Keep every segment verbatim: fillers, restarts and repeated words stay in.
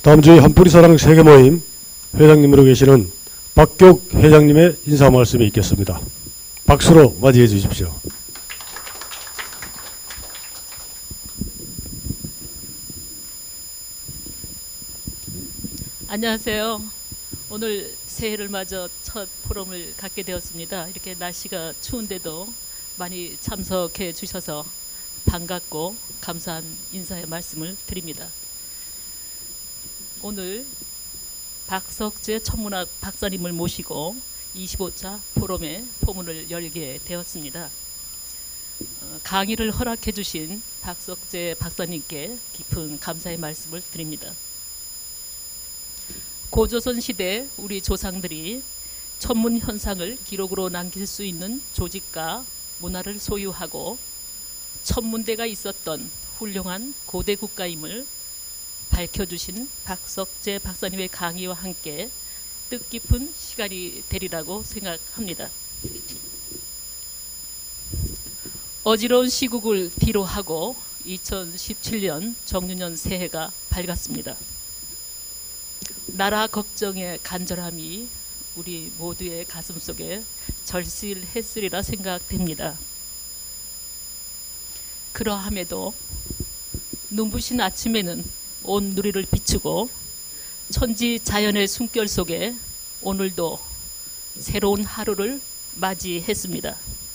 다음 주에 한뿌리사랑 세계모임 회장님으로 계시는 박교욱 회장님의 인사 말씀이 있겠습니다. 박수로 맞이해 주십시오. 안녕하세요. 오늘 새해를 맞아 첫 포럼을 갖게 되었습니다. 이렇게 날씨가 추운데도 많이 참석해 주셔서 반갑고 감사한 인사의 말씀을 드립니다. 오늘 박석재 천문학 박사님을 모시고 이십오 차 포럼의 포문을 열게 되었습니다. 강의를 허락해 주신 박석재 박사님께 깊은 감사의 말씀을 드립니다. 고조선 시대 우리 조상들이 천문 현상을 기록으로 남길 수 있는 조직과 문화를 소유하고 천문대가 있었던 훌륭한 고대 국가임을 밝혀주신 박석재 박사님의 강의와 함께 뜻깊은 시간이 되리라고 생각합니다. 어지러운 시국을 뒤로하고 이천십칠 년 정유년 새해가 밝았습니다. 나라 걱정의 간절함이 우리 모두의 가슴속에 절실했으리라 생각됩니다. 그러함에도 눈부신 아침에는 온 누리를 비추고 천지 자연의 숨결 속에 오늘도 새로운 하루를 맞이했습니다.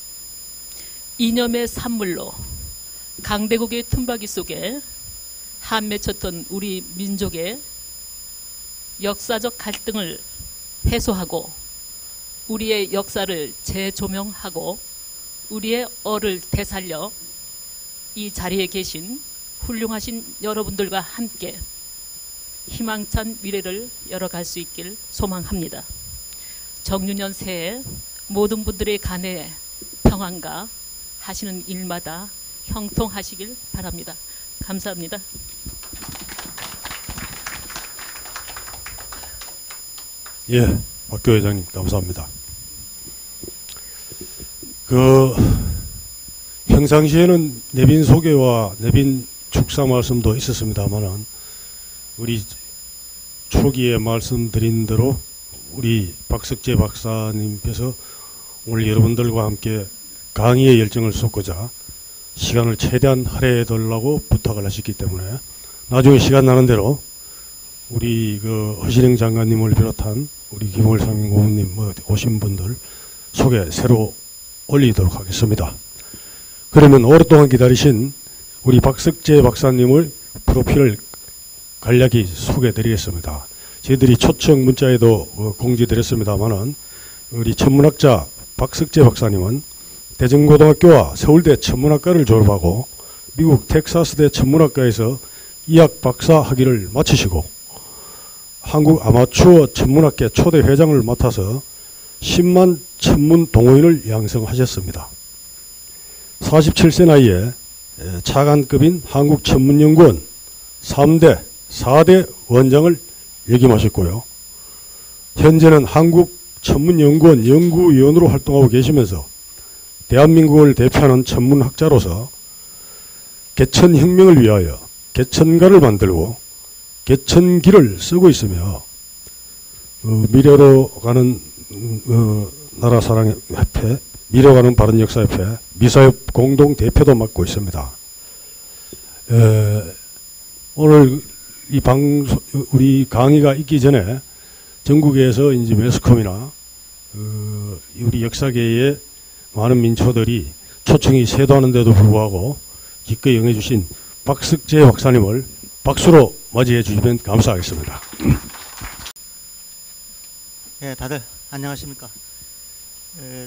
이념의 산물로 강대국의 틈바귀 속에 한맺혔던 우리 민족의 역사적 갈등을 해소하고 우리의 역사를 재조명하고 우리의 얼을 되살려 이 자리에 계신 훌륭하신 여러분들과 함께 희망찬 미래를 열어갈 수 있길 소망합니다. 정유년 새해 모든 분들의 간에 평안과 하시는 일마다 형통하시길 바랍니다. 감사합니다. 예, 박교 회장님 감사합니다. 그 평상시에는 내빈 소개와 내빈 축사 말씀도 있었습니다만은 우리 초기에 말씀드린 대로 우리 박석재 박사님께서 오늘 여러분들과 함께 강의의 열정을 쏟고자 시간을 최대한 할애해 달라고 부탁을 하셨기 때문에 나중에 시간 나는 대로 우리 그 허신행 장관님을 비롯한 우리 김월 상임고문님 뭐 오신 분들 소개 새로 올리도록 하겠습니다. 그러면 오랫동안 기다리신 우리 박석재 박사님의 프로필을 간략히 소개해드리겠습니다. 저희들이 초청 문자에도 공지드렸습니다만은 우리 천문학자 박석재 박사님은 대전고등학교와 서울대 천문학과를 졸업하고 미국 텍사스대 천문학과에서 이학 박사 학위를 마치시고 한국 아마추어 천문학회 초대 회장을 맡아서 십만 천문 동호인을 양성하셨습니다. 사십칠 세 나이에 차관급인 한국천문연구원 삼 대, 사 대 원장을 역임하셨고요. 현재는 한국천문연구원 연구위원으로 활동하고 계시면서 대한민국을 대표하는 천문학자로서 개천혁명을 위하여 개천가를 만들고 개천기를 쓰고 있으며 어, 미래로 가는 어, 나라사랑협회, 미래로 가는 바른역사협회 미사협 공동대표도 맡고 있습니다. 에, 오늘 이 방송, 우리 강의가 있기 전에 전국에서 이제 매스컴이나 어, 우리 역사계의 많은 민초들이 초청이 쇄도하는데도 불구하고 기꺼이 응해주신 박석재 박사님을 박수로 맞이해 주시면 감사하겠습니다. 예, 다들 안녕하십니까. 에,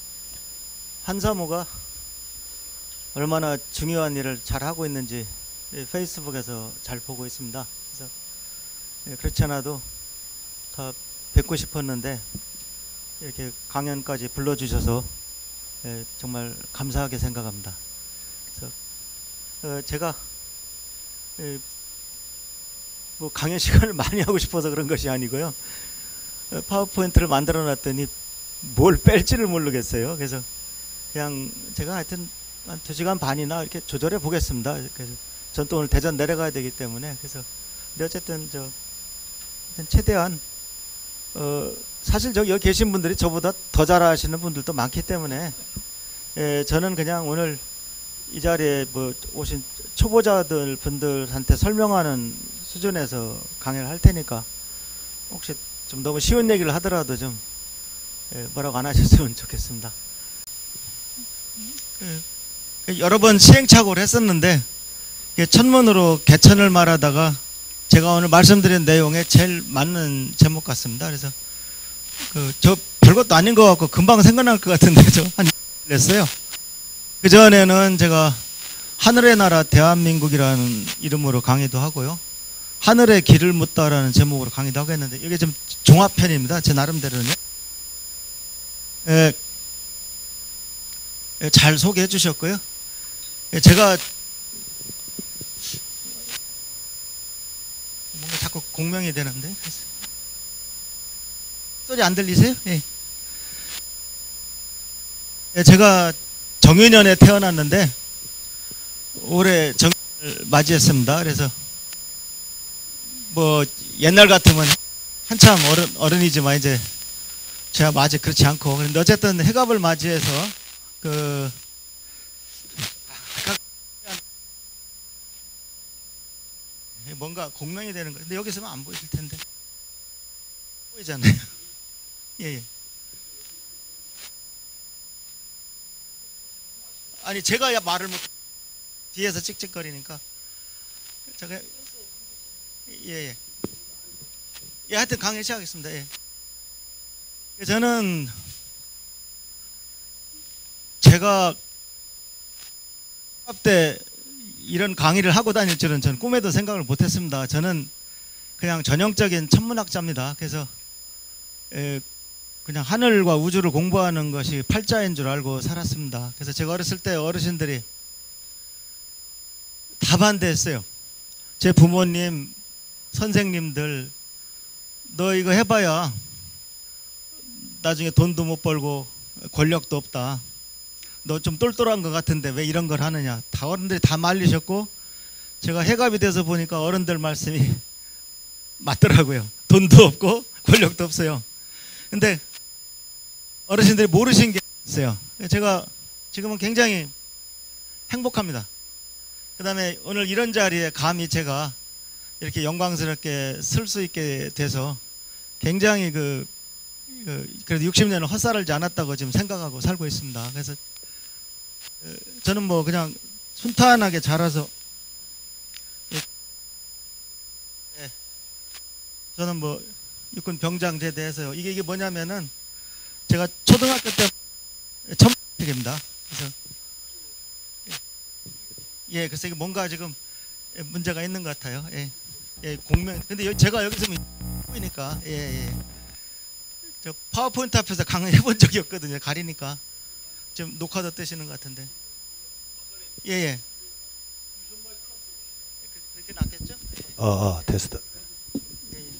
한사모가 얼마나 중요한 일을 잘 하고 있는지 페이스북에서 잘 보고 있습니다. 그래서 예, 그렇지 않아도 다 뵙고 싶었는데 이렇게 강연까지 불러주셔서 예, 정말 감사하게 생각합니다. 그래서 어, 제가 예, 뭐 강연 시간을 많이 하고 싶어서 그런 것이 아니고요. 어, 파워포인트를 만들어 놨더니 뭘 뺄지를 모르겠어요. 그래서 그냥 제가 하여튼 한 두 시간 반이나 이렇게 조절해 보겠습니다. 그래서 전 또 오늘 대전 내려가야 되기 때문에 그래서 근데 어쨌든 저 최대한 어, 사실 저기 여기 계신 분들이 저보다 더 잘하시는 분들도 많기 때문에 예, 저는 그냥 오늘 이 자리에 뭐 오신 초보자들 분들한테 설명하는 수준에서 강의를 할 테니까 혹시 좀 너무 쉬운 얘기를 하더라도 좀 예, 뭐라고 안 하셨으면 좋겠습니다. 예, 여러 번 시행착오를 했었는데 첫문으로 개천을 말하다가 제가 오늘 말씀드린 내용에 제일 맞는 제목 같습니다. 그래서 그 저 별것도 아닌 것 같고 금방 생각날 것 같은데 저 한 냈어요. 그 전에는 제가 하늘의 나라 대한민국이라는 이름으로 강의도 하고요. 하늘의 길을 묻다라는 제목으로 강의도 하고 했는데 이게 좀 종합편입니다. 제 나름대로는요. 예, 예, 잘 소개해 주셨고요. 예, 제가 뭔가 자꾸 공명이 되는데 소리 안 들리세요? 예. 예, 제가 정유년에 태어났는데 올해 정년을 맞이했습니다. 그래서 뭐 옛날 같으면 한참 어른, 어른이지만 이제 제가 뭐 아직 그렇지 않고 그런데 어쨌든 해갑을 맞이해서 그 뭔가 공명이 되는 거. 근데 여기서는 안 보이실 텐데 보이잖아요. 예, 예. 아니 제가 야 말을 못 뒤에서 찍찍거리니까 제가 예예 예. 예, 하여튼 강의 시작하겠습니다. 예. 저는 제가 때 이런 강의를 하고 다닐 줄은 저는 꿈에도 생각을 못했습니다. 저는 그냥 전형적인 천문학자입니다. 그래서 에, 그냥 하늘과 우주를 공부하는 것이 팔자인 줄 알고 살았습니다. 그래서 제가 어렸을 때 어르신들이 다 반대했어요. 제 부모님, 선생님들 너 이거 해봐야 나중에 돈도 못 벌고 권력도 없다. 너 좀 똘똘한 것 같은데 왜 이런 걸 하느냐. 다 어른들이 다 말리셨고 제가 해갑이 돼서 보니까 어른들 말씀이 맞더라고요. 돈도 없고 권력도 없어요. 근데 어르신들이 모르신 게 있어요. 제가 지금은 굉장히 행복합니다. 그 다음에 오늘 이런 자리에 감히 제가 이렇게 영광스럽게 쓸 수 있게 돼서 굉장히 그, 그 그래도 육십 년을 헛살지 않았다고 지금 생각하고 살고 있습니다. 그래서 저는 뭐 그냥 순탄하게 자라서 예, 저는 뭐 육군 병장 제대해서요. 이게 이게 뭐냐면은 제가 초등학교 때 천문학입니다. 그래서 예, 그래서 이게 뭔가 지금 문제가 있는 것 같아요. 예, 예 공명. 근데 제가 여기서 보이니까 예, 예. 저 파워포인트 앞에서 강의 해본 적이 없거든요. 가리니까. 지금 녹화도 뜨시는 것 같은데. 예, 예. 그렇게 낫겠죠? 아, 아, 테스트. 예, 예.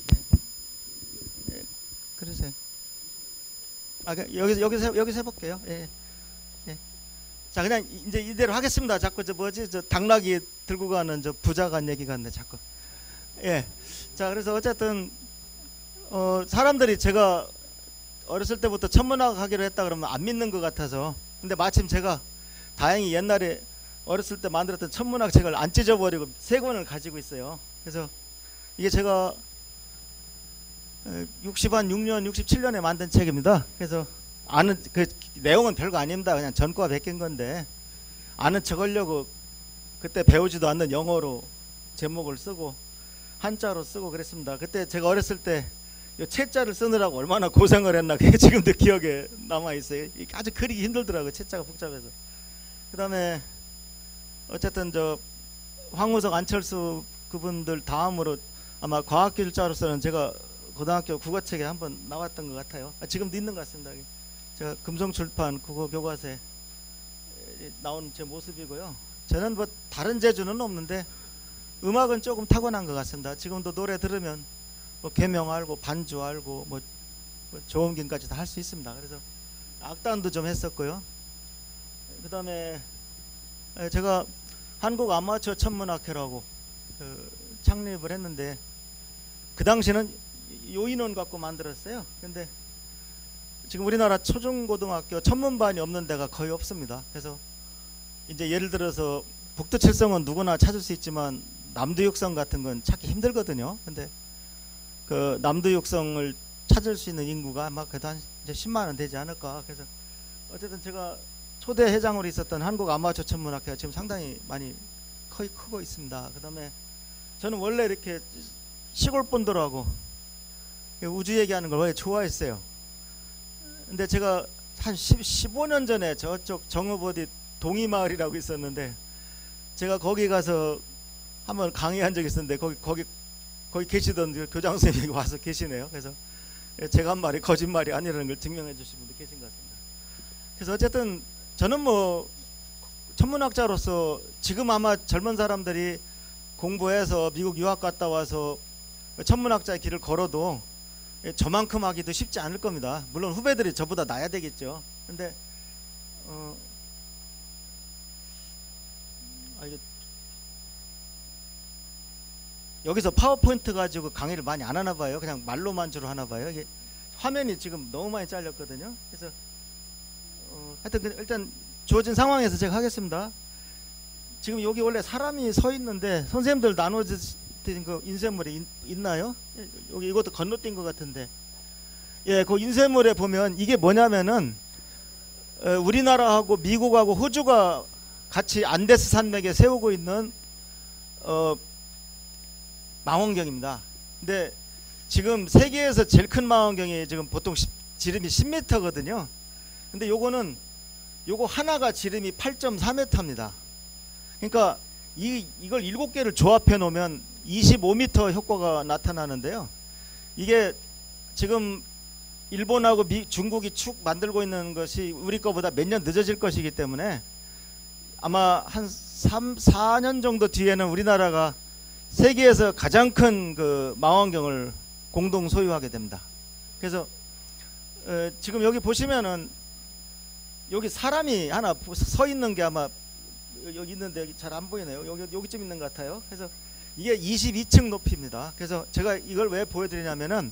예. 그러세요. 아, 여기서 여기서 여기서 해볼게요. 예, 예. 자, 그냥 이제 이대로 하겠습니다. 자꾸 저 뭐지, 저 당나귀 들고 가는 저 부자 간 얘기 같네, 자꾸. 예. 자, 그래서 어쨌든 어 사람들이 제가 어렸을 때부터 천문학 하기로 했다 그러면 안 믿는 것 같아서. 근데 마침 제가 다행히 옛날에 어렸을 때 만들었던 천문학 책을 안 찢어버리고 세 권을 가지고 있어요. 그래서 이게 제가 육십 한 육 년, 육십칠 년에 만든 책입니다. 그래서 아는 그 내용은 별거 아닙니다. 그냥 전과 베낀 건데 아는 척 하려고 그때 배우지도 않는 영어로 제목을 쓰고 한자로 쓰고 그랬습니다. 그때 제가 어렸을 때 이 채자를 쓰느라고 얼마나 고생을 했나 그게 지금도 기억에 남아 있어요. 아주 그리기 힘들더라고요. 채자가 복잡해서. 그 다음에 어쨌든 저 황우석, 안철수 그분들 다음으로 아마 과학기술자로서는 제가 고등학교 국어책에 한번 나왔던 것 같아요. 아, 지금도 있는 것 같습니다. 제가 금성출판 국어교과서에 나온 제 모습이고요. 저는 뭐 다른 재주는 없는데 음악은 조금 타고난 것 같습니다. 지금도 노래 들으면 뭐 개명 알고 반주 알고 뭐, 뭐 조음긴까지 다 할 수 있습니다. 그래서 악단도 좀 했었고요. 그 다음에 제가 한국 아마추어 천문학회라고 그 창립을 했는데 그 당시는 요 인원 갖고 만들었어요. 근데 지금 우리나라 초중고등학교 천문반이 없는 데가 거의 없습니다. 그래서 이제 예를 들어서 북두칠성은 누구나 찾을 수 있지만 남두육성 같은 건 찾기 힘들거든요. 근데 그 남두육성을 찾을 수 있는 인구가 아마 그래도 한 이제 십만 원 되지 않을까. 그래서 어쨌든 제가 초대 회장으로 있었던 한국 아마추어 천문학회가 지금 상당히 많이 거의 크고 있습니다. 그 다음에 저는 원래 이렇게 시골 분들하고 우주 얘기하는 걸 원래 좋아했어요. 근데 제가 한 십오 년 전에 저쪽 정읍 어디 동이마을이라고 있었는데 제가 거기 가서 한번 강의한 적이 있었는데 거기 거기 거기 계시던 그 교장 선생님이 와서 계시네요. 그래서 제가 한 말이 거짓말이 아니라는 걸 증명해 주신 분도 계신 것 같습니다. 그래서 어쨌든 저는 뭐 천문학자로서 지금 아마 젊은 사람들이 공부해서 미국 유학 갔다 와서 천문학자의 길을 걸어도 저만큼 하기도 쉽지 않을 겁니다. 물론 후배들이 저보다 나야 되겠죠. 근데 어, 아, 이게 여기서 파워포인트 가지고 강의를 많이 안 하나 봐요. 그냥 말로만 주로 하나 봐요. 이게 화면이 지금 너무 많이 잘렸거든요. 그래서 어, 하여튼 일단 주어진 상황에서 제가 하겠습니다. 지금 여기 원래 사람이 서 있는데 선생님들 나눠진 그 인쇄물이 있, 있나요? 여기 이것도 건너뛴 것 같은데, 예, 그 인쇄물에 보면 이게 뭐냐면은 에, 우리나라하고 미국하고 호주가 같이 안데스 산맥에 세우고 있는 어, 망원경입니다. 근데 지금 세계에서 제일 큰 망원경이 지금 보통 십, 지름이 십 미터거든요. 근데 요거는 요거 하나가 지름이 팔 점 사 미터입니다. 그러니까 이, 이걸 일곱 개를 조합해 놓으면 이십오 미터 효과가 나타나는데요. 이게 지금 일본하고 미, 중국이 축 만들고 있는 것이 우리 거보다 몇 년 늦어질 것이기 때문에 아마 한 삼, 사 년 정도 뒤에는 우리나라가 세계에서 가장 큰 그 망원경을 공동 소유하게 됩니다. 그래서 에, 지금 여기 보시면은 여기 사람이 하나 서 있는 게 아마 여기 있는데 잘 안 보이네요. 여기 여기쯤 있는 것 같아요. 그래서 이게 이십이 층 높이입니다. 그래서 제가 이걸 왜 보여드리냐면은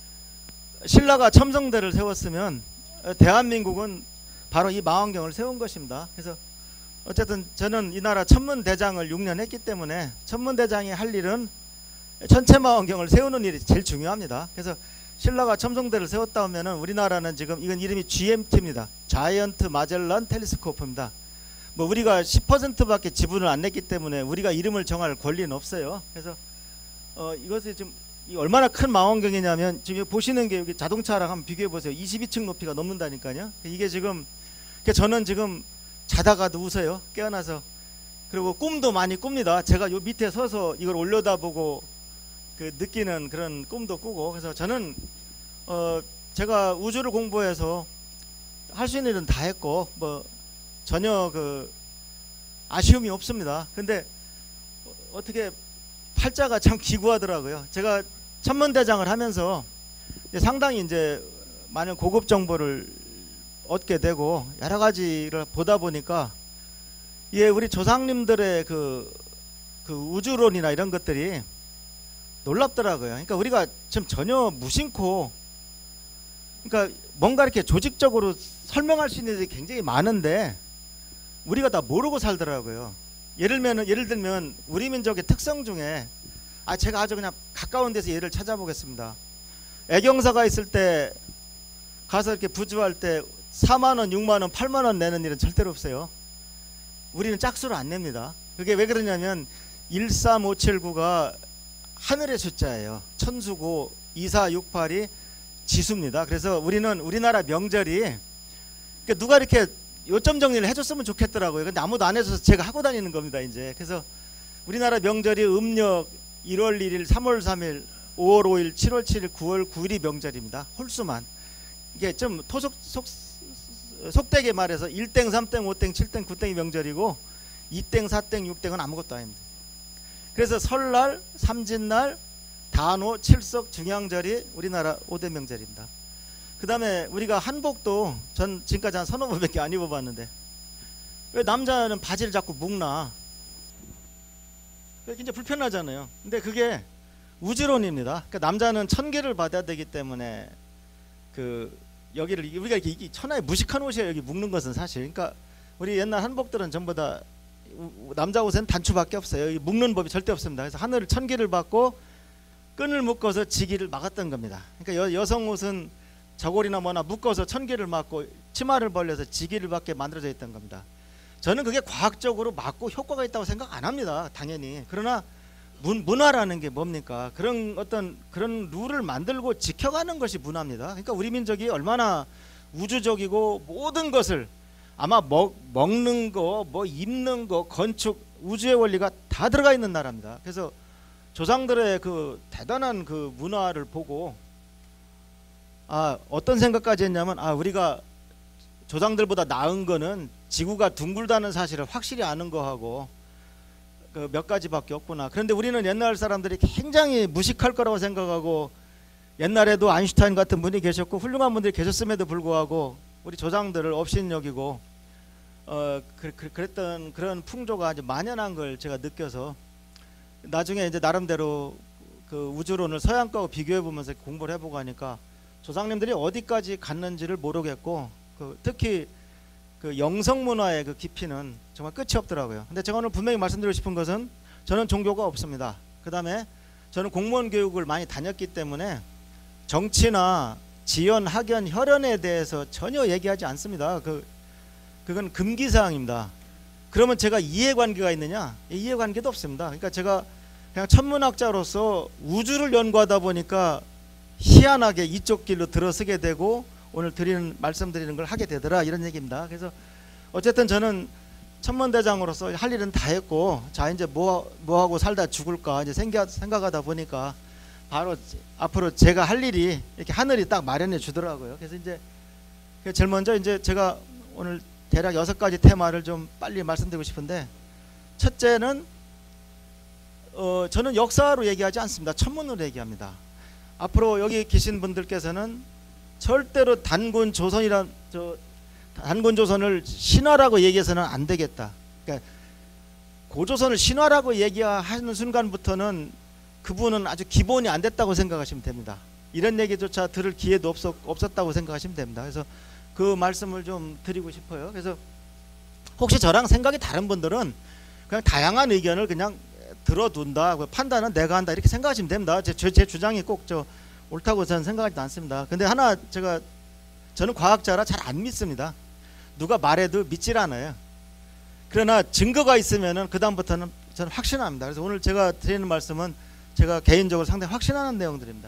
신라가 첨성대를 세웠으면 대한민국은 바로 이 망원경을 세운 것입니다. 그래서 어쨌든 저는 이 나라 천문대장을 육 년 했기 때문에 천문대장이 할 일은 천체망원경을 세우는 일이 제일 중요합니다. 그래서 신라가 첨성대를 세웠다 하면은 우리나라는 지금 이건 이름이 지엠티입니다. 자이언트 마젤란 텔레스코프입니다. 뭐 우리가 십 퍼센트밖에 지분을 안 냈기 때문에 우리가 이름을 정할 권리는 없어요. 그래서 어 이것이 지금 얼마나 큰 망원경이냐면 지금 보시는 게 여기 자동차랑 한번 비교해 보세요. 이십이 층 높이가 넘는다니까요. 이게 지금 저는 지금 자다가도 웃어요. 깨어나서. 그리고 꿈도 많이 꿉니다. 제가 요 밑에 서서 이걸 올려다보고 그 느끼는 그런 꿈도 꾸고. 그래서 저는 어 제가 우주를 공부해서 할 수 있는 일은 다 했고 뭐 전혀 그 아쉬움이 없습니다. 근데 어떻게 팔자가 참 기구하더라고요. 제가 천문대장을 하면서 상당히 이제 많은 고급 정보를 얻게 되고 여러 가지를 보다 보니까 예, 우리 조상님들의 그, 그 우주론이나 이런 것들이 놀랍더라고요. 그러니까 우리가 지금 전혀 무심코, 그러니까 뭔가 이렇게 조직적으로 설명할 수 있는 일이 굉장히 많은데 우리가 다 모르고 살더라고요. 예를 들면, 예를 들면 우리 민족의 특성 중에 아 제가 아주 그냥 가까운 데서 예를 찾아보겠습니다. 애경사가 있을 때 가서 이렇게 부주할 때 사만 원, 육만 원, 팔만 원 내는 일은 절대로 없어요. 우리는 짝수를 안 냅니다. 그게 왜 그러냐면 일삼오칠구가 하늘의 숫자예요. 천수고 이사육팔이 지수입니다. 그래서 우리는 우리나라 명절이 그러니까 누가 이렇게 요점 정리를 해줬으면 좋겠더라고요. 근데 아무도 안 해줘서 제가 하고 다니는 겁니다. 이제 그래서 우리나라 명절이 음력 일월 일일, 삼월 삼일, 오월 오일, 칠월 칠일, 구월 구일이 명절입니다. 홀수만. 이게 좀 토속 속, 속되게 말해서 일땡, 삼땡, 오땡, 칠땡, 구땡이 명절이고 이땡, 사땡, 육땡은 아무것도 아닙니다. 그래서 설날, 삼진날, 단오, 칠석, 중양절이 우리나라 오대 명절입니다. 그 다음에 우리가 한복도 전 지금까지 한 서너 번밖에 안 입어봤는데 왜 남자는 바지를 자꾸 묶나? 그게 굉장히 불편하잖아요. 근데 그게 우주론입니다. 그러니까 남자는 천계를 받아야 되기 때문에 그 여기를 우리가 이렇게 이 천하의 무식한 옷이에요. 여기 묶는 것은 사실. 그러니까 우리 옛날 한복들은 전부 다 남자 옷에는 단추밖에 없어요. 여기 묶는 법이 절대 없습니다. 그래서 하늘 천기를 받고 끈을 묶어서 지기를 막았던 겁니다. 그러니까 여, 여성 옷은 저고리나 뭐나 묶어서 천기를 막고 치마를 벌려서 지기를 받게 만들어져 있던 겁니다. 저는 그게 과학적으로 맞고 효과가 있다고 생각 안 합니다. 당연히. 그러나 문, 문화라는 게 뭡니까? 그런 어떤 그런 룰을 만들고 지켜가는 것이 문화입니다. 그러니까 우리 민족이 얼마나 우주적이고 모든 것을 아마 먹, 먹는 거, 뭐 입는 거, 건축, 우주의 원리가 다 들어가 있는 나라입니다. 그래서 조상들의 그 대단한 그 문화를 보고 아 어떤 생각까지 했냐면 아 우리가 조상들보다 나은 거는 지구가 둥글다는 사실을 확실히 아는 거하고 그 몇 가지밖에 없구나. 그런데 우리는 옛날 사람들이 굉장히 무식할 거라고 생각하고 옛날에도 아인슈타인 같은 분이 계셨고 훌륭한 분들이 계셨음에도 불구하고 우리 조상들을 업신여기고 어 그, 그, 그랬던 그런 풍조가 아주 만연한 걸 제가 느껴서 나중에 이제 나름대로 그 우주론을 서양 거하고 비교해 보면서 공부를 해보고 하니까 조상님들이 어디까지 갔는지를 모르겠고 그 특히 그 영성 문화의 그 깊이는 정말 끝이 없더라고요. 근데 제가 오늘 분명히 말씀드리고 싶은 것은 저는 종교가 없습니다. 그 다음에 저는 공무원 교육을 많이 다녔기 때문에 정치나 지연, 학연, 혈연에 대해서 전혀 얘기하지 않습니다. 그 그건 금기사항입니다. 그러면 제가 이해관계가 있느냐? 이해관계도 없습니다. 그러니까 제가 그냥 천문학자로서 우주를 연구하다 보니까 희한하게 이쪽 길로 들어서게 되고 오늘 드리는 말씀드리는 걸 하게 되더라 이런 얘기입니다. 그래서 어쨌든 저는 천문대장으로서 할 일은 다 했고 자 이제 뭐 뭐하고 살다 죽을까 이제 생각, 생각하다 보니까 바로 앞으로 제가 할 일이 이렇게 하늘이 딱 마련해 주더라고요. 그래서 이제 제일 먼저 이제 제가 오늘 대략 여섯 가지 테마를 좀 빨리 말씀드리고 싶은데 첫째는 어 저는 역사로 얘기하지 않습니다. 천문으로 얘기합니다. 앞으로 여기 계신 분들께서는 절대로 단군 조선이란 저 단군 조선을 신화라고 얘기해서는 안 되겠다. 그러니까 고조선을 신화라고 얘기하는 순간부터는 그분은 아주 기본이 안 됐다고 생각하시면 됩니다. 이런 얘기조차 들을 기회도 없었, 없었다고 생각하시면 됩니다. 그래서 그 말씀을 좀 드리고 싶어요. 그래서 혹시 저랑 생각이 다른 분들은 그냥 다양한 의견을 그냥 들어둔다. 판단은 내가 한다. 이렇게 생각하시면 됩니다. 제, 제 주장이 꼭 저 옳다고 저는 생각하지 않습니다. 근데 하나 제가 저는 과학자라 잘 안 믿습니다. 누가 말해도 믿질 않아요. 그러나 증거가 있으면은 그 다음부터는 저는 확신합니다. 그래서 오늘 제가 드리는 말씀은 제가 개인적으로 상당히 확신하는 내용들입니다.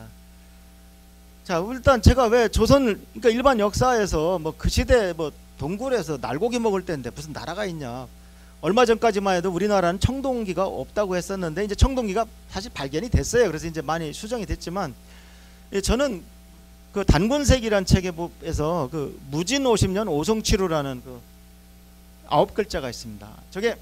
자 일단 제가 왜 조선을 그러니까 일반 역사에서 뭐 그 시대 뭐 동굴에서 날고기 먹을 때인데 무슨 나라가 있냐. 얼마 전까지만 해도 우리나라는 청동기가 없다고 했었는데 이제 청동기가 사실 발견이 됐어요. 그래서 이제 많이 수정이 됐지만 저는 그 단군색이라는 책에서 그 무진 오십 년 오성치루라는 그 아홉 글자가 있습니다. 저게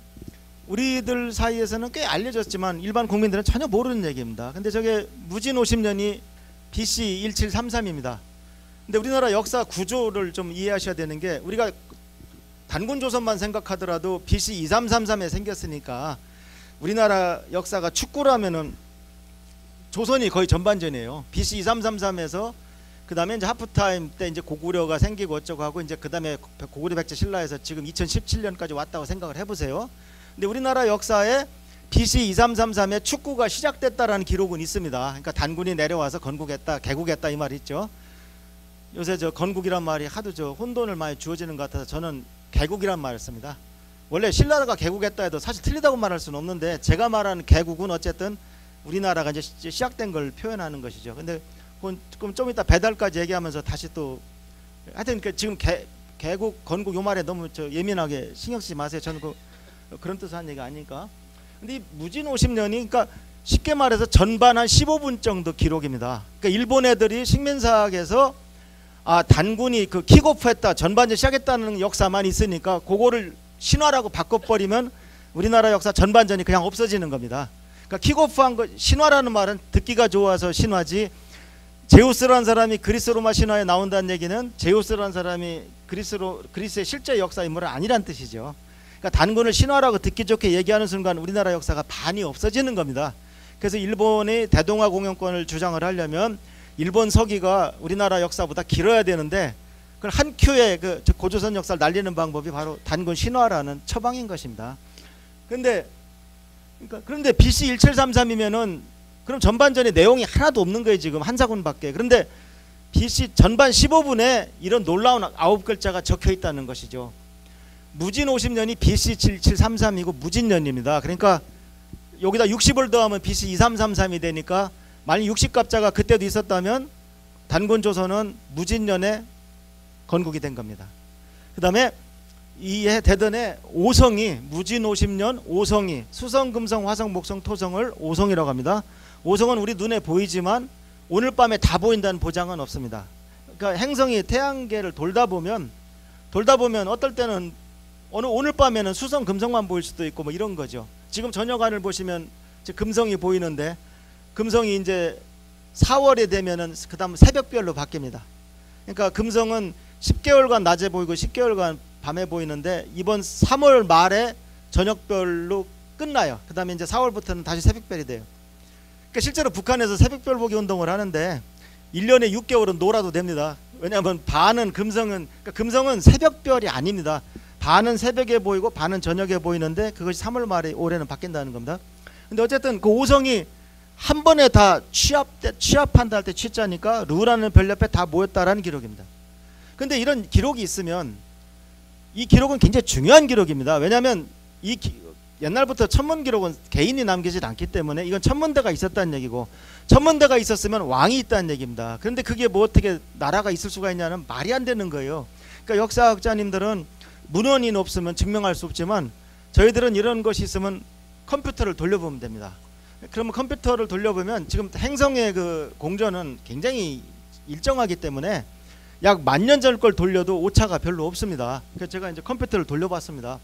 우리들 사이에서는 꽤 알려졌지만 일반 국민들은 전혀 모르는 얘기입니다. 근데 저게 무진 오십 년이 비씨 일칠삼삼입니다. 근데 우리나라 역사 구조를 좀 이해하셔야 되는 게 우리가 단군조선만 생각하더라도 비씨 이삼삼삼에 생겼으니까 우리나라 역사가 축구라면은 조선이 거의 전반전이에요. 비씨 이삼삼삼에서 그 다음에 이제 하프타임 때 이제 고구려가 생기고 어쩌고 하고 이제 그 다음에 고구려 백제 신라에서 지금 이천십칠 년까지 왔다고 생각을 해보세요. 근데 우리나라 역사에 비씨 이삼삼삼에 축구가 시작됐다라는 기록은 있습니다. 그러니까 단군이 내려와서 건국했다, 개국했다 이 말이 있죠. 요새 저 건국이란 말이 하도 저 혼돈을 많이 주어지는 것 같아서 저는 개국이란 말을 씁니다. 원래 신라가 개국했다 해도 사실 틀리다고 말할 수는 없는데 제가 말하는 개국은 어쨌든 우리나라가 이제 시작된 걸 표현하는 것이죠. 근데 그건 좀 이따 배달까지 얘기하면서 다시 또 하여튼 그 지금 개, 개국 건국 요 말에 너무 저 예민하게 신경 쓰지 마세요. 저는 그 그런 뜻을 한 얘기 아니니까. 근데 이 무진 오십 년이 그러니까 쉽게 말해서 전반 한 십오 분 정도 기록입니다. 그러니까 일본 애들이 식민사학에서 아 단군이 그 킥오프했다 전반전 시작했다는 역사만 있으니까 그거를 신화라고 바꿔버리면 우리나라 역사 전반전이 그냥 없어지는 겁니다. 그러니까 킥오프한 거 신화라는 말은 듣기가 좋아서 신화지 제우스라는 사람이 그리스 로마 신화에 나온다는 얘기는 제우스라는 사람이 그리스로 그리스의 실제 역사 인물은 아니란 뜻이죠. 그러니까 단군을 신화라고 듣기 좋게 얘기하는 순간 우리나라 역사가 반이 없어지는 겁니다. 그래서 일본이 대동아 공영권을 주장을 하려면 일본 서기가 우리나라 역사보다 길어야 되는데 그걸 한 큐에 그 고조선 역사를 날리는 방법이 바로 단군 신화라는 처방인 것입니다. 그런데 그러니까 그런데 비씨 일칠삼삼이면은 그럼 전반전에 내용이 하나도 없는 거예요. 지금 한사군밖에. 그런데 비씨 전반 십오 분에 이런 놀라운 아홉 글자가 적혀 있다는 것이죠. 무진 오십 년이 비씨 칠칠삼삼이고 무진년입니다. 그러니까 여기다 육십을 더하면 비씨 이삼삼삼이 되니까 만약 육십 갑자가 그때도 있었다면 단군 조선은 무진년에 건국이 된 겁니다. 그 다음에 이해 대전의 오성이 무진 오십 년 오성이 수성 금성 화성 목성 토성을 오성이라고 합니다. 오성은 우리 눈에 보이지만 오늘 밤에 다 보인다는 보장은 없습니다. 그러니까 행성이 태양계를 돌다 보면 돌다 보면 어떨 때는 어느 오늘 밤에는 수성 금성만 보일 수도 있고 뭐 이런 거죠. 지금 저녁하늘 보시면 이제 금성이 보이는데 금성이 이제 사월에 되면은 그다음 새벽별로 바뀝니다. 그러니까 금성은 십 개월간 낮에 보이고 십 개월간 밤에 보이는데 이번 삼월 말에 저녁별로 끝나요. 그 다음에 이제 사월부터는 다시 새벽별이 돼요. 그러니까 실제로 북한에서 새벽별 보기 운동을 하는데 일 년에 육 개월은 놀아도 됩니다. 왜냐하면 반은 금성은 그러니까 금성은 새벽별이 아닙니다. 반은 새벽에 보이고 반은 저녁에 보이는데 그것이 삼월 말에 올해는 바뀐다는 겁니다. 근데 어쨌든 그 오성이 한 번에 다 취합 취합한다 할 때 취자니까 루라는 별 옆에 다 모였다라는 기록입니다. 근데 이런 기록이 있으면 이 기록은 굉장히 중요한 기록입니다. 왜냐하면 이 기, 옛날부터 천문 기록은 개인이 남기질 않기 때문에 이건 천문대가 있었다는 얘기고 천문대가 있었으면 왕이 있다는 얘기입니다. 그런데 그게 뭐 어떻게 나라가 있을 수가 있냐는 말이 안 되는 거예요. 그러니까 역사학자님들은 문헌이 없으면 증명할 수 없지만 저희들은 이런 것이 있으면 컴퓨터를 돌려보면 됩니다. 그러면 컴퓨터를 돌려보면 지금 행성의 그 공전은 굉장히 일정하기 때문에 약 만 년 전 걸 돌려도 오차가 별로 없습니다. 그래서 제가 이제 컴퓨터를 돌려봤습니다.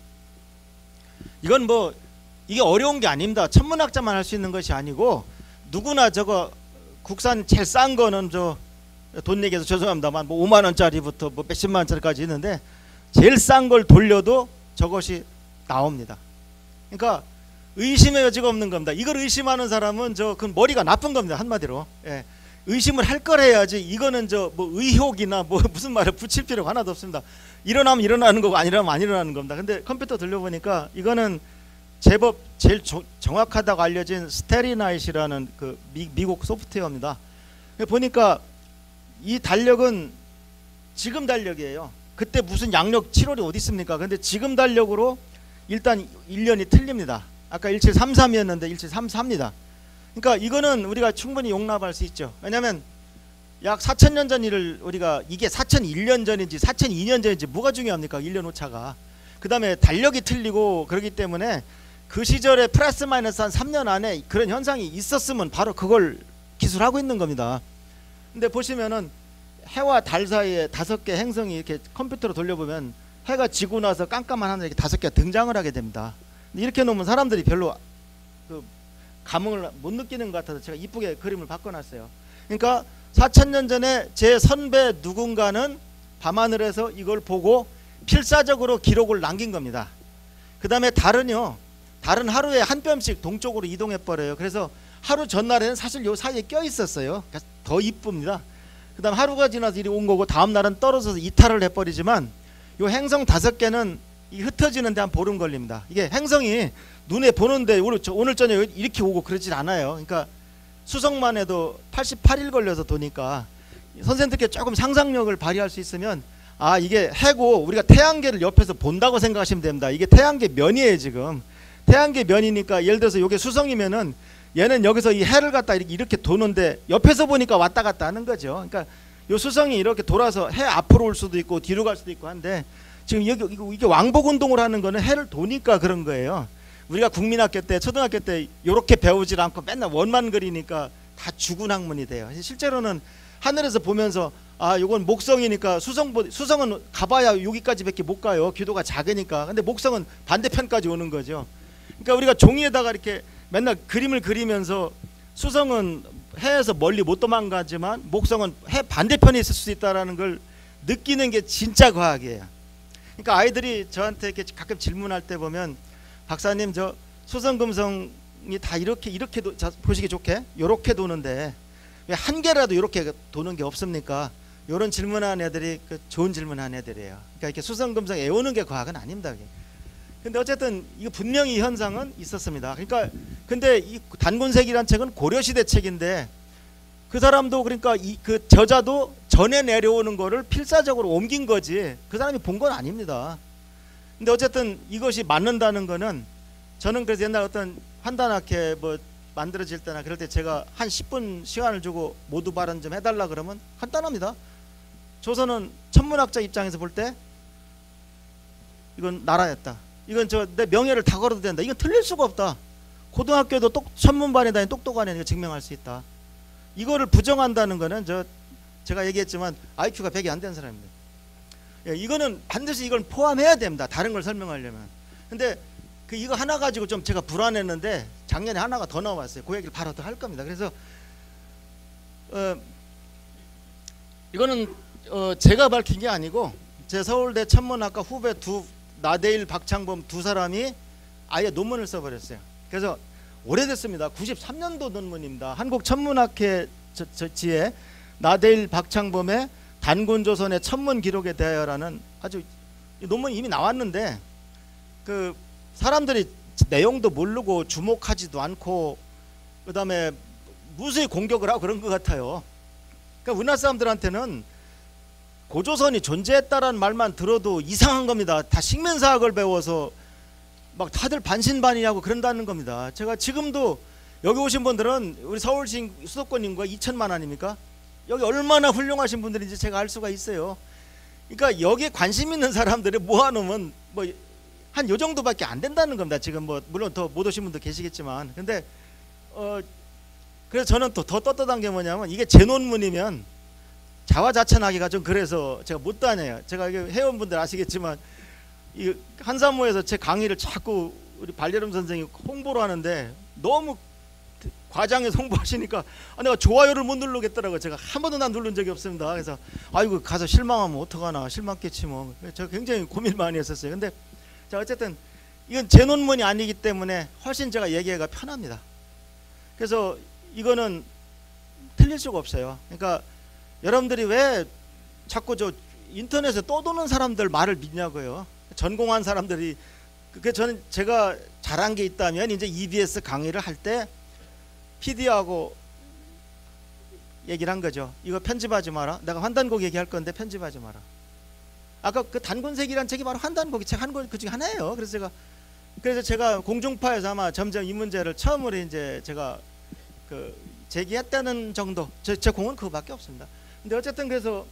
이건 뭐 이게 어려운 게 아닙니다. 천문학자만 할 수 있는 것이 아니고 누구나 저거 국산 제일 싼 거는 저 돈 얘기해서 죄송합니다만 뭐 오만 원짜리부터 뭐 몇십만 원짜리까지 있는데 제일 싼 걸 돌려도 저것이 나옵니다. 그러니까 의심의 여지가 없는 겁니다. 이걸 의심하는 사람은 저 그 머리가 나쁜 겁니다. 한마디로. 예. 의심을 할 걸 해야지 이거는 저 뭐 의혹이나 뭐 무슨 말을 붙일 필요가 하나도 없습니다. 일어나면 일어나는 거고 안 일어나면 안 일어나는 겁니다. 근데 컴퓨터 돌려보니까 이거는 제법 제일 조, 정확하다고 알려진 스테리나잇이라는 그 미, 미국 소프트웨어입니다. 보니까 이 달력은 지금 달력이에요. 그때 무슨 양력 칠월이 어디 있습니까? 근데 지금 달력으로 일단 일 년이 틀립니다. 아까 일칠삼삼이었는데 일칠삼사입니다. 그러니까 이거는 우리가 충분히 용납할 수 있죠. 왜냐하면 약 사천 년 전 일을 우리가 이게 사천일 년 전인지 사천이 년 전인지 뭐가 중요합니까? 일 년 오차가. 그 다음에 달력이 틀리고 그러기 때문에 그 시절에 플러스 마이너스 한 삼 년 안에 그런 현상이 있었으면 바로 그걸 기술하고 있는 겁니다. 근데 보시면은 해와 달 사이에 다섯 개 행성이 이렇게 컴퓨터로 돌려보면 해가 지고 나서 깜깜한 하늘에 이렇게 다섯 개가 등장을 하게 됩니다. 이렇게 놓으면 사람들이 별로 그 감흥을 못 느끼는 것 같아서 제가 이쁘게 그림을 바꿔놨어요. 그러니까 사천 년 전에 제 선배 누군가는 밤하늘에서 이걸 보고 필사적으로 기록을 남긴 겁니다. 그 다음에 달은요, 달은 하루에 한 뼘씩 동쪽으로 이동해 버려요. 그래서 하루 전날에는 사실 요 사이에 껴 있었어요. 더 이쁩니다. 그 다음 하루가 지나서 이리 온 거고 다음 날은 떨어져서 이탈을 해버리지만 요 행성 다섯 개는 이 흩어지는데 한 보름 걸립니다. 이게 행성이 눈에 보는데 오늘, 오늘 저녁 이렇게 오고 그러질 않아요. 그러니까 수성만 해도 팔십팔 일 걸려서 도니까 선생님들께 조금 상상력을 발휘할 수 있으면 아 이게 해고 우리가 태양계를 옆에서 본다고 생각하시면 됩니다. 이게 태양계 면이에요. 지금 태양계 면이니까 예를 들어서 이게 수성이면은 얘는 여기서 이 해를 갖다 이렇게, 이렇게 도는데 옆에서 보니까 왔다 갔다 하는 거죠. 그러니까 요 수성이 이렇게 돌아서 해 앞으로 올 수도 있고 뒤로 갈 수도 있고 한데 지금 여기 이게 왕복 운동을 하는 거는 해를 도니까 그런 거예요. 우리가 국민학교 때 초등학교 때 이렇게 배우질 않고 맨날 원만 그리니까 다 죽은 학문이 돼요. 실제로는 하늘에서 보면서 아 이건 목성이니까 수성 수성은 가봐야 여기까지밖에 못 가요. 기도가 작으니까. 근데 목성은 반대편까지 오는 거죠. 그러니까 우리가 종이에다가 이렇게 맨날 그림을 그리면서 수성은 해에서 멀리 못 도망가지만 목성은 해 반대편에 있을 수 있다라는 걸 느끼는 게 진짜 과학이에요. 그러니까 아이들이 저한테 이렇게 가끔 질문할 때 보면 박사님 저 수성금성은 다 이렇게 이렇게 도, 자, 보시기 좋게 이렇게 도는데 왜 한 개라도 이렇게 도는 게 없습니까? 이런 질문하는 애들이 그 좋은 질문하는 애들이에요. 그러니까 이렇게 수성금성 애우는 게 과학은 아닙니다. 그게. 근데 어쨌든 이거 분명히 이 현상은 있었습니다. 그러니까 근데 이 단군색이란 책은 고려시대 책인데 그 사람도 그러니까 이 그 저자도 전에 내려오는 거를 필사적으로 옮긴 거지 그 사람이 본 건 아닙니다. 근데 어쨌든 이것이 맞는다는 거는 저는 그래서 옛날 어떤 환단학회 뭐 만들어질 때나 그럴 때 제가 한 십 분 시간을 주고 모두 발언 좀 해달라 그러면 간단합니다. 조선은 천문학자 입장에서 볼 때 이건 나라였다. 이건 저 내 명예를 다 걸어도 된다. 이건 틀릴 수가 없다. 고등학교도 똑 천문반에 다닌 똑똑한 애가 증명할 수 있다. 이거를 부정한다는 거는 저 제가 얘기했지만 아이큐가 백이 안 되는 사람입니다. 예, 이거는 반드시 이걸 포함해야 됩니다. 다른 걸 설명하려면. 근데 그 이거 하나 가지고 좀 제가 불안했는데 작년에 하나가 더 나왔어요. 그 얘기를 바로 더 할 겁니다. 그래서 어, 이거는 어, 제가 밝힌 게 아니고 제 서울대 천문학과 후배 두 나대일 박창범 두 사람이 아예 논문을 써버렸어요. 그래서 오래됐습니다. 구십삼 년도 논문입니다. 한국천문학회 지에 나대일 박창범의 단군조선의 천문 기록에 대하여라는 아주 논문이 이미 나왔는데 그 사람들이 내용도 모르고 주목하지도 않고 그 다음에 무수히 공격을 하고 그런 것 같아요. 그러니까 우리나라 사람들한테는 고조선이 존재했다라는 말만 들어도 이상한 겁니다. 다 식민사학을 배워서 막 다들 반신반의하고 그런다는 겁니다. 제가 지금도 여기 오신 분들은 우리 서울시 수도권 인구가 이천만 아닙니까? 여기 얼마나 훌륭하신 분들인지 제가 알 수가 있어요. 그러니까 여기에 관심 있는 사람들이 모아놓으면 뭐 한 요 정도밖에 안 된다는 겁니다. 지금 뭐 물론 더 못 오신 분도 계시겠지만 근데 어 그래서 저는 또 더 떳떳한 게 뭐냐면 이게 제 논문이면 자화자찬하기가 좀 그래서 제가 못 다녀요. 제가 회원분들 아시겠지만 이 한산모에서 제 강의를 자꾸 우리 발여름 선생이 홍보를 하는데 너무 과장해서 홍보하시니까 아, 내가 좋아요를 못 누르겠더라고요. 제가 한 번도 난 누른 적이 없습니다. 그래서 아이고 가서 실망하면 어떡하나 실망겠지 뭐. 제가 굉장히 고민 많이 했었어요. 근데 자 어쨌든 이건 제 논문이 아니기 때문에 훨씬 제가 얘기하기가 편합니다. 그래서 이거는 틀릴 수가 없어요. 그러니까 여러분들이 왜 자꾸 저 인터넷에 떠도는 사람들 말을 믿냐고요. 전공한 사람들이 그게 저는 제가 잘한 게 있다면 이제 이비에스 강의를 할 때 피디하고 얘기를 한 거죠. 이거 편집하지 마라. 내가 환단곡 얘기할 건데 편집하지 마라. 아까 그 단군색이란 책이 바로 환단곡이 책 한 권 그 중에 하나예요. 그래서 제가 그래서 제가 공중파에서 아마 점점 이 문제를 처음으로 이제 제가 그 제기했다는 정도. 제, 제 공은 그거밖에 없습니다. 근데 어쨌든 그래서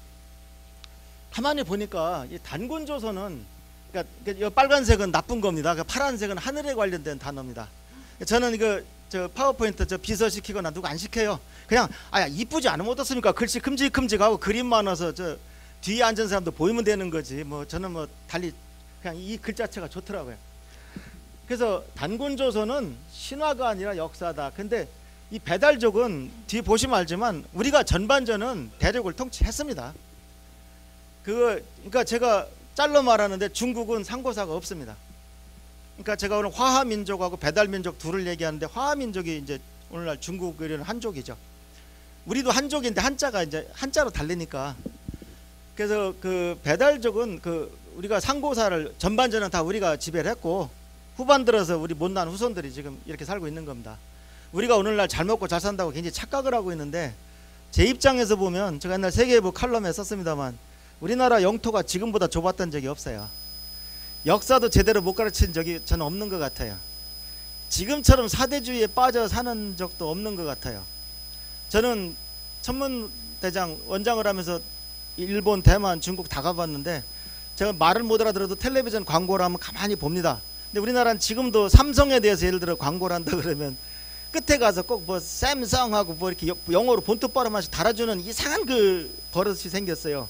가만히 보니까 이 단군조선은 그러니까 빨간색은 나쁜 겁니다. 그러니까 파란색은 하늘에 관련된 단어입니다. 저는 이거 저 파워포인트 저 비서시키거나 누구 안 시켜요. 그냥 아야 이쁘지 않으면 어떻습니까? 글씨 큼직큼직하고 그림 많아서 저 뒤에 앉은 사람도 보이면 되는 거지. 뭐 저는 뭐 달리 그냥 이 글자체가 좋더라고요. 그래서 단군조선은 신화가 아니라 역사다. 근데 이 배달족은 뒤에 보시면 알지만 우리가 전반전은 대륙을 통치했습니다. 그거 그러니까 제가 잘라 말하는데 중국은 상고사가 없습니다. 그러니까 제가 오늘 화하민족하고 배달민족 둘을 얘기하는데 화하민족이 이제 오늘날 중국을 한족이죠. 우리도 한족인데 한자가 이제 한자로 달리니까 그래서 그 배달족은 그 우리가 상고사를 전반전은 다 우리가 지배를 했고 후반 들어서 우리 못난 후손들이 지금 이렇게 살고 있는 겁니다. 우리가 오늘날 잘 먹고 잘 산다고 굉장히 착각을 하고 있는데 제 입장에서 보면 제가 옛날 세계일보 칼럼에 썼습니다만 우리나라 영토가 지금보다 좁았던 적이 없어요. 역사도 제대로 못 가르친 적이 저는 없는 것 같아요. 지금처럼 사대주의에 빠져 사는 적도 없는 것 같아요. 저는 천문대장 원장을 하면서 일본, 대만, 중국 다 가봤는데 제가 말을 못 알아들어도 텔레비전 광고를 하면 가만히 봅니다. 근데 우리나라는 지금도 삼성에 대해서 예를 들어 광고를 한다 그러면 끝에 가서 꼭 뭐 샘성하고 뭐 이렇게 영어로 본토 발음하시 달아주는 이상한 그 버릇이 생겼어요.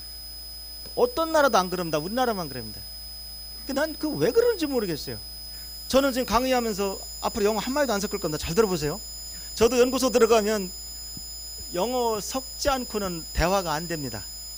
어떤 나라도 안 그럽니다. 우리나라만 그럽니다. 난 그 왜 그런지 모르겠어요. 저는 지금 강의하면서 앞으로 영어 한마디도 안 섞을 겁니다. 잘 들어보세요. 저도 연구소 들어가면 영어 섞지 않고는 대화가 안 됩니다.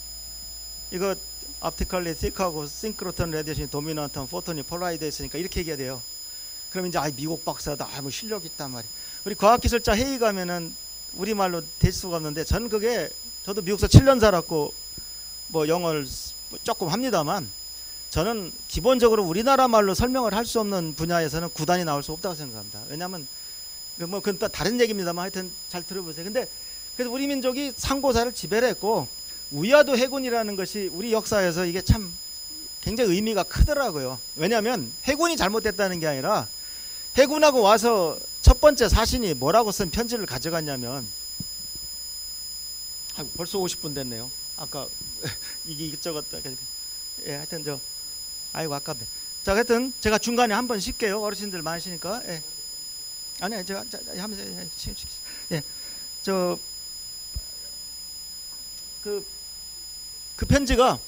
이거 optically thick하고 synchrotron radiation dominant photon이 폴라이드 했으니까 이렇게 얘기해야 돼요. 그럼 이제 아 미국 박사다, 아, 뭐 실력 있단 말이야. 우리 과학기술자 회의 가면은 우리말로 될 수가 없는데, 전 그게 저도 미국에서 칠 년 살았고 뭐 영어를 조금 합니다만, 저는 기본적으로 우리나라 말로 설명을 할 수 없는 분야에서는 구단이 나올 수 없다고 생각합니다. 왜냐하면 뭐 그건 또 다른 얘기입니다만 하여튼 잘 들어보세요. 근데 그래서 우리 민족이 상고사를 지배를 했고, 위화도 해군이라는 것이 우리 역사에서 이게 참 굉장히 의미가 크더라고요. 왜냐하면 해군이 잘못됐다는 게 아니라, 해군하고 와서 첫 번째 사신이 뭐라고 쓴 편지를 가져갔냐면, 아이고, 벌써 오십 분 됐네요. 아까 이게 이것저것, 예, 하여튼 저 아이고 아깝네. 자, 하여튼 제가 중간에 한번 쉴게요. 어르신들 많으시니까. 예. 아니, 제가 하면서 예, 저 그 그 편지가,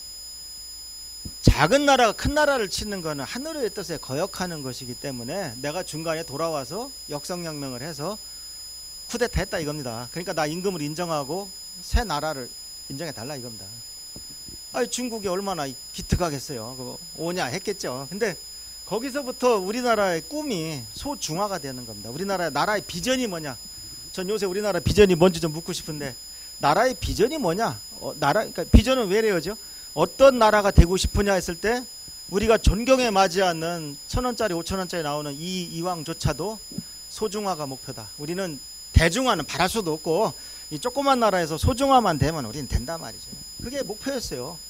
작은 나라가 큰 나라를 치는 거는 하늘의 뜻에 거역하는 것이기 때문에 내가 중간에 돌아와서 역성혁명을 해서 쿠데타 했다 이겁니다. 그러니까 나 임금을 인정하고 새 나라를 인정해 달라 이겁니다. 아니, 중국이 얼마나 기특하겠어요. 그거 오냐 했겠죠. 근데 거기서부터 우리나라의 꿈이 소중화가 되는 겁니다. 우리나라의 나라의 비전이 뭐냐? 전 요새 우리나라 비전이 뭔지 좀 묻고 싶은데, 나라의 비전이 뭐냐? 어, 나라, 그러니까 비전은 왜 이래요죠? 어떤 나라가 되고 싶으냐 했을 때, 우리가 존경에 맞지 않는 천 원짜리 오천 원짜리 나오는 이 이왕조차도 소중화가 목표다. 우리는 대중화는 바랄 수도 없고, 이 조그만 나라에서 소중화만 되면 우리는 된단 말이죠. 그게 목표였어요.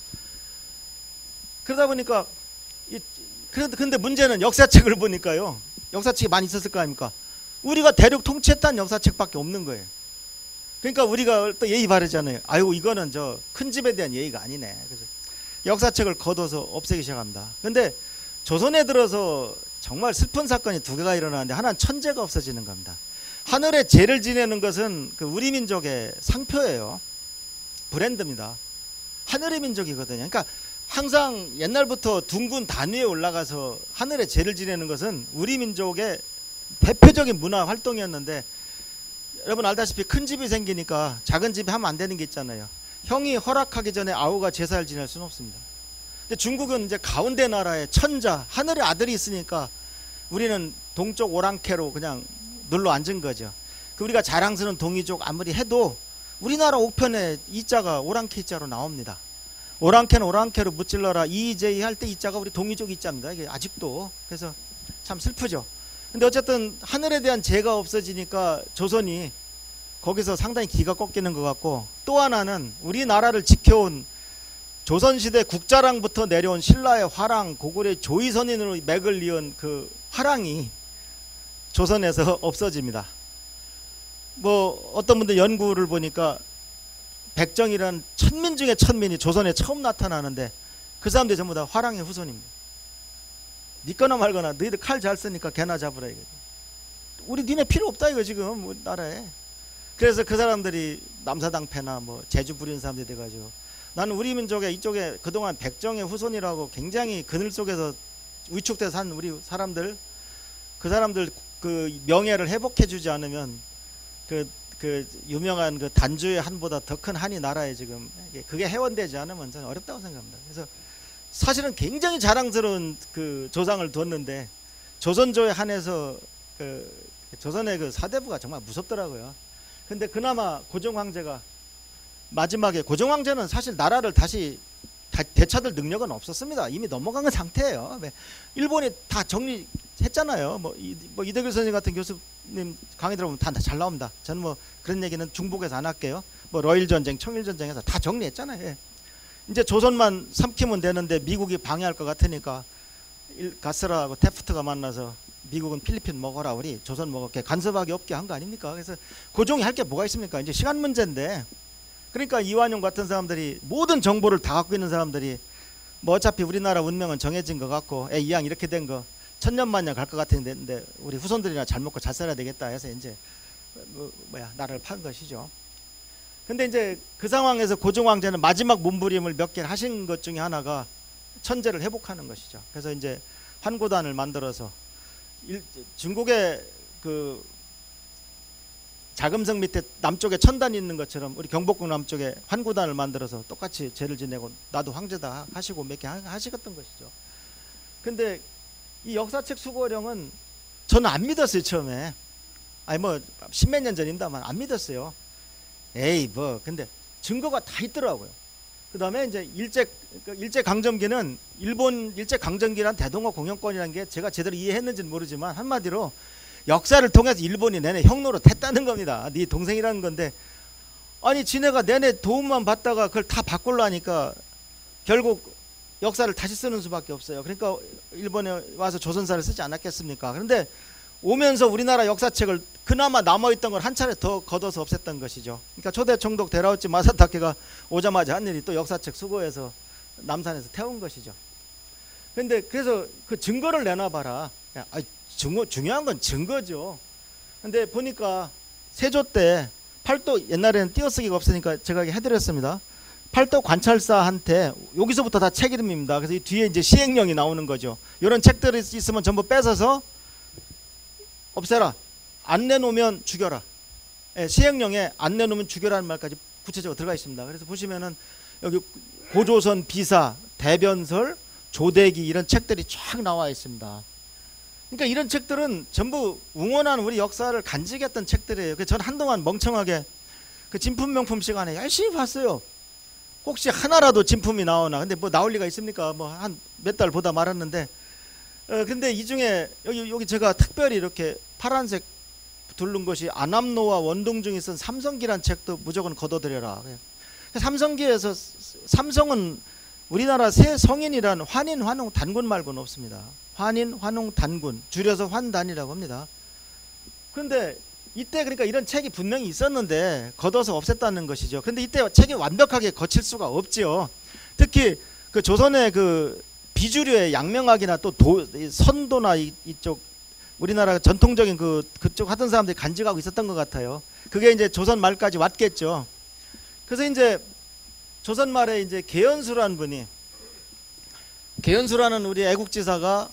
그러다 보니까 이, 그런데 근데 문제는 역사책을 보니까요, 역사책이 많이 있었을 거 아닙니까? 우리가 대륙 통치했다는 역사책밖에 없는 거예요. 그러니까 우리가 또 예의 바르잖아요. 아유, 이거는 저 큰 집에 대한 예의가 아니네. 그래서 역사책을 걷어서 없애기 시작합니다. 근데 조선에 들어서 정말 슬픈 사건이 두 개가 일어나는데, 하나는 천재가 없어지는 겁니다. 하늘에 제를 지내는 것은 그 우리 민족의 상표예요. 브랜드입니다. 하늘의 민족이거든요. 그러니까 항상 옛날부터 둥근 단 위에 올라가서 하늘에 제를 지내는 것은 우리 민족의 대표적인 문화 활동이었는데, 여러분 알다시피 큰 집이 생기니까 작은 집이 하면 안 되는 게 있잖아요. 형이 허락하기 전에 아우가 제사를 지낼 수는 없습니다. 근데 중국은 이제 가운데 나라의 천자, 하늘의 아들이 있으니까 우리는 동쪽 오랑캐로 그냥 눌러 앉은 거죠. 그 우리가 자랑스러운 동이족 아무리 해도 우리나라 옥편에 이자가 오랑캐 이자로 나옵니다. 오랑캐는 오랑캐로 무찔러라 이제이 할 때 이자가 우리 동이족 이자입니다. 이게 아직도. 그래서 참 슬프죠. 근데 어쨌든 하늘에 대한 제가 없어지니까 조선이 거기서 상당히 기가 꺾이는 것 같고, 또 하나는 우리나라를 지켜온 조선시대 국자랑부터 내려온 신라의 화랑, 고구려의 조의선인으로 맥을 이은 그 화랑이 조선에서 없어집니다. 뭐 어떤 분들 연구를 보니까 백정이라는 천민 중에 천민이 조선에 처음 나타나는데, 그 사람들이 전부 다 화랑의 후손입니다. 믿거나 말거나 너희들 칼 잘 쓰니까 개나 잡으라 이거지. 우리 니네 필요 없다 이거 지금 우리 나라에. 그래서 그 사람들이 남사당패나 뭐 제주 부리는 사람들이 돼가지고, 나는 우리 민족의 이쪽에 그동안 백정의 후손이라고 굉장히 그늘 속에서 위축돼서 산 우리 사람들, 그 사람들 그 명예를 회복해주지 않으면 그, 그 유명한 그 단주의 한보다 더 큰 한이 나라에 지금 그게 회원되지 않으면 저는 어렵다고 생각합니다. 그래서 사실은 굉장히 자랑스러운 그 조상을 뒀는데, 조선조에 한해서 그 조선의 그 사대부가 정말 무섭더라고요. 근데 그나마 고종황제가 마지막에, 고종황제는 사실 나라를 다시 되찾을 능력은 없었습니다. 이미 넘어간 상태예요. 일본이 다 정리했잖아요. 뭐, 이, 뭐 이덕일 선생 같은 교수님 강의 들어보면 다 잘 나옵니다. 저는 뭐 그런 얘기는 중복해서 안 할게요. 뭐 러일 전쟁, 청일 전쟁에서 다 정리했잖아요. 예. 이제 조선만 삼키면 되는데 미국이 방해할 것 같으니까 가스라하고 테프트가 만나서 미국은 필리핀 먹어라, 우리 조선 먹을게, 간섭하기 없게 한 거 아닙니까? 그래서 고종이 할 게 뭐가 있습니까? 이제 시간 문제인데, 그러니까 이완용 같은 사람들이, 모든 정보를 다 갖고 있는 사람들이 뭐 어차피 우리나라 운명은 정해진 것 같고, 에, 이왕 이렇게 된 거 천년만년 갈 것 같은데 우리 후손들이나 잘 먹고 잘 살아야 되겠다 해서 이제 뭐, 뭐야 나라를 판 것이죠. 근데 이제 그 상황에서 고종황제는 마지막 몸부림을 몇 개 하신 것 중에 하나가 천재를 회복하는 것이죠. 그래서 이제 환구단을 만들어서 일, 중국의 그 자금성 밑에 남쪽에 천단이 있는 것처럼 우리 경복궁 남쪽에 환구단을 만들어서 똑같이 제를 지내고 나도 황제다 하시고 몇 개 하시겠던 것이죠. 근데 이 역사책 수고령은 저는 안 믿었어요 처음에. 아니 뭐 십몇 년 전입니다만 안 믿었어요. 에이 뭐 근데 증거가 다 있더라고요. 그 다음에 이제 일제 일제 강점기는 일본 일제 강점기란 대동아 공영권이라는 게 제가 제대로 이해했는지는 모르지만 한마디로 역사를 통해서 일본이 내내 형노릇 했다는 겁니다. 네 동생이라는 건데 아니 지네가 내내 도움만 받다가 그걸 다 바꾸려니까 결국 역사를 다시 쓰는 수밖에 없어요. 그러니까 일본에 와서 조선사를 쓰지 않았겠습니까? 그런데 오면서 우리나라 역사책을 그나마 남아있던 걸 한 차례 더 걷어서 없앴던 것이죠. 그러니까 초대 총독 데라우치 마사타케가 오자마자 한 일이 또 역사책 수거해서 남산에서 태운 것이죠. 그런데 그래서 그 증거를 내놔봐라. 아, 증거, 중요한 건 증거죠. 근데 보니까 세조 때 팔도 옛날에는 띄어쓰기가 없으니까 제가 해드렸습니다. 팔도 관찰사한테 여기서부터 다 책 이름입니다. 그래서 이 뒤에 이제 시행령이 나오는 거죠. 이런 책들이 있으면 전부 뺏어서 없애라. 안 내놓으면 죽여라. 예, 시행령에 안 내놓으면 죽여라는 말까지 구체적으로 들어가 있습니다. 그래서 보시면은 여기 고조선 비사, 대변설, 조대기 이런 책들이 쫙 나와 있습니다. 그러니까 이런 책들은 전부 웅원한 우리 역사를 간직했던 책들이에요. 그래서 저는 한동안 멍청하게 그 진품 명품 시간에 열심히 봤어요. 혹시 하나라도 진품이 나오나. 근데 뭐 나올 리가 있습니까? 뭐 한 몇 달 보다 말았는데. 어, 근데 이 중에 여기 여기 제가 특별히 이렇게 파란색 두른 것이 안암노와 원동중이 쓴 삼성기란 책도 무조건 걷어들여라. 삼성기에서 삼성은 우리나라 새 성인이란 환인, 환웅, 단군 말고는 없습니다. 환인, 환웅, 단군 줄여서 환단이라고 합니다. 그런데 이때 그러니까 이런 책이 분명히 있었는데 걷어서 없앴다는 것이죠. 그런데 이때 책이 완벽하게 거칠 수가 없지요. 특히 그 조선의 그 비주류의 양명학이나 또 도, 선도나 이, 이쪽 우리나라 전통적인 그 그쪽 하던 사람들이 간직하고 있었던 것 같아요. 그게 이제 조선 말까지 왔겠죠. 그래서 이제 조선 말에 이제 계연수라는 분이 계연수라는 우리 애국지사가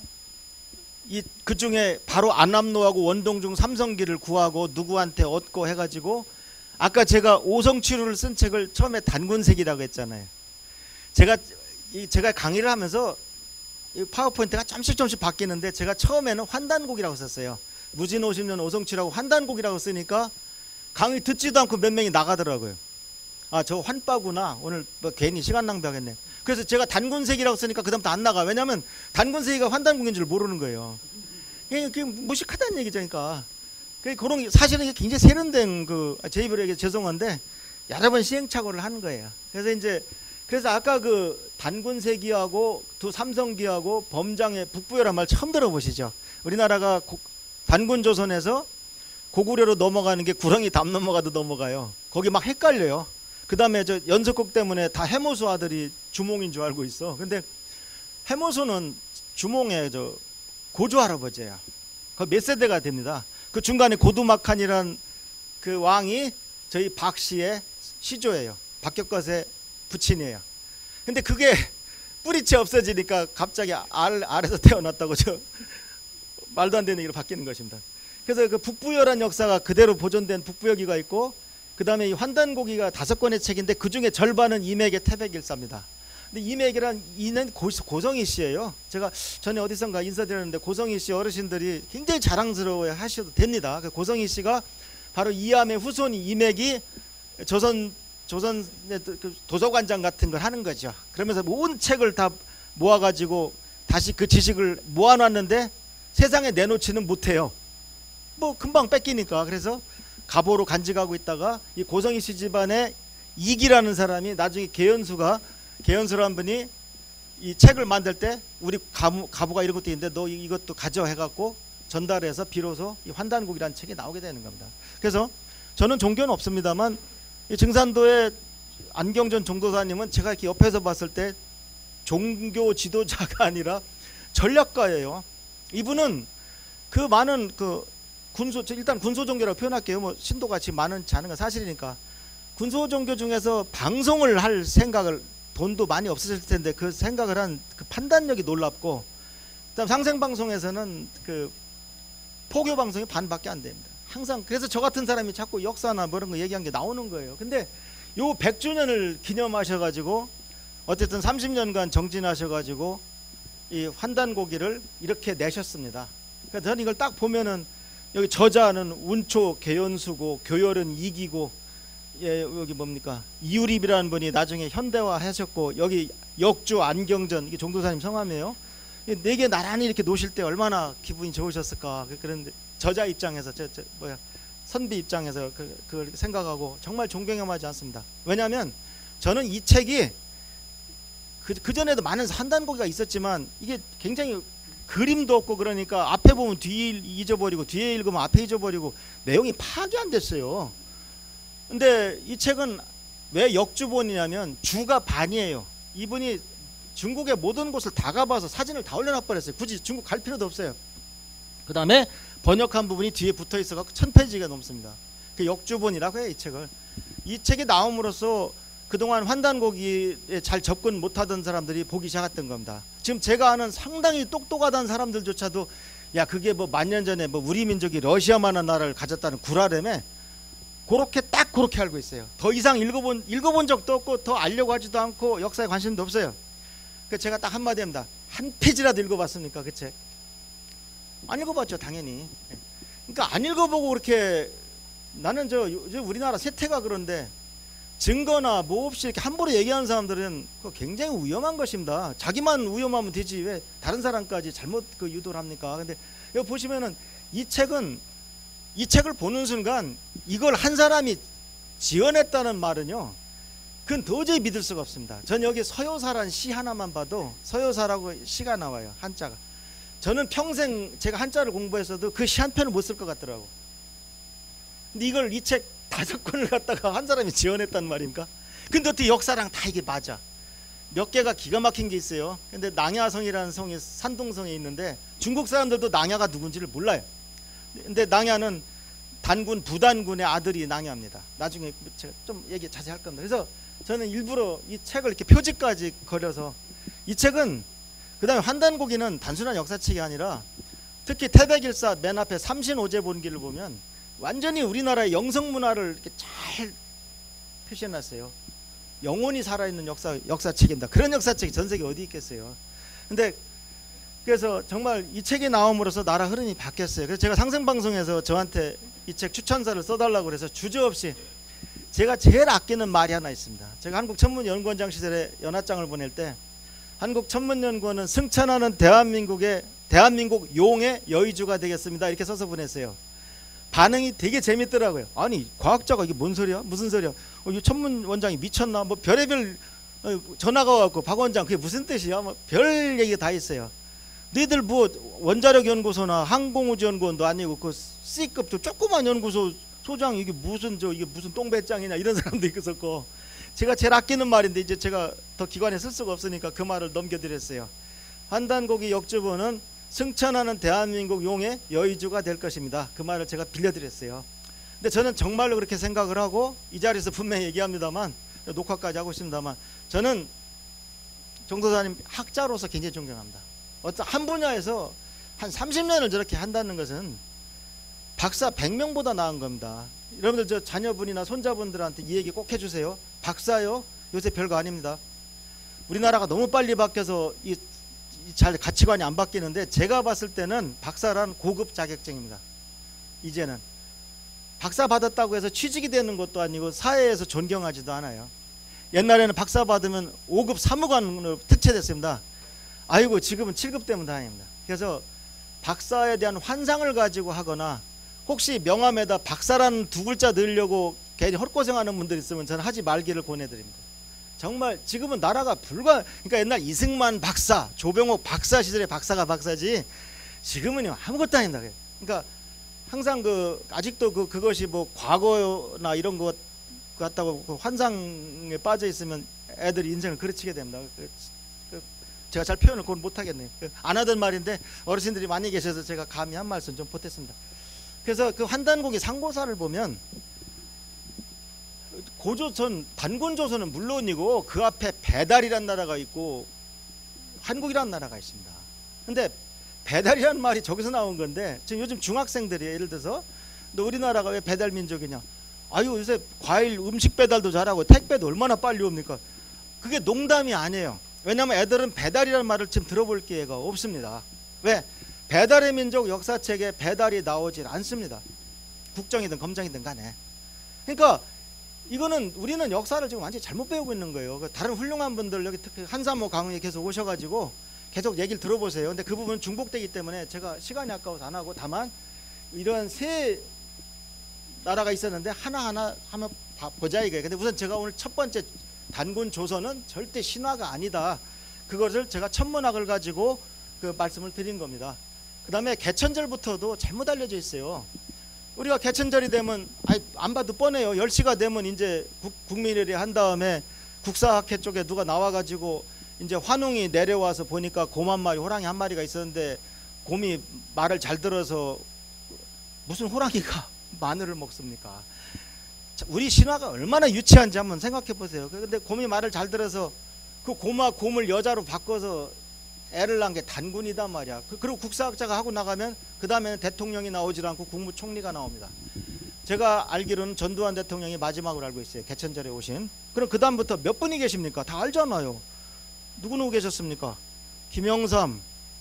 이 그 중에 바로 안암노하고 원동중 삼성기를 구하고 누구한테 얻고 해가지고 아까 제가 오성치루를 쓴 책을 처음에 단군색이라고 했잖아요. 제가 이 제가 강의를 하면서 이 파워포인트가 점씩 점씩 바뀌는데 제가 처음에는 환단곡이라고 썼어요. 무진 오십 년 오성치라고 환단곡이라고 쓰니까 강의 듣지도 않고 몇 명이 나가더라고요. 아, 저 환빠구나. 오늘 뭐 괜히 시간 낭비하겠네. 그래서 제가 단군색이라고 쓰니까 그다음부터 안 나가. 왜냐하면 단군색이가 환단곡인 줄 모르는 거예요. 그게 무식하다는 얘기죠. 그러니까 그런 사실은 굉장히 세련된 그 제 입으로 얘기 죄송한데 여러 번 시행착오를 하는 거예요. 그래서 이제 그래서 아까 그 단군세기하고 두 삼성기하고 범장의 북부여란 말 처음 들어보시죠? 우리나라가 고, 단군조선에서 고구려로 넘어가는 게 구렁이 담 넘어가도 넘어가요. 거기 막 헷갈려요. 그 다음에 저 연석국 때문에 다 해모수 아들이 주몽인 줄 알고 있어. 근데 해모수는 주몽의 저 고조 할아버지예요. 그 몇 세대가 됩니다. 그 중간에 고두막한이란 그 왕이 저희 박 씨의 시조예요. 박격것의 부친이에요. 근데 그게 뿌리채 없어지니까 갑자기 알, 알에서 태어났다고 저 말도 안 되는 얘기로 바뀌는 것입니다. 그래서 그 북부여란 역사가 그대로 보존된 북부여기가 있고 그 다음에 이 환단고기가 다섯 권의 책인데 그 중에 절반은 이맥의 태백일사입니다. 근데 이맥이란 이는 고, 고성희 씨예요. 제가 전에 어디선가 인사드렸는데 고성희 씨 어르신들이 굉장히 자랑스러워 하셔도 됩니다. 그 고성희 씨가 바로 이암의 후손이 이맥이 조선 조선 도서관장 같은 걸 하는 거죠. 그러면서 온 책을 다 모아가지고 다시 그 지식을 모아놨는데 세상에 내놓지는 못해요. 뭐 금방 뺏기니까. 그래서 가보로 간직하고 있다가 이 고성희 씨 집안의 이기라는 사람이 나중에 계연수가 계연수라는 분이 이 책을 만들 때 우리 가부, 가부가 이런 것도 있는데 너 이것도 가져 해갖고 전달해서 비로소 이 환단국이라는 책이 나오게 되는 겁니다. 그래서 저는 종교는 없습니다만 이 증산도의 안경전 종도사님은 제가 이렇게 옆에서 봤을 때 종교 지도자가 아니라 전략가예요. 이분은 그 많은 그 군소 일단 군소 종교라고 표현할게요. 뭐 신도같이 많은지 않은 건 사실이니까 군소 종교 중에서 방송을 할 생각을 돈도 많이 없으실 텐데 그 생각을 한 그 판단력이 놀랍고 그다음 상생 방송에서는 그 포교 방송이 반밖에 안 됩니다. 항상 그래서 저 같은 사람이 자꾸 역사나 뭐 이런 거 얘기한 게 나오는 거예요. 근데 요 백 주년을 기념하셔가지고 어쨌든 삼십 년간 정진하셔가지고 이 환단고기를 이렇게 내셨습니다. 그러니까 저는 이걸 딱 보면은 여기 저자는 운초 개연수고 교열은 이기고, 예, 여기 뭡니까 이유립이라는 분이 나중에 현대화하셨고, 여기 역주 안경전, 이게 종도사님 성함이에요. 네 개 나란히 이렇게 놓으실 때 얼마나 기분이 좋으셨을까. 그런데 저자 입장에서 저, 저 뭐야 선비 입장에서 그, 그걸 생각하고 정말 존경하지 않습니다. 왜냐하면 저는 이 책이 그, 그전에도 많은 한단고기가 있었지만 이게 굉장히 그림도 없고, 그러니까 앞에 보면 뒤에 잊어버리고 뒤에 읽으면 앞에 잊어버리고 내용이 파악이 안 됐어요. 근데 이 책은 왜 역주본이냐면 주가 반이에요. 이분이 중국의 모든 곳을 다 가봐서 사진을 다 올려놔 버렸어요. 굳이 중국 갈 필요도 없어요. 그 다음에 번역한 부분이 뒤에 붙어 있어서 천 페이지가 넘습니다. 그 역주본이라고 해요, 이 책을. 이 책이 나옴으로써 그동안 환단고기에 잘 접근 못하던 사람들이 보기 시작했던 겁니다. 지금 제가 아는 상당히 똑똑하다는 사람들조차도 야 그게 뭐 만 년 전에 뭐 우리 민족이 러시아만한 나라를 가졌다는 구라라며 그렇게 딱 그렇게 알고 있어요. 더 이상 읽어본 읽어본 적도 없고 더 알려고 하지도 않고 역사에 관심도 없어요. 그 제가 딱 한마디 합니다. 한 페이지라도 읽어봤습니까 그 책? 안 읽어봤죠 당연히. 그러니까 안 읽어보고 그렇게 나는 저, 저 우리나라 세태가 그런데 증거나 뭐 없이 이렇게 함부로 얘기하는 사람들은 그거 굉장히 위험한 것입니다. 자기만 위험하면 되지 왜 다른 사람까지 잘못 그 유도를 합니까? 근데 여기 보시면은 이 책은 이 책을 보는 순간 이걸 한 사람이 지어냈다는 말은요, 그건 도저히 믿을 수가 없습니다. 전 여기 서효사라는 시 하나만 봐도 서효사라고 시가 나와요. 한자가. 저는 평생 제가 한자를 공부했어도 그 시 한 편을 못 쓸 것 같더라고. 근데 이걸 이 책 다섯 권을 갖다가 한 사람이 지어냈단 말입니까? 근데 어떻게 역사랑 다 이게 맞아. 몇 개가 기가 막힌 게 있어요. 근데 낭야성이라는 성이 산둥성에 있는데 중국 사람들도 낭야가 누군지를 몰라요. 근데 낭야는 단군 부단군의 아들이 낭야입니다. 나중에 제가 좀 얘기 자세히 할 겁니다. 그래서 저는 일부러 이 책을 이렇게 표지까지 그려서, 이 책은 그 다음에 환단고기는 단순한 역사책이 아니라 특히 태백일사 맨 앞에 삼신오제 본기를 보면 완전히 우리나라의 영성문화를 이렇게 잘 표시해놨어요. 영원히 살아있는 역사, 역사책입니다. 그런 역사책이 전 세계 어디 있겠어요. 근데 그래서 정말 이 책이 나옴으로써 나라 흐름이 바뀌었어요. 그래서 제가 상생방송에서 저한테 이 책 추천사를 써달라고 그래서 주저없이 제가 제일 아끼는 말이 하나 있습니다. 제가 한국천문연구원장 시절에 연하장을 보낼 때 한국천문연구원은 승천하는 대한민국의 대한민국 용의 여의주가 되겠습니다. 이렇게 써서 보냈어요. 반응이 되게 재밌더라고요. 아니 과학자가 이게 뭔 소리야? 무슨 소리야? 어, 이 천문원장이 미쳤나? 뭐 별의별 어, 전화가 와갖고 박 원장 그게 무슨 뜻이야? 뭐 별 얘기가 다 있어요. 너희들 뭐 원자력 연구소나 항공우주연구원도 아니고 그 C급 저 조그만 연구소 소장 이게 무슨 저 이게 무슨 똥배짱이냐 이런 사람도 있었고, 제가 제일 아끼는 말인데 이제 제가 더 기관에 쓸 수가 없으니까 그 말을 넘겨드렸어요. 환단고기 역주본은 승천하는 대한민국 용의 여의주가 될 것입니다. 그 말을 제가 빌려드렸어요. 근데 저는 정말로 그렇게 생각을 하고 이 자리에서 분명히 얘기합니다만, 녹화까지 하고 있습니다만, 저는 정도사님 학자로서 굉장히 존경합니다. 어떤 한 분야에서 한 삼십 년을 저렇게 한다는 것은 박사 백 명보다 나은 겁니다. 여러분들 저 자녀분이나 손자분들한테 이 얘기 꼭 해주세요. 박사요? 요새 별거 아닙니다. 우리나라가 너무 빨리 바뀌어서 이 잘 가치관이 안 바뀌는데, 제가 봤을 때는 박사란 고급 자격증입니다. 이제는 박사 받았다고 해서 취직이 되는 것도 아니고 사회에서 존경하지도 않아요. 옛날에는 박사 받으면 오 급 사무관으로 특채됐습니다. 아이고 지금은 칠 급 되면 다행입니다. 그래서 박사에 대한 환상을 가지고 하거나 혹시 명함에다 박사라는 두 글자 넣으려고 괜히 헛고생하는 분들 있으면 저는 하지 말기를 권해드립니다. 정말 지금은 나라가 불과, 그러니까 옛날 이승만 박사, 조병옥 박사 시절에 박사가 박사지 지금은요 아무것도 아닙니다. 그러니까 항상 그 아직도 그 그것이 뭐 과거나 이런 것 같다고 그 환상에 빠져 있으면 애들이 인생을 그르치게 됩니다. 그, 그 제가 잘 표현을 그건 못하겠네요. 그 안 하던 말인데 어르신들이 많이 계셔서 제가 감히 한 말씀 좀 보탰습니다. 그래서 그 환단고기 상고사를 보면 고조선, 단군조선은 물론이고 그 앞에 배달이란 나라가 있고 한국이란 나라가 있습니다. 근데 배달이란 말이 저기서 나온 건데, 지금 요즘 중학생들이 예를 들어서 너 우리나라가 왜 배달 민족이냐? 아유 요새 과일 음식 배달도 잘하고 택배도 얼마나 빨리 옵니까? 그게 농담이 아니에요. 왜냐하면 애들은 배달이라는 말을 지금 들어볼 기회가 없습니다. 왜? 배달의 민족 역사책에 배달이 나오질 않습니다. 국정이든 검정이든 간에. 그러니까 이거는 우리는 역사를 지금 완전히 잘못 배우고 있는 거예요. 다른 훌륭한 분들 여기 특히 한사모 강의에 계속 오셔가지고 계속 얘기를 들어보세요. 근데 그 부분은 중복되기 때문에 제가 시간이 아까워서 안 하고, 다만 이런 세 나라가 있었는데 하나하나 한번 보자 이거예요. 근데 우선 제가 오늘 첫 번째 단군 조선은 절대 신화가 아니다, 그것을 제가 천문학을 가지고 그 말씀을 드린 겁니다. 그 다음에 개천절부터도 잘못 알려져 있어요. 우리가 개천절이 되면 아니, 안 봐도 뻔해요. 열 시가 되면 이제 국, 국민일이 한 다음에 국사학회 쪽에 누가 나와가지고 이제 환웅이 내려와서 보니까 곰 한 마리, 호랑이 한 마리가 있었는데 곰이 말을 잘 들어서 무슨 호랑이가 마늘을 먹습니까? 우리 신화가 얼마나 유치한지 한번 생각해 보세요. 근데 곰이 말을 잘 들어서 그 곰아 곰을 여자로 바꿔서 애를 낳은 게 단군이단 말이야. 그리고 국사학자가 하고 나가면 그 다음에는 대통령이 나오질 않고 국무총리가 나옵니다. 제가 알기로는 전두환 대통령이 마지막으로 알고 있어요. 개천절에 오신. 그럼 그 다음부터 몇 분이 계십니까? 다 알잖아요. 누구누구 계셨습니까? 김영삼,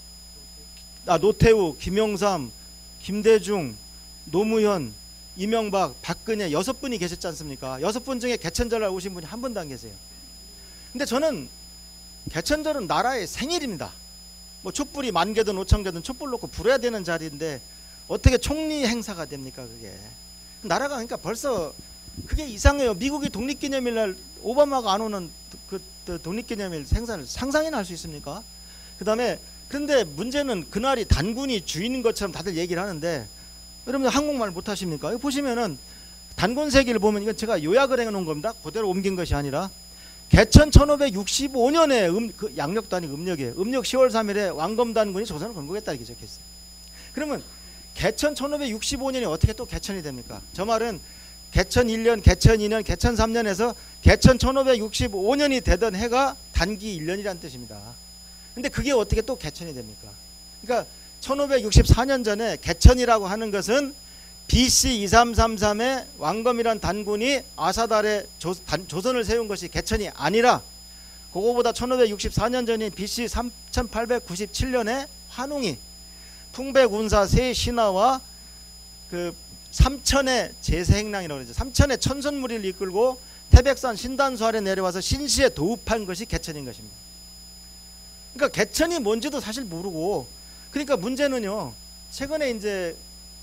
아, 노태우, 김영삼, 김대중, 노무현, 이명박, 박근혜 여섯 분이 계셨지 않습니까? 여섯 분 중에 개천절에 오신 분이 한 분도 안 계세요. 근데 저는 개천절은 나라의 생일입니다. 뭐 촛불이 만 개든 오천 개든 촛불 놓고 불어야 되는 자리인데 어떻게 총리 행사가 됩니까 그게? 나라가 그러니까 벌써 그게 이상해요. 미국이 독립기념일날 오바마가 안 오는 그, 그 독립기념일 행사를 상상이나 할 수 있습니까? 그 다음에 근데 문제는 그날이 단군이 주인인 것처럼 다들 얘기를 하는데, 여러분들 한국말 못하십니까? 여기 보시면은 단군세기를 보면, 이건 제가 요약을 해놓은 겁니다. 그대로 옮긴 것이 아니라 개천 천오백육십오 년에 음, 그 양력도 아니고 음력이에요. 음력 시월 삼일에 왕검단군이 조선을 건국했다 이렇게 적혀있어요. 그러면 개천 천오백육십오 년이 어떻게 또 개천이 됩니까? 저 말은 개천 일 년, 개천 이 년, 개천 삼 년에서 개천 천오백육십오 년이 되던 해가 단기 일 년이라는 뜻입니다. 근데 그게 어떻게 또 개천이 됩니까? 그러니까 천오백육십사 년 전에 개천이라고 하는 것은 비씨 이삼삼삼에 왕검이란 단군이 아사달에 조, 단, 조선을 세운 것이 개천이 아니라, 그거보다 천오백육십사 년 전인 비씨 삼천팔백구십칠 년에 환웅이 풍백운사 세 신하와 그 삼천의 제세행랑이라고 그러죠. 삼천의 천선무리를 이끌고 태백산 신단수 아래 내려와서 신시에 도읍한 것이 개천인 것입니다. 그러니까 개천이 뭔지도 사실 모르고, 그러니까 문제는요, 최근에 이제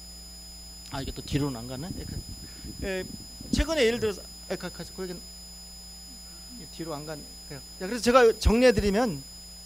아 이게 또 뒤로는 안 가네. 에, 최근에 예를 들어서 에, 가, 가, 거기 뒤로 안 가네. 그래서 제가 정리해드리면,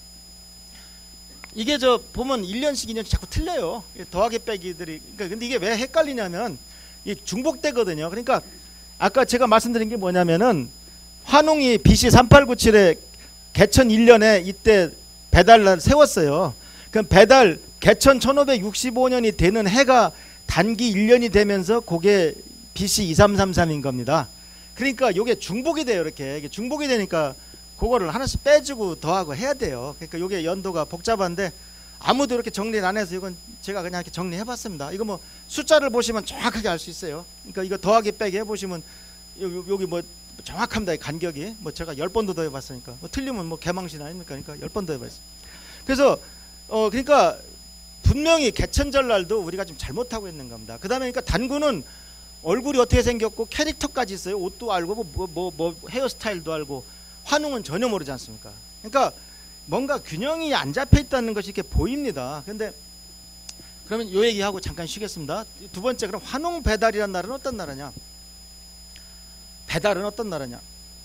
이게 저 보면 일 년씩 이 년씩 자꾸 틀려요. 더하기 빼기들이. 그러니까 근데 이게 왜 헷갈리냐면 이 중복되거든요. 그러니까 아까 제가 말씀드린 게 뭐냐면은 환웅이 비씨 삼팔구칠에 개천 일 년에 이때 배달을 세웠어요. 그럼 배달 개천 천오백육십오 년이 되는 해가 단기 일 년이 되면서 그게 비씨 이삼삼삼인 겁니다. 그러니까 이게 중복이 돼요. 이렇게 이게 중복이 되니까 그거를 하나씩 빼주고 더하고 해야 돼요. 그러니까 이게 연도가 복잡한데 아무도 이렇게 정리를 안 해서 이건 제가 그냥 이렇게 정리해봤습니다. 이거 뭐 숫자를 보시면 정확하게 알 수 있어요. 그러니까 이거 더하기 빼기 해보시면 여기, 여기 뭐 정확합니다. 이 간격이. 뭐 제가 열 번도 더 해봤으니까. 뭐 틀리면 뭐 개망신 아닙니까? 그러니까 열 번 더 해봤어요. 그래서 어 그러니까 분명히 개천절 날도 우리가 좀 잘못하고 있는 겁니다. 그 다음에 그러니까 단군은 얼굴이 어떻게 생겼고 캐릭터까지 있어요. 옷도 알고 뭐, 뭐, 뭐 헤어스타일도 알고. 환웅은 전혀 모르지 않습니까? 그러니까 뭔가 균형이 안 잡혀 있다는 것이 이렇게 보입니다. 근데 그러면 요 얘기하고 잠깐 쉬겠습니다. 두 번째, 그럼 환웅 배달이란 나라는 어떤 나라냐? 배달은 어떤 나라냐?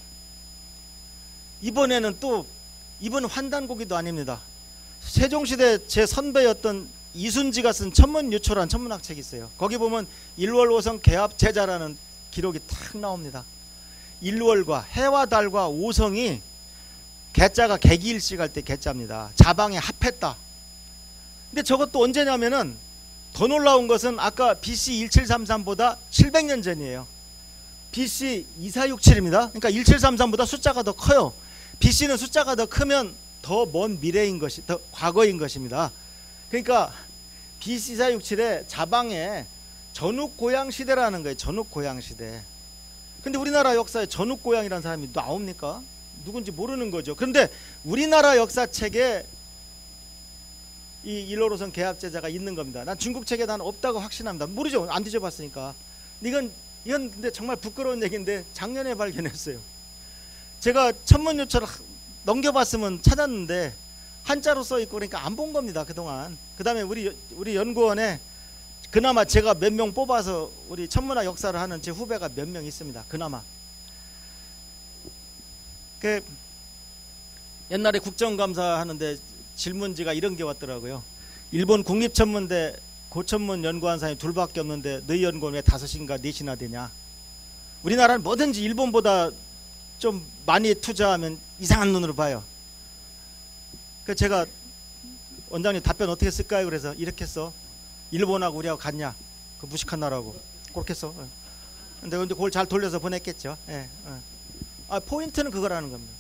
이번에는 또 이번 환단고기도 아닙니다. 세종시대 제 선배였던 이순지가 쓴 천문유초라는 천문학 책이 있어요. 거기 보면 일월오성 개합제자라는 기록이 탁 나옵니다. 일월과 해와 달과 오성이 개자가 개기일식 할 때 개자입니다. 자방에 합했다. 근데 저것도 언제냐면은 더 놀라운 것은 아까 비씨 일칠삼삼보다 칠백 년 전이에요. 비씨 이사육칠입니다. 그러니까 일칠삼삼보다 숫자가 더 커요. 비씨는 숫자가 더 크면 더 먼 미래인 것이, 더 과거인 것입니다. 그러니까 비씨 이사육칠에 자방에 전욱고향시대라는 거예요. 전욱고향시대. 근데 우리나라 역사에 전욱고향이라는 사람이 나옵니까? 누군지 모르는 거죠. 그런데 우리나라 역사책에 이 일 호로선 계약제자가 있는 겁니다. 난 중국 책에 난 없다고 확신합니다. 모르죠. 안 뒤져봤으니까. 이건 이건 근데 정말 부끄러운 얘기인데 작년에 발견했어요. 제가 천문 요철을 넘겨봤으면 찾았는데 한자로 써 있고 그러니까 안 본 겁니다. 그동안. 그다음에 우리 우리 연구원에 그나마 제가 몇 명 뽑아서 우리 천문학 역사를 하는 제 후배가 몇 명 있습니다. 그나마. 그 옛날에 국정감사 하는데 질문지가 이런 게 왔더라고요. 일본 국립천문대 고천문 연구한 사람이 둘밖에 없는데 너희 연구원 왜 다섯인가 넷이나 되냐. 우리나라는 뭐든지 일본보다 좀 많이 투자하면 이상한 눈으로 봐요. 그 제가 원장님 답변 어떻게 쓸까요? 그래서 이렇게 써. 일본하고 우리하고 같냐? 그 무식한 나라고. 그렇게 써. 근데 근데 그걸 잘 돌려서 보냈겠죠. 예. 예. 아 포인트는 그거라는 겁니다.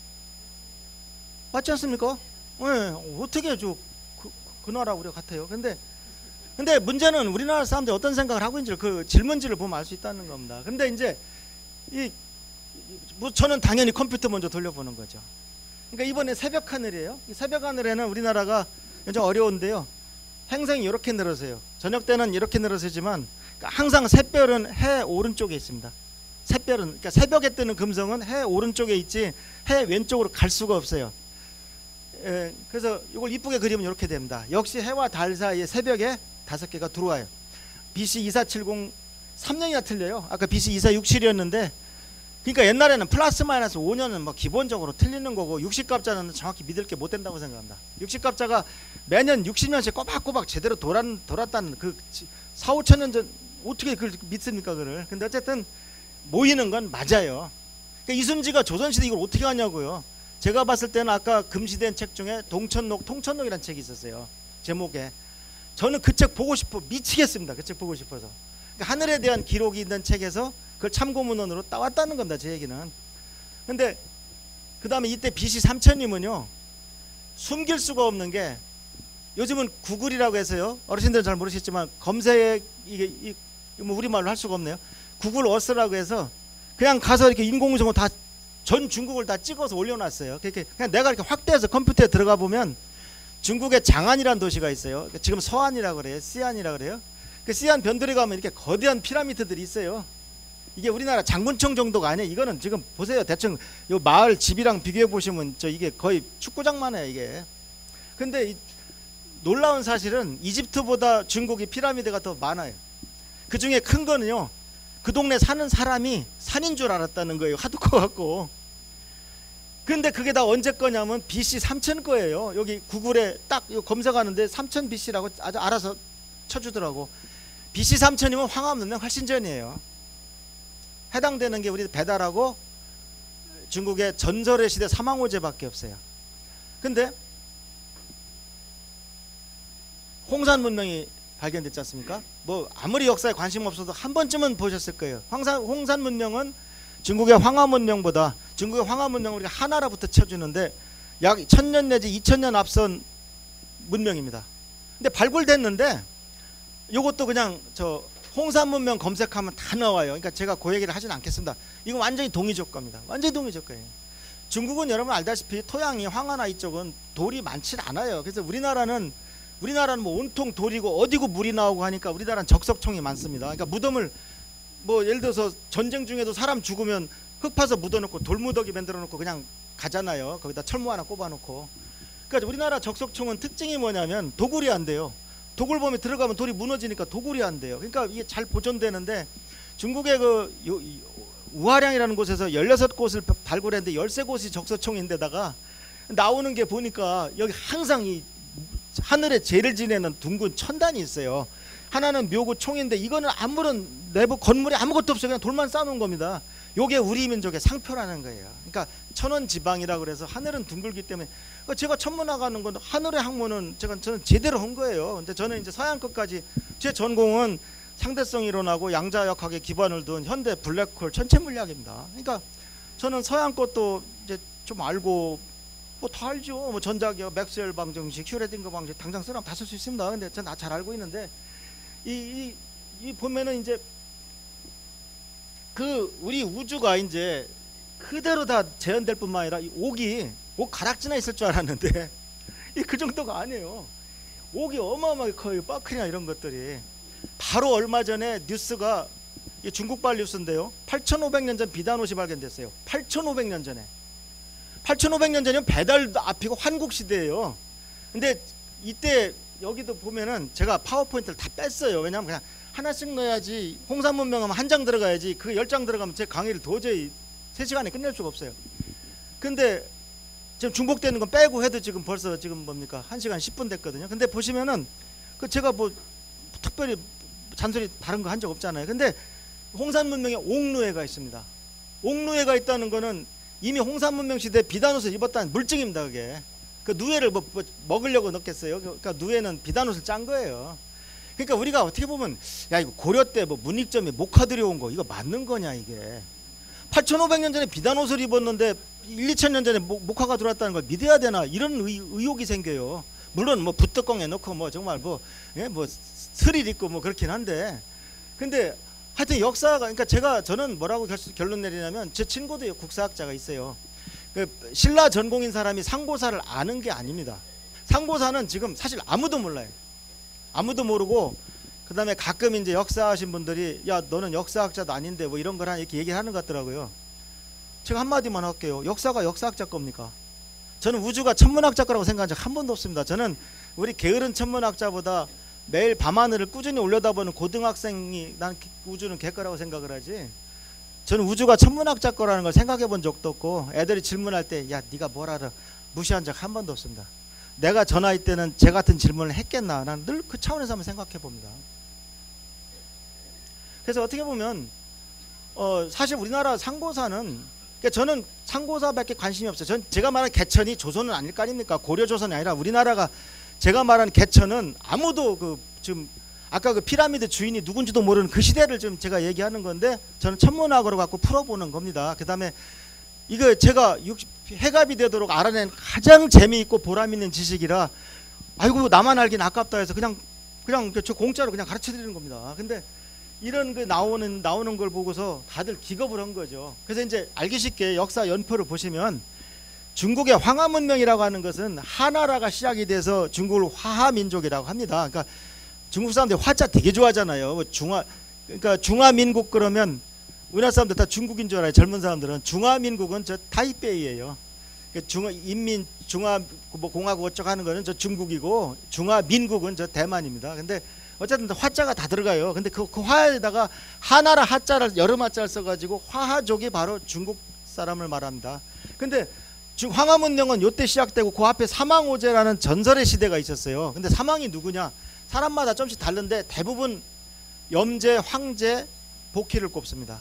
맞지 않습니까? 예. 어떻게 저 그, 그 나라 우리가 같아요. 근데 근데 문제는 우리나라 사람들이 어떤 생각을 하고 있는지를 그 질문지를 보면 알 수 있다는 겁니다. 근데 이제 이 뭐 저는 당연히 컴퓨터 먼저 돌려보는 거죠. 그러니까 이번에 새벽 하늘이에요. 이 새벽 하늘에는 우리나라가 좀 어려운데요. 행성이 이렇게 늘어서요. 저녁 때는 이렇게 늘어서지만 항상 샛별은 해 오른쪽에 있습니다. 샛별은 그러니까 새벽에 뜨는 금성은 해 오른쪽에 있지 해 왼쪽으로 갈 수가 없어요. 에, 그래서 이걸 이쁘게 그리면 이렇게 됩니다. 역시 해와 달 사이에 새벽에 다섯 개가 들어와요. 비씨 이사칠공 삼 년이나 틀려요. 아까 비씨 이사육칠이었는데 그러니까 옛날에는 플러스 마이너스 오 년은 뭐 기본적으로 틀리는 거고 육십갑자는 정확히 믿을 게 못 된다고 생각합니다. 육십갑자가 매년 육십 년씩 꼬박꼬박 제대로 돌았, 돌았다는 그 사, 오천 년 전 어떻게 그걸 믿습니까 그걸. 근데 어쨌든 모이는 건 맞아요. 그러니까 이순지가 조선시대 이걸 어떻게 하냐고요. 제가 봤을 때는 아까 금시된 책 중에 동천록 통천록이라는 책이 있었어요. 제목에. 저는 그 책 보고 싶어 미치겠습니다. 그 책 보고 싶어서. 그러니까 하늘에 대한 기록이 있는 책에서 그걸 참고문헌으로 따왔다는 겁니다. 제 얘기는. 근데 그 다음에 이때 비씨 삼천님은요 숨길 수가 없는 게 요즘은 구글이라고 해서요 어르신들은 잘 모르시겠지만 검색 이게 이, 뭐 우리말로 할 수가 없네요. 구글 어스라고 해서 그냥 가서 이렇게 인공위성으로 다 전 중국을 다 찍어서 올려놨어요. 그렇게 그냥 내가 이렇게 확대해서 컴퓨터에 들어가 보면 중국의 장안이라는 도시가 있어요. 지금 서안이라고 그래요. 시안이라고 그래요. 그 시안 변두리 가면 이렇게 거대한 피라미드들이 있어요. 이게 우리나라 장군청 정도가 아니에요. 이거는 지금 보세요. 대충 요 마을 집이랑 비교해 보시면 저 이게 거의 축구장만 해요. 이게. 근데 이 놀라운 사실은 이집트보다 중국이 피라미드가 더 많아요. 그 중에 큰 거는요. 그 동네 사는 사람이 산인 줄 알았다는 거예요. 하도 커갖고. 근데 그게 다 언제 거냐면 비씨 삼천 거예요. 여기 구글에 딱 검색하는데 삼천 비씨라고 아주 알아서 쳐주더라고. 비씨 삼천이면 황하문명 훨씬 전이에요. 해당되는 게 우리 배달하고 중국의 전설의 시대 사망호제밖에 없어요. 근데 홍산 문명이 발견됐지 않습니까? 뭐 아무리 역사에 관심 없어도 한 번쯤은 보셨을 거예요. 황산, 홍산 문명은 중국의 황하 문명보다 중국의 황하 문명을 우리가 하나라부터 쳐주는데 약 천 년 내지 이천 년 앞선 문명입니다. 근데 발굴됐는데 요것도 그냥 저 홍산 문명 검색하면 다 나와요. 그러니까 제가 그 얘기를 하진 않겠습니다. 이건 완전히 동의적 겁니다. 완전히 동의적 거예요. 중국은 여러분 알다시피 토양이 황하나 이쪽은 돌이 많지 않아요. 그래서 우리나라는 우리나라는 뭐 온통 돌이고 어디고 물이 나오고 하니까 우리나라는 적석총이 많습니다. 그러니까 무덤을 뭐 예를 들어서 전쟁 중에도 사람 죽으면 흙 파서 묻어놓고 돌무더기 만들어 놓고 그냥 가잖아요. 거기다 철무 하나 꼽아놓고. 그러니까 우리나라 적석총은 특징이 뭐냐면 도굴이 안 돼요. 도굴범에 들어가면 돌이 무너지니까 도굴이 안 돼요. 그러니까 이게 잘 보존되는데 중국의 그 요, 우하량이라는 곳에서 열여섯 곳을 발굴했는데 열세 곳이 적석총인데다가 나오는 게 보니까 여기 항상 이 하늘에 죄를 지내는 둥근 천단이 있어요. 하나는 묘구 총인데 이거는 아무런 내부 건물에 아무것도 없어요. 그냥 돌만 쌓아놓은 겁니다. 요게 우리 민족의 상표라는 거예요. 그러니까 천원지방이라고 그래서 하늘은 둥글기 때문에 제가 천문학 하는 건 하늘의 학문은 제가 저는 제대로 한 거예요. 근데 저는 이제 서양 것까지 제 전공은 상대성 이론하고 양자역학에 기반을 둔 현대 블랙홀 천체 물리학입니다. 그러니까 저는 서양 것도 이제 좀 알고 뭐 다 알죠. 뭐 전자기업, 맥스웰 방정식, 슈레딩거 방정식 당장 쓰라면 다 쓸 수 있습니다. 근데 저는 잘 알고 있는데 이, 이, 이 보면은 이제 그 우리 우주가 이제 그대로 다 재현될 뿐만 아니라 이 옥이 옥 가락지나 있을 줄 알았는데 이 그 정도가 아니에요. 옥이 어마어마하게 커요. 빠크리나 이런 것들이. 바로 얼마 전에 뉴스가, 이게 중국발 뉴스인데요, 팔천오백 년 전 비단옷이 발견됐어요. 팔천오백 년 전에. 팔천오백 년 전이면 배달 앞이고 환국시대예요. 근데 이때 여기도 보면은 제가 파워포인트를 다 뺐어요. 왜냐하면 그냥 하나씩 넣어야지, 홍산문명하면 한 장 들어가야지, 그 열 장 들어가면 제 강의를 도저히 세 시간에 끝낼 수가 없어요. 근데 지금 중복되는 건 빼고 해도 지금 벌써 지금 뭡니까 한 시간 십 분 됐거든요. 근데 보시면은 그 제가 뭐 특별히 잔소리 다른 거 한 적 없잖아요. 근데 홍산문명에 옥루회가 있습니다. 옥루회가 있다는 거는 이미 홍산문명 시대에 비단옷을 입었다는 물증입니다. 그게 그 누에를 뭐, 뭐 먹으려고 넣겠어요. 그러니까 누에는 비단옷을 짠 거예요. 그러니까 우리가 어떻게 보면 야 이거 고려 때 뭐 문익점에 목화 들여온 거 이거 맞는 거냐 이게. 팔천오백 년 전에 비단옷을 입었는데 일, 이천 년 전에 목화가 들어왔다는 걸 믿어야 되나 이런 의, 의혹이 생겨요. 물론 뭐 붓뚜껑에 넣고 뭐 정말 뭐, 예, 뭐 스릴 있고 뭐 그렇긴 한데, 근데 하여튼 역사가, 그러니까 제가 저는 뭐라고 결, 결론 내리냐면 제 친구도 국사학자가 있어요. 그 신라 전공인 사람이 상고사를 아는 게 아닙니다. 상고사는 지금 사실 아무도 몰라요. 아무도 모르고 그 다음에 가끔 이제 역사하신 분들이 야 너는 역사학자도 아닌데 뭐 이런 거랑 이렇게 얘기를 하는 것 같더라고요. 제가 한마디만 할게요. 역사가 역사학자 겁니까? 저는 우주가 천문학자 거라고 생각한 적 한 번도 없습니다. 저는 우리 게으른 천문학자보다 매일 밤하늘을 꾸준히 올려다보는 고등학생이 난 우주는 걔 거라고 생각을 하지, 저는 우주가 천문학자 거라는 걸 생각해 본 적도 없고, 애들이 질문할 때 야 네가 뭘 알아 무시한 적 한 번도 없습니다. 내가 저 나이 때는 제 같은 질문을 했겠나, 난 늘 그 차원에서 한번 생각해 봅니다. 그래서 어떻게 보면 어 사실 우리나라 상고사는, 그러니까 저는 상고사밖에 관심이 없어요. 전 제가 말한 개천이 조선은 아닐 거 아닙니까? 고려 조선이 아니라 우리나라가, 제가 말한 개천은 아무도 그 지금 아까 그 피라미드 주인이 누군지도 모르는 그 시대를 좀 제가 얘기하는 건데, 저는 천문학으로 갖고 풀어보는 겁니다. 그 다음에 이거 제가 육십, 해갑이 되도록 알아낸 가장 재미있고 보람있는 지식이라, 아이고 나만 알긴 아깝다 해서 그냥 그냥 저 공짜로 그냥 가르쳐 드리는 겁니다. 근데 이런 그 나오는 나오는 걸 보고서 다들 기겁을 한 거죠. 그래서 이제 알기 쉽게 역사 연표를 보시면, 중국의 황하문명이라고 하는 것은 하나라가 시작이 돼서 중국을 화하민족이라고 합니다. 그러니까 중국 사람들이 화자 되게 좋아하잖아요. 중화, 그러니까 중화민국 그러면 우리나라 사람들 다 중국인 줄 알아요. 젊은 사람들은. 중화민국은 저 타이베이예요. 그러니까 중화 인민 중화 뭐 공화국 어쩌고 하는 거는 저 중국이고, 중화민국은 저 대만입니다. 근데 어쨌든 화자가 다 들어가요. 근데 그, 그 화에다가 하나라 하자를 여름 하자를 써가지고 화하족이 바로 중국 사람을 말합니다. 근데 중 황하문명은 요때 시작되고 그 앞에 사망오제라는 전설의 시대가 있었어요. 근데 사망이 누구냐? 사람마다 좀씩 다른데 대부분 염제, 황제, 복희를 꼽습니다.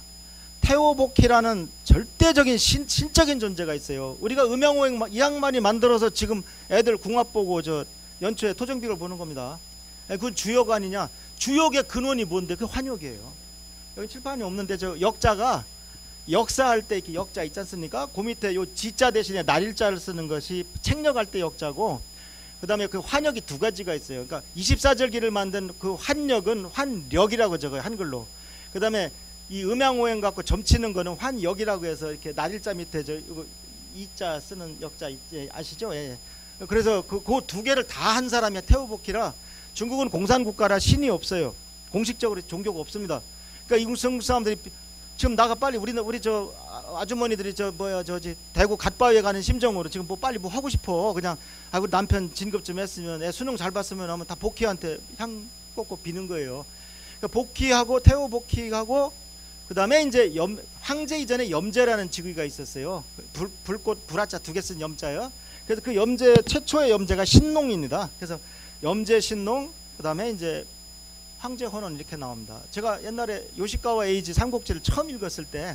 태오복희라는 절대적인 신, 신적인 존재가 있어요. 우리가 음양오행 이 양반이 만들어서 지금 애들 궁합 보고 저 연초에 토정비를 보는 겁니다. 그건 주역 아니냐? 주역의 근원이 뭔데? 그 환역이에요. 여기 칠판이 없는데 저 역자가 역사할 때 이렇게 역자 있지 않습니까? 그 밑에 요 지자 대신에 날일자를 쓰는 것이 책력할 때 역자고, 그 다음에 그 환역이 두 가지가 있어요. 그러니까 이십사절기를 만든 그 환역은 환력이라고 적어요, 한글로. 그 다음에 이 음양오행 갖고 점치는 거는 환역이라고 해서 이렇게 날일자 밑에 저 이자 쓰는 역자 아시죠? 예. 그래서 그 두 개를 다 한 사람이 태오복희라, 중국은 공산국가라 신이 없어요. 공식적으로 종교가 없습니다. 그러니까 이 중국 사람들이 지금 나가 빨리 우리 우리 저 아주머니들이 저 뭐야 저지 대구 갓바위에 가는 심정으로 지금 뭐 빨리 뭐 하고 싶어. 그냥 아 우리 남편 진급 좀 했으면, 애 수능 잘 봤으면 하면 다 복희한테 향 꽂고 비는 거예요. 그러니까 복희하고 태오복희하고 그 다음에 이제 염, 황제 이전에 염제라는 직위가 있었어요. 불, 불꽃 불화자 두 개 쓴 염자요. 그래서 그 염제 최초의 염제가 신농입니다. 그래서 염제 신농, 그 다음에 이제 황제 헌원 이렇게 나옵니다. 제가 옛날에 요시카와 에이지 삼국지를 처음 읽었을 때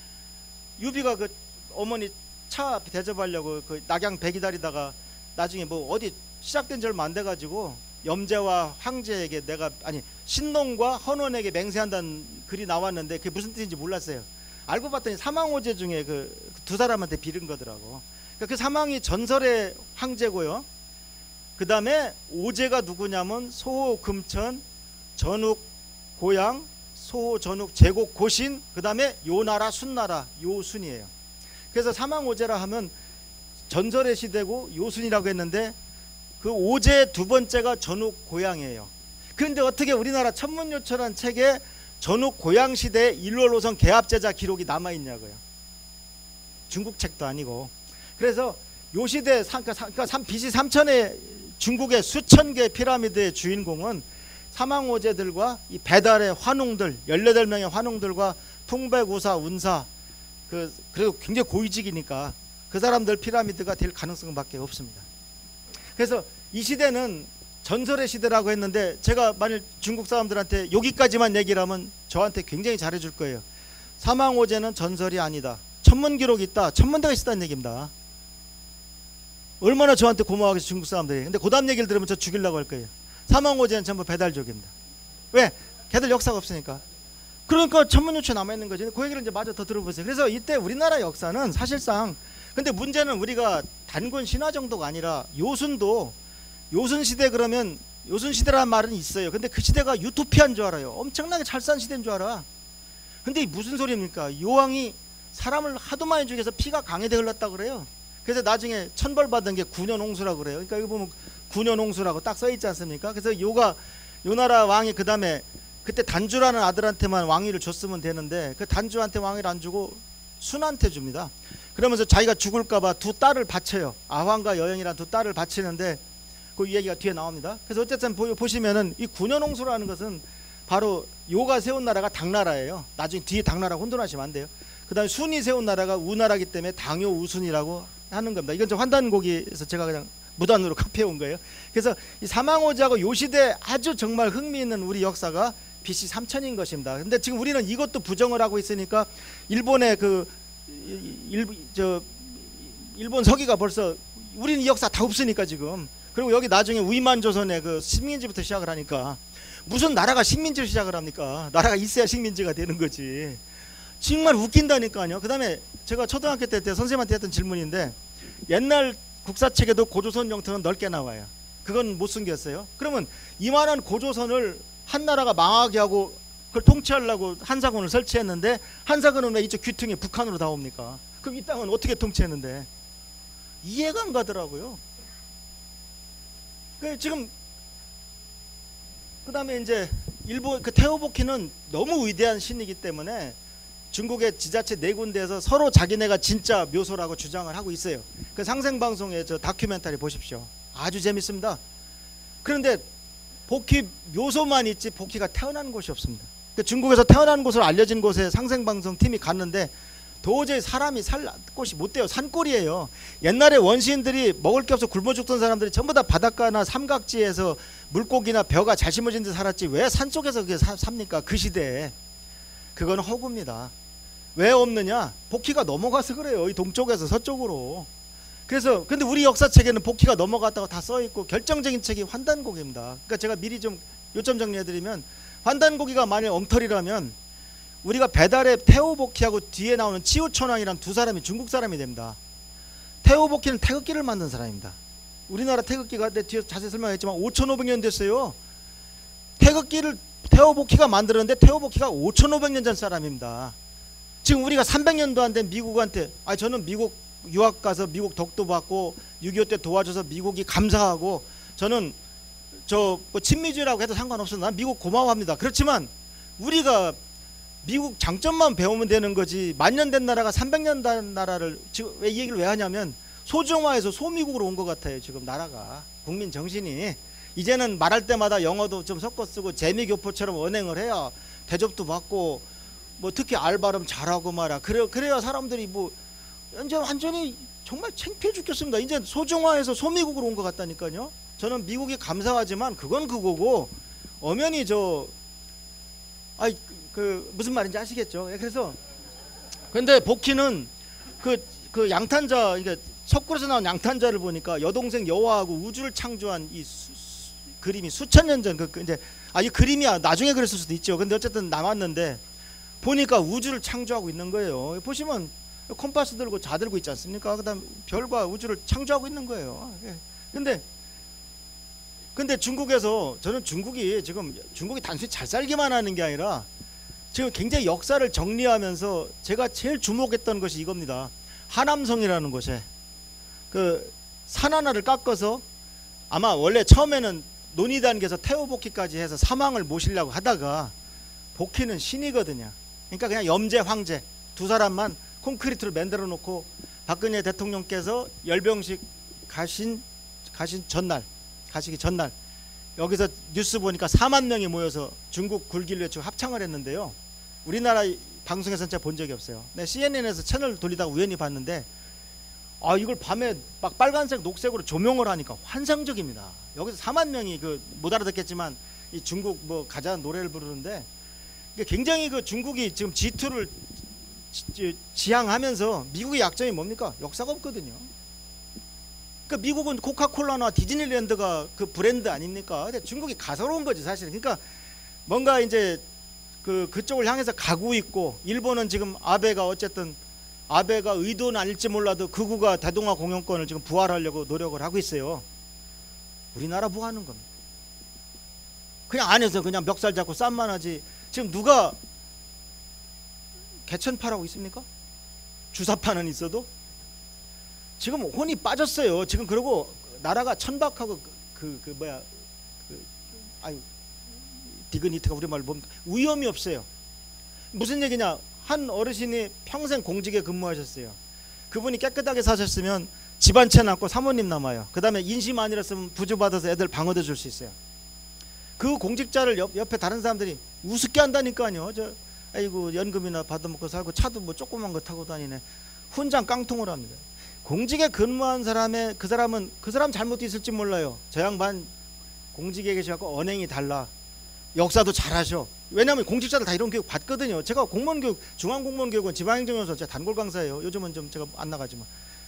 유비가 그 어머니 차 대접하려고 그 낙양 배 기다리다가 나중에 뭐 어디 시작된 지 얼마 안 돼가지고 염제와 황제에게 내가 아니 신농과 헌원에게 맹세한다는 글이 나왔는데 그게 무슨 뜻인지 몰랐어요. 알고 봤더니 사망오제 중에 그 두 사람한테 빌은 거더라고. 그러니까 그 사망이 전설의 황제고요. 그 다음에 오제가 누구냐면 소호 금천, 전욱 고양, 소호 전욱 제국 고신, 그 다음에 요나라 순나라 요순이에요. 그래서 사망오제라 하면 전설의 시대고 요순이라고 했는데, 그 그 오제 두 번째가 전욱 고향이에요. 그런데 어떻게 우리나라 천문요철한 책에 전욱 고향 시대 일월 오선 개합제자 기록이 남아있냐고요. 중국 책도 아니고. 그래서 요 시대 그러니까 비씨 삼천의 중국의 수천 개의 피라미드의 주인공은 사망오제들과 이 배달의 환웅들 열여덟 명의 환웅들과 통백우사 운사 그 그래도 굉장히 고위직이니까 그 사람들 피라미드가 될 가능성밖에 없습니다. 그래서 이 시대는 전설의 시대라고 했는데 제가 만일 중국 사람들한테 여기까지만 얘기를 하면 저한테 굉장히 잘해줄 거예요. 사망오제는 전설이 아니다. 천문기록이 있다. 천문대가 있었다는 얘기입니다. 얼마나 저한테 고마워하겠어요 중국 사람들이. 근데 그 다음 얘기를 들으면 저 죽이려고 할 거예요. 사망오제는 전부 배달족입니다. 왜? 걔들 역사가 없으니까. 그러니까 천문요체 남아있는 거지. 그 얘기를 이제 마저 더 들어보세요. 그래서 이때 우리나라 역사는 사실상 근데 문제는 우리가 단군 신화 정도가 아니라 요순도 요순 시대 그러면 요순 시대라는 말은 있어요. 근데 그 시대가 유토피아인 줄 알아요. 엄청나게 잘 산 시대인 줄 알아. 근데 무슨 소리입니까? 요왕이 사람을 하도 많이 죽여서 피가 강에대 흘렀다고 그래요. 그래서 나중에 천벌 받은 게 구년홍수라고 그래요. 그러니까 여기 보면 구년홍수라고 딱 써 있지 않습니까? 그래서 요가 요 나라 왕이 그 다음에 그때 단주라는 아들한테만 왕위를 줬으면 되는데 그 단주한테 왕위를 안 주고 순한테 줍니다. 그러면서 자기가 죽을까봐 두 딸을 바쳐요. 아황과 여영이라는 두 딸을 바치는데 그 얘기가 뒤에 나옵니다. 그래서 어쨌든 보시면은 이 구년홍수라는 것은 바로 요가 세운 나라가 당나라예요. 나중에 뒤에 당나라 혼돈하시면 안 돼요. 그 다음에 순이 세운 나라가 우나라기 때문에 당요 우순이라고 하는 겁니다. 이건 좀 환단고기에서 제가 그냥 무단으로 카피해 온 거예요. 그래서 이 사망오제하고 요 시대 아주 정말 흥미있는 우리 역사가 비씨 삼천인 것입니다. 근데 지금 우리는 이것도 부정을 하고 있으니까 일본의 그 일, 저 일본 서기가 벌써 우리는 이 역사 다 없으니까 지금. 그리고 여기 나중에 위만조선의 그 식민지부터 시작을 하니까 무슨 나라가 식민지를 시작을 합니까? 나라가 있어야 식민지가 되는 거지. 정말 웃긴다니까요. 그 다음에 제가 초등학교 때, 때 선생님한테 했던 질문인데 옛날 국사책에도 고조선 영토는 넓게 나와요. 그건 못 숨겼어요. 그러면 이만한 고조선을 한 나라가 망하게 하고 그걸 통치하려고 한사군을 설치했는데 한사군은 왜 이쪽 귀퉁이 북한으로 다 옵니까? 그럼 이 땅은 어떻게 통치했는데? 이해가 안 가더라고요. 그 지금 그 다음에 이제 일본 그 테오보키는 너무 위대한 신이기 때문에 중국의 지자체 네 군데에서 서로 자기네가 진짜 묘소라고 주장을 하고 있어요. 그 상생방송에 저 다큐멘터리 보십시오. 아주 재밌습니다. 그런데 보키 묘소만 있지 보키가 태어난 곳이 없습니다. 그 중국에서 태어난 곳으로 알려진 곳에 상생방송 팀이 갔는데 도저히 사람이 살 곳이 못 돼요. 산골이에요. 옛날에 원시인들이 먹을 게 없어 굶어 죽던 사람들이 전부 다 바닷가나 삼각지에서 물고기나 벼가 잘 심어진 데 살았지 왜 산속에서 그게 사, 삽니까? 그 시대에. 그건 허구입니다. 왜 없느냐? 복희가 넘어가서 그래요. 이 동쪽에서 서쪽으로. 그래서 근데 우리 역사책에는 복희가 넘어갔다고 다 써있고 결정적인 책이 환단고기입니다. 그러니까 제가 미리 좀 요점 정리해드리면 환단고기가 만약 엉터리라면 우리가 배달의 태오복희하고 뒤에 나오는 치우천왕이란 두 사람이 중국 사람이 됩니다. 태오복희는 태극기를 만든 사람입니다. 우리나라 태극기가 내 뒤에 자세히 설명했지만 오천오백 년 됐어요. 태극기를 태오복희가 만들었는데 태오복희가 오천오백 년 전 사람입니다. 지금 우리가 삼백 년도 안 된 미국한테 아 저는 미국 유학 가서 미국 덕도 받고 육이오 때 도와줘서 미국이 감사하고 저는 저 뭐 친미주의라고 해도 상관없어. 난 미국 고마워합니다. 그렇지만 우리가 미국 장점만 배우면 되는 거지 만년 된 나라가 삼백 년 된 나라를 지금 왜 이 얘기를 왜 하냐면 소중화해서 소미국으로 온 것 같아요. 지금 나라가 국민 정신이 이제는 말할 때마다 영어도 좀 섞어 쓰고 재미교포처럼 언행을 해야 대접도 받고 뭐 특히 알 발음 잘하고 말아 그래 그래야 사람들이 뭐 이제 완전히 정말 창피해 죽겠습니다. 이제 소중화해서 소미국으로 온 것 같다니까요. 저는 미국이 감사하지만 그건 그거고 엄연히 저 아이 그 무슨 말인지 아시겠죠? 그래서 근데 복희는 그 그 양탄자 이게 석굴에서 나온 양탄자를 보니까 여동생 여호와하고 우주를 창조한 이 수, 수, 그림이 수천 년 전 그 그 이제 아 이 그림이야 나중에 그랬을 수도 있죠. 근데 어쨌든 남았는데 보니까 우주를 창조하고 있는 거예요. 보시면 컴파스 들고 자 들고 있지 않습니까? 그다음 별과 우주를 창조하고 있는 거예요. 근데 근데 중국에서 저는 중국이 지금 중국이 단순히 잘 살기만 하는 게 아니라 지금 굉장히 역사를 정리하면서 제가 제일 주목했던 것이 이겁니다. 하남성이라는 곳에 그 산 하나를 깎아서 아마 원래 처음에는 논의 단계에서 태호 복귀까지 해서 사망을 모시려고 하다가 복귀는 신이거든요. 그러니까 그냥 염제 황제 두 사람만 콘크리트로 만들어 놓고 박근혜 대통령께서 열병식 가신 가신 전날 가시기 전날 여기서 뉴스 보니까 사만 명이 모여서 중국 굴기를 외치고 합창을 했는데요. 우리나라 방송에서는 제가 본 적이 없어요. 네, 씨엔엔에서 채널 돌리다가 우연히 봤는데 아 이걸 밤에 막 빨간색 녹색으로 조명을 하니까 환상적입니다. 여기서 사만 명이 그 못 알아듣겠지만 이 중국 뭐 가자 노래를 부르는데 이게 굉장히 그 중국이 지금 지투를 지향하면서 미국의 약점이 뭡니까? 역사가 없거든요. 그러니까 미국은 코카콜라나 디즈니랜드가 그 브랜드 아닙니까? 근데 중국이 가소로운 거지 사실. 그러니까 뭔가 이제 그 그쪽을 향해서 가고 있고 일본은 지금 아베가 어쨌든 아베가 의도는 아닐지 몰라도 극우가 대동아 공영권을 지금 부활하려고 노력을 하고 있어요. 우리나라 뭐 하는 겁니까? 그냥 안에서 그냥 멱살 잡고 쌈만 하지. 지금 누가 개천파라고 있습니까? 주사파는 있어도 지금 혼이 빠졌어요. 지금 그러고 나라가 천박하고 그, 그, 그 뭐야 그, 아유 디그니티가 우리말로 뭡니까? 위험이 없어요. 무슨 얘기냐? 한 어르신이 평생 공직에 근무하셨어요. 그분이 깨끗하게 사셨으면 집 한 채 남고 사모님 남아요. 그 다음에 인심 아니었으면 부주받아서 애들 방어도 줄 수 있어요. 그 공직자를 옆, 옆에 다른 사람들이 우습게 한다니까요. 저 아이고 연금이나 받아먹고 살고 차도 뭐 조그만 거 타고 다니네. 훈장 깡통을 합니다. 공직에 근무한 사람의 그 사람은 그 사람 잘못도 있을지 몰라요. 저 양반 공직에 계셔갖고 언행이 달라. 역사도 잘하셔. 왜냐하면 공직자들 다 이런 교육 받거든요. 제가 공무원 교육, 중앙공무원 교육원 지방행정연수원 제가 단골 강사예요. 요즘은 좀 제가 안 나가지만.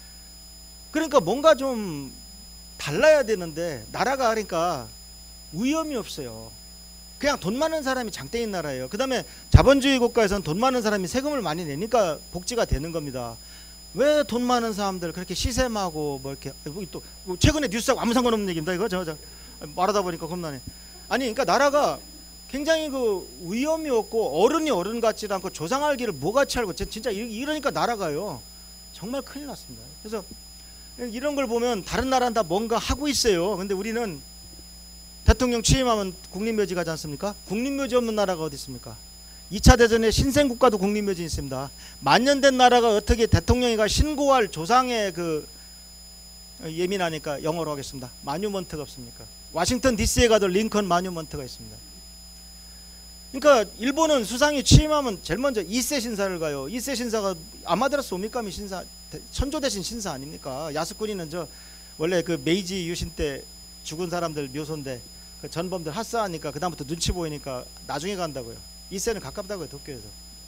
그러니까 뭔가 좀 달라야 되는데 나라가 그러니까 위험이 없어요. 그냥 돈 많은 사람이 장땡인 나라예요. 그 다음에 자본주의 국가에서는 돈 많은 사람이 세금을 많이 내니까 복지가 되는 겁니다. 왜 돈 많은 사람들 그렇게 시샘하고 뭐 이렇게 또 최근에 뉴스하고 아무 상관없는 얘기입니다. 이거 저, 저 말하다 보니까 겁나네. 아니 그러니까 나라가 굉장히 그 위험이 없고 어른이 어른 같지도 않고 조상할 길을 뭐같이 알고 진짜 이러니까 나라가요 정말 큰일 났습니다. 그래서 이런 걸 보면 다른 나라는 다 뭔가 하고 있어요. 근데 우리는 대통령 취임하면 국립묘지 가지 않습니까? 국립묘지 없는 나라가 어디 있습니까? 이 차 대전에 신생국가도 국립묘지 있습니다. 만년된 나라가 어떻게 대통령이가 신고할 조상의 그 예민하니까 영어로 하겠습니다. 마뉴먼트가 없습니까? 워싱턴 디씨에 가도 링컨 마뉴먼트가 있습니다. 그러니까 일본은 수상이 취임하면 제일 먼저 이 세 신사를 가요. 이 세 신사가 아마데라스 오미카미 신사, 천조 대신 신사 아닙니까? 야스쿠니는 저 원래 그 메이지 유신 때 죽은 사람들 묘소인데 그 전범들 핫사하니까 그 다음부터 눈치 보이니까 나중에 간다고요. 이 세는 가깝다고요. 도쿄에서.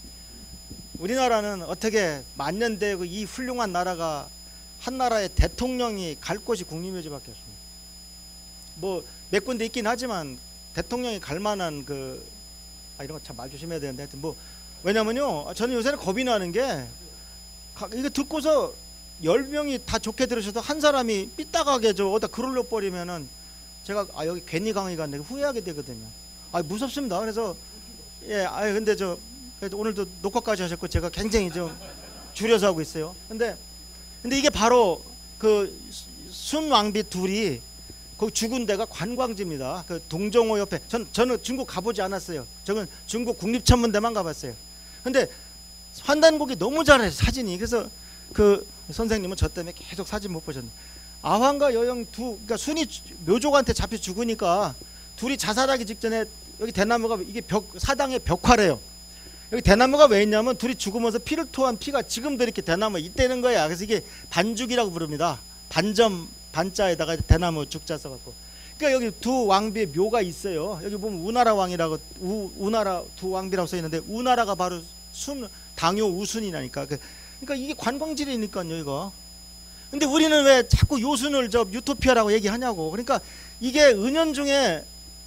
우리나라는 어떻게 만년되고 이 훌륭한 나라가 한 나라의 대통령이 갈 곳이 국립묘지밖에 없습니다. 뭐 몇 군데 있긴 하지만 대통령이 갈 만한 그 아, 이런 거 참 말 조심해야 되는데 하여튼 뭐 왜냐면요 저는 요새는 겁이 나는 게 이거 듣고서 열 명이 다 좋게 들으셔도 한 사람이 삐딱하게 저 어디다 글 올려버리면은 제가 아 여기 괜히 강의 갔네 후회하게 되거든요. 아 무섭습니다. 그래서 예, 아 근데 저 그래도 오늘도 녹화까지 하셨고 제가 굉장히 좀 줄여서 하고 있어요. 근데 근데 이게 바로 그 순왕비 둘이 거기 죽은 데가 관광지입니다. 그 동정호 옆에 전 저는 중국 가보지 않았어요. 저는 중국 국립천문대만 가봤어요. 근데 환단곡이 너무 잘해요 사진이. 그래서 그 선생님은 저 때문에 계속 사진 못 보셨네. 아황과 여영 두 그러니까 순이 묘족한테 잡혀 죽으니까 둘이 자살하기 직전에 여기 대나무가 이게 벽 사당의 벽화래요. 여기 대나무가 왜 있냐면 둘이 죽으면서 피를 토한 피가 지금도 이렇게 대나무에 있다는 거야. 그래서 이게 반죽이라고 부릅니다. 반점 반자에다가 대나무 죽자 써갖고. 그러니까 여기 두 왕비의 묘가 있어요. 여기 보면 우나라 왕이라고 우, 우나라 두 왕비라고 써 있는데 우나라가 바로 순 당요 우순이라니까. 그러니까 이게 관광지라니까요 이거. 근데 우리는 왜 자꾸 요순을 저 유토피아라고 얘기하냐고. 그러니까 이게 은연중에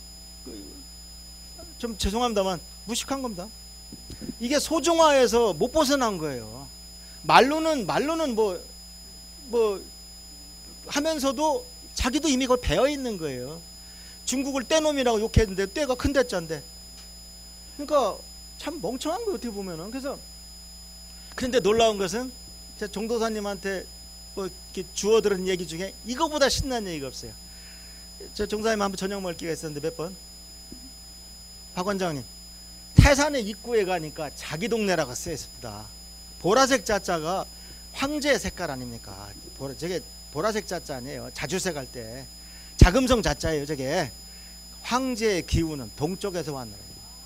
좀 죄송합니다만 무식한 겁니다. 이게 소중화해서 못 벗어난 거예요. 말로는 말로는 뭐 뭐 하면서도 자기도 이미 그걸 배어 있는 거예요. 중국을 떼놈이라고 욕했는데 떼가 큰 대자인데. 그러니까 참 멍청한 거예요 어떻게 보면은. 그래서 그런데 놀라운 것은 제가 정도사님한테 뭐 이렇게 주워 들은 얘기 중에 이거보다 신나는 얘기가 없어요. 저 종사님 한번 저녁 먹을 기회가 있었는데 몇 번? 박 원장님, 태산의 입구에 가니까 자기 동네라고 쓰여 있습니다. 보라색 자자가 황제의 색깔 아닙니까? 보라, 저게 보라색 자자 아니에요. 자주색 할 때 자금성 자자예요. 저게 황제의 기운은 동쪽에서 왔느라.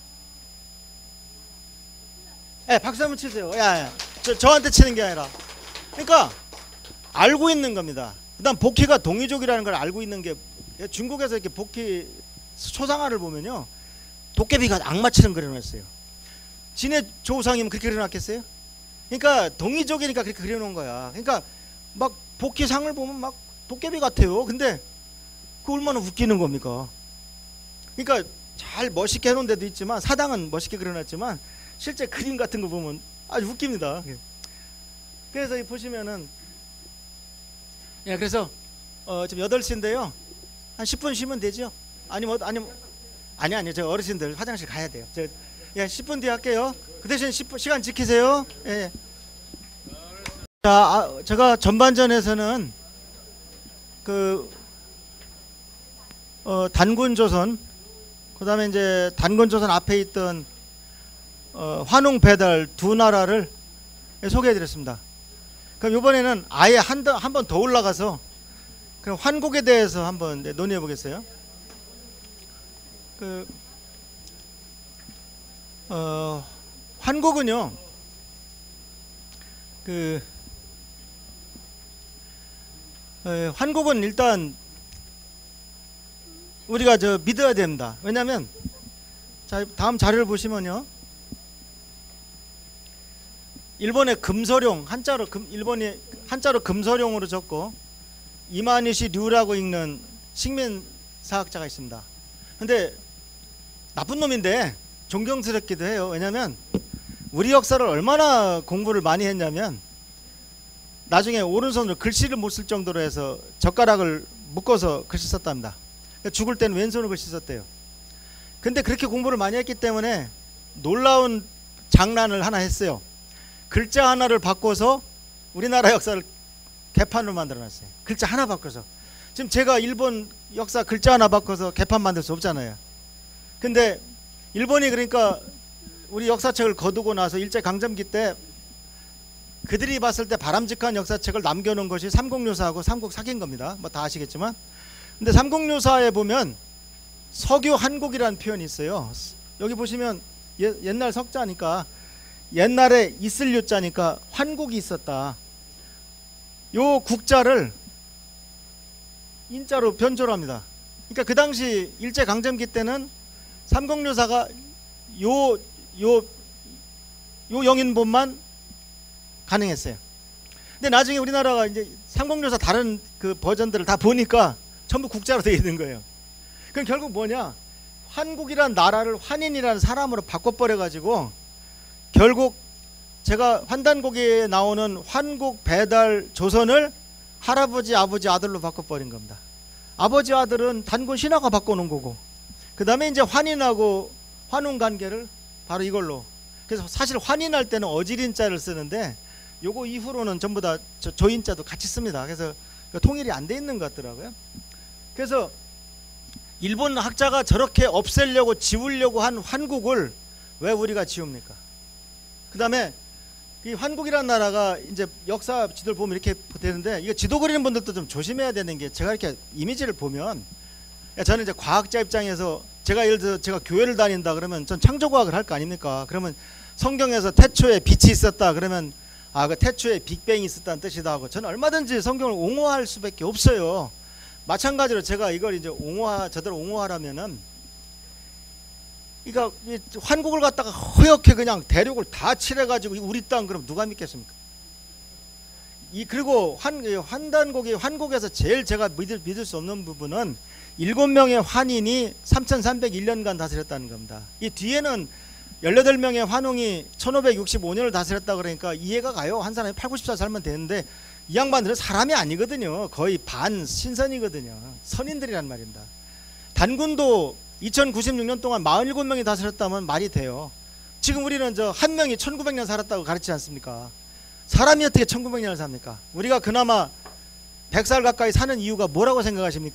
예, 박수 한번 치세요. 야, 야. 저, 저한테 치는 게 아니라. 그러니까 알고 있는 겁니다. 그다음 복희가 동이족이라는 걸 알고 있는 게, 중국에서 이렇게 복희 초상화를 보면요, 도깨비가 악마처럼 그려놨어요. 진해 조상이면 그렇게 그려놨겠어요? 그러니까 동이족이니까 그렇게 그려놓은 거야. 그러니까 막 복희상을 보면 막 도깨비 같아요. 근데 그 얼마나 웃기는 겁니까? 그러니까 잘 멋있게 해놓은 데도 있지만, 사당은 멋있게 그려놨지만 실제 그림 같은 거 보면 아주 웃깁니다. 그래서 보시면은, 예, 그래서 어, 지금 여덟 시인데요. 한 십 분 쉬면 되죠? 아니면 아니면 아니 아니 저 어르신들 화장실 가야 돼요. 저, 예, 십 분 뒤에 할게요. 그 대신 십 분 시간 지키세요. 예. 자, 아, 제가 전반전에서는 그 어, 단군조선, 그다음에 이제 단군조선 앞에 있던 어, 환웅 배달 두 나라를 소개해드렸습니다. 그럼 이번에는 아예 한 번 더 올라가서 그럼 환국에 대해서 한번 논의해 보겠어요. 그 어, 환국은요, 그 어, 환국은 일단 우리가 저 믿어야 됩니다. 왜냐하면 자, 다음 자료를 보시면요, 일본의 금서룡, 한자로 금, 일본이 한자로 금서룡으로 적고 이마니시 류라고 읽는 식민사학자가 있습니다. 근데 나쁜 놈인데 존경스럽기도 해요. 왜냐하면 우리 역사를 얼마나 공부를 많이 했냐면 나중에 오른손으로 글씨를 못 쓸 정도로 해서 젓가락을 묶어서 글씨 썼답니다. 죽을 때는 왼손으로 글씨 썼대요. 근데 그렇게 공부를 많이 했기 때문에 놀라운 장난을 하나 했어요. 글자 하나를 바꿔서 우리나라 역사를 개판으로 만들어놨어요. 글자 하나 바꿔서. 지금 제가 일본 역사 글자 하나 바꿔서 개판 만들 수 없잖아요. 근데 일본이 그러니까 우리 역사책을 거두고 나서 일제강점기 때 그들이 봤을 때 바람직한 역사책을 남겨놓은 것이 삼국유사하고 삼국 사기인 겁니다. 뭐 다 아시겠지만. 근데 삼국유사에 보면 석유 한국이라는 표현이 있어요. 여기 보시면 예, 옛날 석자니까, 옛날에 있을 유자니까 환국이 있었다. 요 국자를 인자로 변조를 합니다. 그러니까 그 당시 일제강점기 때는 삼국유사가 요, 요, 요 영인본만 가능했어요. 근데 나중에 우리나라가 이제 삼국유사 다른 그 버전들을 다 보니까 전부 국자로 되어 있는 거예요. 그럼 결국 뭐냐? 환국이란 나라를 환인이라는 사람으로 바꿔버려가지고 결국 제가 환단고기에 나오는 환국 배달 조선을 할아버지 아버지 아들로 바꿔버린 겁니다. 아버지 아들은 단군 신하가 바꿔놓은 거고, 그 다음에 이제 환인하고 환웅 관계를 바로 이걸로. 그래서 사실 환인할 때는 어지린자를 쓰는데 요거 이후로는 전부 다 조인자도 같이 씁니다. 그래서 통일이 안 돼 있는 것 같더라고요. 그래서 일본 학자가 저렇게 없애려고 지우려고 한 환국을 왜 우리가 지웁니까? 그 다음에 이 환국이라는 나라가 이제 역사 지도를 보면 이렇게 되는데, 이거 지도 그리는 분들도 좀 조심해야 되는 게, 제가 이렇게 이미지를 보면, 저는 이제 과학자 입장에서 제가 예를 들어 제가 교회를 다닌다 그러면 전 창조과학을 할 거 아닙니까? 그러면 성경에서 태초에 빛이 있었다 그러면 아, 그 태초에 빅뱅이 있었다는 뜻이다 하고, 저는 얼마든지 성경을 옹호할 수밖에 없어요. 마찬가지로 제가 이걸 이제 옹호하, 저대로 옹호하라면은, 그러니까 환국을 갖다가 허옇게 그냥 대륙을 다 칠해가지고 우리 땅 그럼 누가 믿겠습니까? 이 그리고 환 환단국이 환국에서 제일 제가 믿을 믿을 수 없는 부분은 일곱 명의 환인이 삼천삼백일 년간 다스렸다는 겁니다. 이 뒤에는 열여덟 명의 환웅이 천오백육십오 년을 다스렸다 그러니까 이해가 가요. 한 사람이 팔, 구십 살 살면 되는데 이 양반들은 사람이 아니거든요. 거의 반 신선이거든요. 선인들이란 말입니다. 단군도 이천구십육 년 동안 사십칠 명이 다스렸다면 말이 돼요. 지금 우리는 저 한 명이 천구백 년 살았다고 가르치지 않습니까? 사람이 어떻게 천구백 년을 삽니까? 우리가 그나마 백 살 가까이 사는 이유가 뭐라고 생각하십니까?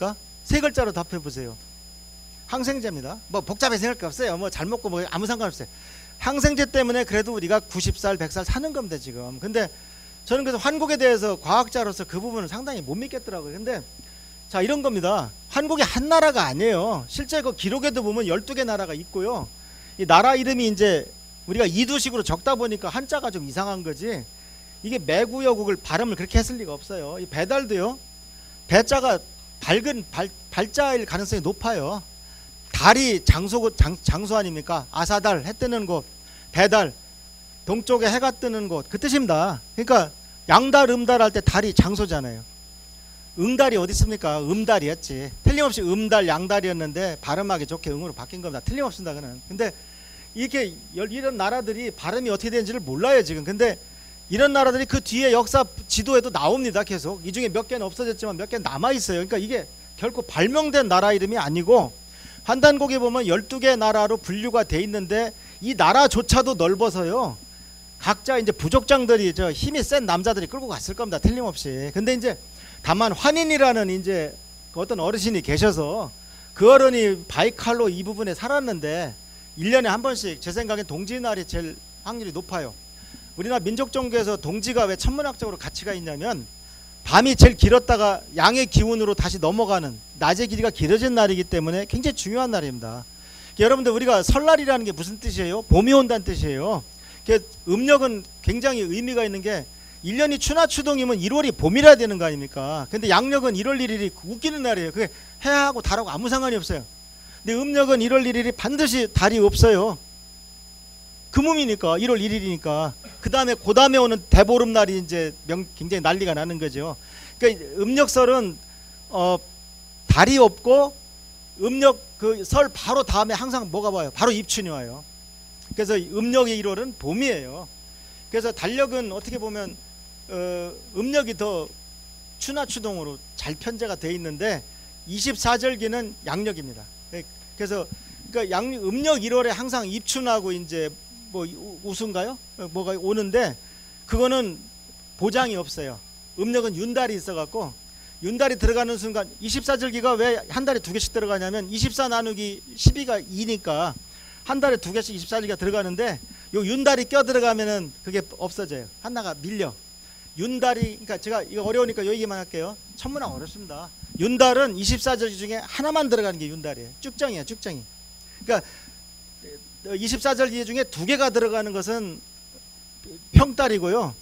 세 글자로 답해 보세요. 항생제입니다. 뭐 복잡하게 생각할 게 없어요. 뭐 잘 먹고 뭐 아무 상관없어요. 항생제 때문에 그래도 우리가 구십 살, 백 살 사는 겁니다 지금. 근데 저는 그래서 환국에 대해서 과학자로서 그 부분을 상당히 못 믿겠더라고요. 근데 자, 이런 겁니다. 한국이 한 나라가 아니에요. 실제 그 기록에도 보면 열두 개 나라가 있고요. 이 나라 이름이 이제 우리가 이두식으로 적다 보니까 한자가 좀 이상한 거지, 이게 매구여국을 발음을 그렇게 했을 리가 없어요. 이 배달도요, 배자가 밝은 발, 발자일 가능성이 높아요. 달이 장소, 장, 장소 아닙니까? 아사달, 해 뜨는 곳, 배달, 동쪽에 해가 뜨는 곳, 그 뜻입니다. 그러니까 양달, 음달 할 때 달이 장소잖아요. 응달이 어디 있습니까? 음달이었지. 틀림없이 음달, 양달이었는데 발음하기 좋게 응으로 바뀐 겁니다. 틀림없습니다, 그는. 근데 이렇게 이런 나라들이 발음이 어떻게 되는지를 몰라요 지금. 근데 이런 나라들이 그 뒤에 역사 지도에도 나옵니다. 계속. 이 중에 몇 개는 없어졌지만 몇 개는 남아있어요. 그러니까 이게 결코 발명된 나라 이름이 아니고, 환단곡에 보면 열두 개 나라로 분류가 돼 있는데 이 나라조차도 넓어서요, 각자 이제 부족장들이, 저 힘이 센 남자들이 끌고 갔을 겁니다. 틀림없이. 근데 이제 다만 환인이라는 이제 어떤 어르신이 계셔서 그 어른이 바이칼로 이 부분에 살았는데 일 년에 한 번씩, 제 생각엔 동지날이 제일 확률이 높아요. 우리나라 민족종교에서 동지가 왜 천문학적으로 가치가 있냐면, 밤이 제일 길었다가 양의 기운으로 다시 넘어가는, 낮의 길이가 길어진 날이기 때문에 굉장히 중요한 날입니다. 여러분들, 우리가 설날이라는 게 무슨 뜻이에요? 봄이 온다는 뜻이에요. 음력은 굉장히 의미가 있는 게, 일 년이 추나추동이면 일월이 봄이라 되는 거 아닙니까? 근데 양력은 일월 일일이 웃기는 날이에요. 그게 해하고 달하고 아무 상관이 없어요. 근데 음력은 일월 일일이 반드시 달이 없어요. 금음이니까, 일월 일일이니까. 그 다음에 그 다음에 오는 대보름날이 이제 명, 굉장히 난리가 나는 거죠. 그러니까 음력설은 어, 달이 없고, 음력 그 설 바로 다음에 항상 뭐가 와요? 바로 입춘이 와요. 그래서 음력의 일월은 봄이에요. 그래서 달력은 어떻게 보면 어, 음력이 더 추나추동으로 잘 편제가 돼 있는데 이십사 절기는 양력입니다. 그래서 그러니까 양, 음력 일월에 항상 입춘하고 이제 뭐 우수인가요? 뭐가 오는데 그거는 보장이 없어요. 음력은 윤달이 있어갖고, 윤달이 들어가는 순간 이십사 절기가 왜 한 달에 두 개씩 들어가냐면, 이십사 나누기 십이가 이니까 한 달에 두 개씩 이십사 절기가 들어가는데, 요 윤달이 껴 들어가면은 그게 없어져요. 하나가 밀려. 윤달이, 그러니까 제가 이거 어려우니까 요 얘기만 할게요. 천문학 어렵습니다. 윤달은 이십사 절기 중에 하나만 들어가는 게 윤달이에요. 쭉정이에요, 쭉정이. 그러니까 이십사 절기 중에 두 개가 들어가는 것은 평달이고요.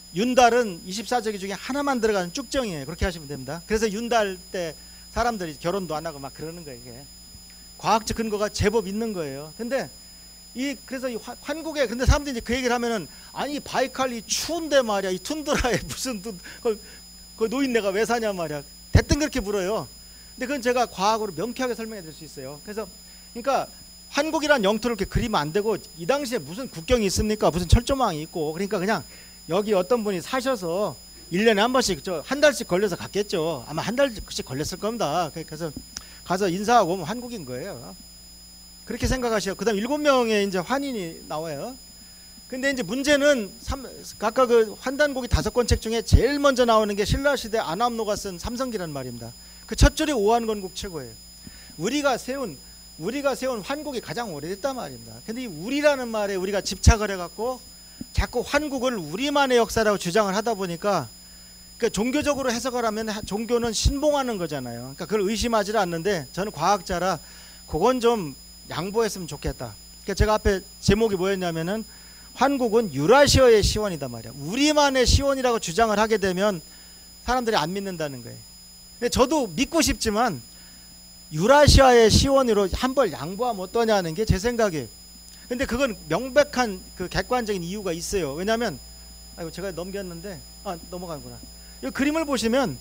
윤달은 이십사 절기 중에 하나만 들어가는 쭉정이에요. 그렇게 하시면 됩니다. 그래서 윤달 때 사람들이 결혼도 안 하고 막 그러는 거예요. 이게 과학적 근거가 제법 있는 거예요. 근데 이 그래서 이 환국에, 근데 사람들이 이제 그 얘기를 하면은, 아니 바이칼이 추운데 말이야, 이 툰드라에 무슨 그, 그, 그 노인네가 왜 사냐 말이야. 대뜸 그렇게 물어요. 근데 그건 제가 과학으로 명쾌하게 설명해 드릴 수 있어요. 그래서 그러니까 한국이란 영토를 이렇게 그리면 안 되고, 이 당시에 무슨 국경이 있습니까? 무슨 철조망이 있고. 그러니까 그냥 여기 어떤 분이 사셔서 일 년에 한 번씩, 저 한 달씩 걸려서 갔겠죠. 아마 한 달씩 걸렸을 겁니다. 그래서 가서 인사하고 오면 한국인 거예요. 그렇게 생각하시고, 그 다음 일곱 명의 이제 환인이 나와요. 근데 이제 문제는 삼, 아까 그 환단곡이 다섯 권 책 중에 제일 먼저 나오는 게 신라시대 안암노가 쓴 삼성기라는 말입니다. 그 첫 줄이 오한건국 최고예요. 우리가 세운 우리가 세운 환국이 가장 오래됐단 말입니다. 근데 이 우리라는 말에 우리가 집착을 해갖고 자꾸 환국을 우리만의 역사라고 주장을 하다 보니까, 그러니까 종교적으로 해석을 하면 종교는 신봉하는 거잖아요. 그러니까 그걸 의심하지 않는데, 저는 과학자라 그건 좀 양보했으면 좋겠다. 그러니까 제가 앞에 제목이 뭐였냐면은, 환국은 유라시아의 시원이다 말이야. 우리만의 시원이라고 주장을 하게 되면 사람들이 안 믿는다는 거예요. 근데 저도 믿고 싶지만 유라시아의 시원으로 한 벌 양보하면 어떠냐는 게 제 생각이에요. 근데 그건 명백한 그 객관적인 이유가 있어요. 왜냐하면, 아이고 제가 넘겼는데, 아 넘어가는구나. 이 그림을 보시면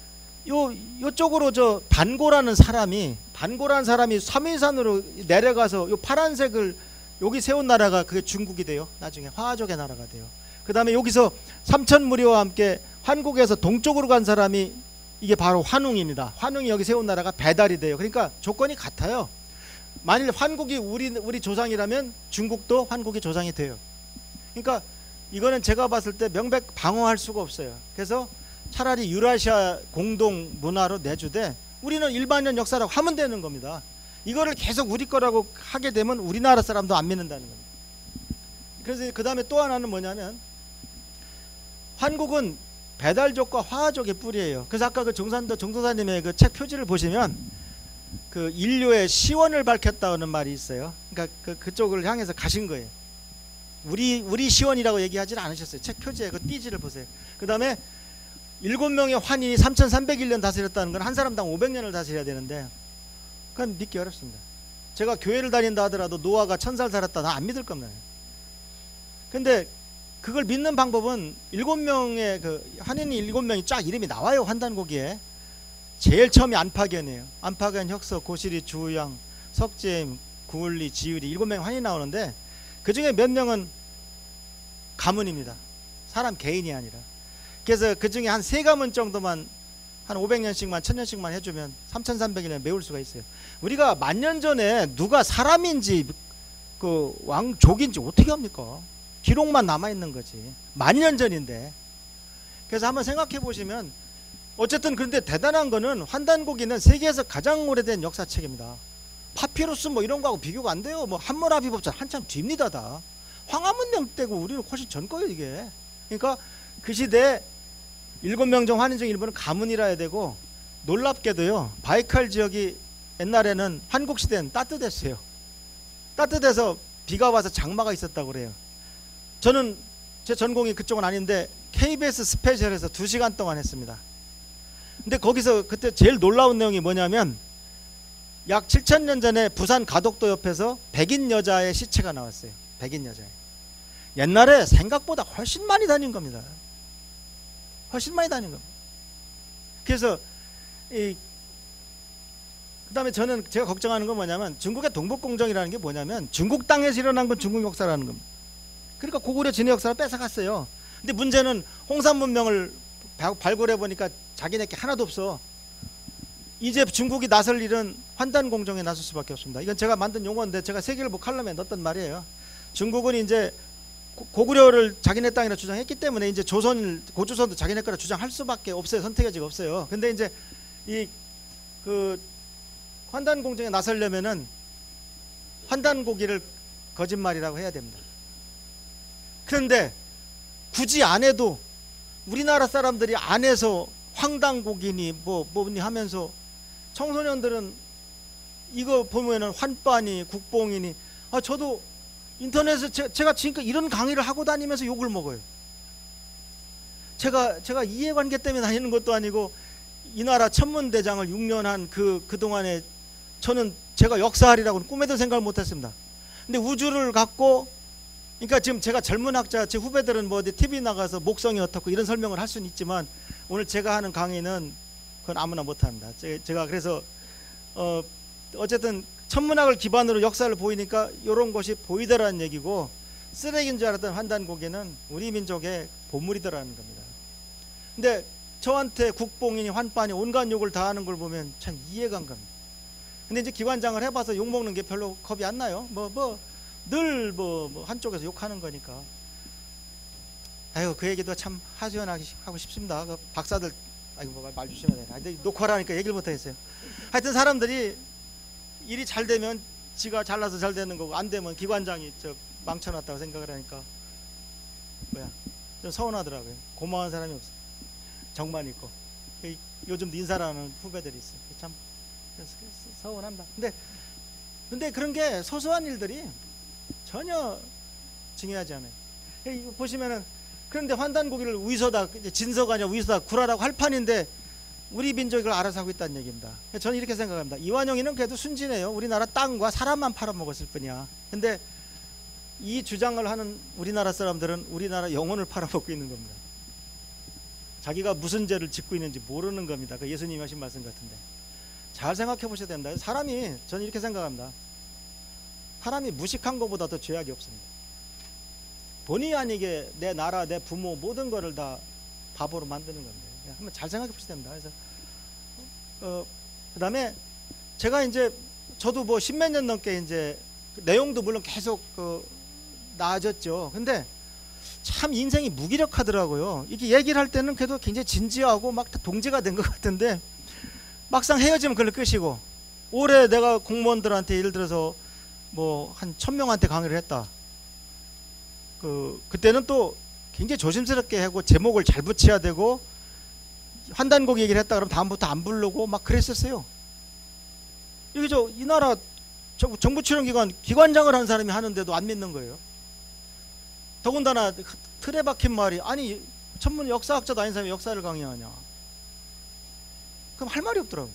요 요쪽으로 저 반고라는 사람이 반고라는 사람이 삼위산으로 내려가서 요 파란색을 여기 세운 나라가 그게 중국이 돼요. 나중에 화족의 나라가 돼요. 그 다음에 여기서 삼천무리와 함께 환국에서 동쪽으로 간 사람이 이게 바로 환웅입니다. 환웅이 여기 세운 나라가 배달이 돼요. 그러니까 조건이 같아요. 만일 환국이 우리 우리 조상이라면 중국도 환국의 조상이 돼요. 그러니까 이거는 제가 봤을 때 명백 방어할 수가 없어요. 그래서 차라리 유라시아 공동 문화로 내주되 우리는 일반년 역사라고 하면 되는 겁니다. 이거를 계속 우리 거라고 하게 되면 우리나라 사람도 안 믿는다는 겁니다. 그래서 그 다음에 또 하나는 뭐냐면 한국은 배달족과 화하족의 뿌리예요. 그래서 아까 그 정산도 정도사님의 그 책 표지를 보시면 그 인류의 시원을 밝혔다는 말이 있어요. 그러니까 그, 그쪽을 향해서 가신 거예요. 우리 우리 시원이라고 얘기하지는 않으셨어요. 책 표지에 그 띠지를 보세요. 그 다음에 일곱 명의 환인이 삼천삼백일 년 다스렸다는 건 한 사람당 오백 년을 다스려야 되는데 그건 믿기 어렵습니다. 제가 교회를 다닌다 하더라도 노아가 천 살 살았다 나 안 믿을 겁니다. 근데 그걸 믿는 방법은 일곱 명의 그 환인이 일곱 명이 쫙 이름이 나와요. 환단고기에. 제일 처음이 안파견이에요. 안파견, 혁서, 고시리, 주우양, 석재임, 구울리, 지율이 일곱 명의 환인이 나오는데 그 중에 몇 명은 가문입니다. 사람 개인이 아니라. 그래서 그 중에 한 세 가문 정도만 한 오백 년씩만 천 년씩만 해주면 삼천삼백일 년 메울 수가 있어요. 우리가 만 년 전에 누가 사람인지 그 왕족인지 어떻게 합니까? 기록만 남아있는 거지. 만 년 전인데. 그래서 한번 생각해 보시면 어쨌든 그런데 대단한 거는 환단고기는 세계에서 가장 오래된 역사책입니다. 파피루스 뭐 이런 거하고 비교가 안 돼요. 뭐 함무라비 법전 한참 뒤입니다 다. 황하문명 때고 우리는 훨씬 전 거예요 이게. 그러니까 그 시대에 일곱 명 중 환인 중 일부는 가문이라 해야 되고 놀랍게도요 바이칼 지역이 옛날에는 한국 시대는 따뜻했어요. 따뜻해서 비가 와서 장마가 있었다고 그래요. 저는 제 전공이 그쪽은 아닌데 케이비에스 스페셜에서 두 시간 동안 했습니다. 근데 거기서 그때 제일 놀라운 내용이 뭐냐면 약 칠천 년 전에 부산 가덕도 옆에서 백인 여자의 시체가 나왔어요. 백인 여자의. 옛날에 생각보다 훨씬 많이 다닌 겁니다. 훨씬 많이 다닌 겁니다. 그래서 이 그다음에 저는 제가 걱정하는 건 뭐냐면 중국의 동북공정이라는 게 뭐냐면 중국 땅에서 일어난 건 중국 역사라는 겁니다. 그러니까 고구려 진해 역사를 뺏어갔어요. 근데 문제는 홍산 문명을 발굴해 보니까 자기네께 하나도 없어. 이제 중국이 나설 일은 환단 공정에 나설 수밖에 없습니다. 이건 제가 만든 용어인데 제가 세계일보 칼럼에 넣었던 말이에요. 중국은 이제 고구려를 자기네 땅이라 주장했기 때문에 이제 조선 고조선도 자기네 거라 주장할 수밖에 없어요. 선택의 여지가 없어요. 근데 이제 이 그 환단 공정에 나서려면은 환단 고기를 거짓말이라고 해야 됩니다. 그런데 굳이 안 해도 우리나라 사람들이 안 해서 황당고기니 뭐 뭐니 하면서 청소년들은 이거 보면은 환빠니 국뽕이니 아 저도 인터넷에서 제, 제가 지금까지 이런 강의를 하고 다니면서 욕을 먹어요. 제가 제가 이해관계 때문에 다니는 것도 아니고 이 나라 천문대장을 육 년 한 그 그동안에 저는 제가 역사하리라고는 꿈에도 생각을 못했습니다. 근데 우주를 갖고 그러니까 지금 제가 젊은 학자 제 후배들은 뭐 어디 티비 나가서 목성이 어떻고 이런 설명을 할 수는 있지만 오늘 제가 하는 강의는 그건 아무나 못합니다. 제가 그래서 어 어쨌든 천문학을 기반으로 역사를 보이니까 이런 것이 보이더라는 얘기고 쓰레기인 줄 알았던 환단고개는 우리 민족의 보물이더라는 겁니다. 근데 저한테 국뽕이니 환빠니 온갖 욕을 다 하는 걸 보면 참 이해가 안 갑니다. 근데 이제 기관장을 해봐서 욕먹는 게 별로 겁이 안 나요. 뭐 뭐 늘 뭐 뭐 한쪽에서 욕하는 거니까. 아유 그 얘기도 참 하소연하기 하고 싶습니다. 그 박사들 아이고 뭐 말 조심해야 되나. 근데 녹화라니까 얘기를 못 하겠어요. 하여튼 사람들이 일이 잘 되면 지가 잘나서 잘 되는 거고 안 되면 기관장이 저 망쳐놨다고 생각을 하니까 뭐야 좀 서운하더라고요. 고마운 사람이 없어. 정만 있고 요즘도 인사라는 후배들이 있어요. 참 서운합니다. 근데 근데 그런 게 소소한 일들이 전혀 중요하지 않아요. 이거 보시면은 그런데 환단고기를 위서다 진서가 아니라 위서다 구라라고 할 판인데 우리 민족이 그걸 알아서 하고 있다는 얘기입니다. 저는 이렇게 생각합니다. 이완용이는 그래도 순진해요. 우리나라 땅과 사람만 팔아먹었을 뿐이야. 근데 이 주장을 하는 우리나라 사람들은 우리나라 영혼을 팔아먹고 있는 겁니다. 자기가 무슨 죄를 짓고 있는지 모르는 겁니다. 그 예수님이 하신 말씀 같은데 잘 생각해 보셔야 된다. 사람이 저는 이렇게 생각합니다. 사람이 무식한 것보다 더 죄악이 없습니다. 본의 아니게 내 나라, 내 부모 모든 거를 다 바보로 만드는 겁니다. 한번 잘 생각해 보셔야 됩니다. 그래서 어, 그 다음에 제가 이제 저도 뭐 십몇 년 넘게 이제 내용도 물론 계속 그 나아졌죠. 근데 참 인생이 무기력하더라고요. 이게 얘기를 할 때는 그래도 굉장히 진지하고 막 동지가 된 것 같은데 막상 헤어지면 그걸 끝이고, 올해 내가 공무원들한테 예를 들어서 뭐 한 천 명한테 강의를 했다. 그 그때는 또 굉장히 조심스럽게 하고 제목을 잘 붙여야 되고, 환단곡 얘기를 했다 그러면 다음부터 안 부르고 막 그랬었어요. 이게 저 이 나라 정부 출연기관 기관장을 한 사람이 하는데도 안 믿는 거예요. 더군다나 틀에 박힌 말이, 아니 천문 역사학자도 아닌 사람이 역사를 강의하냐. 그럼 할 말이 없더라고요.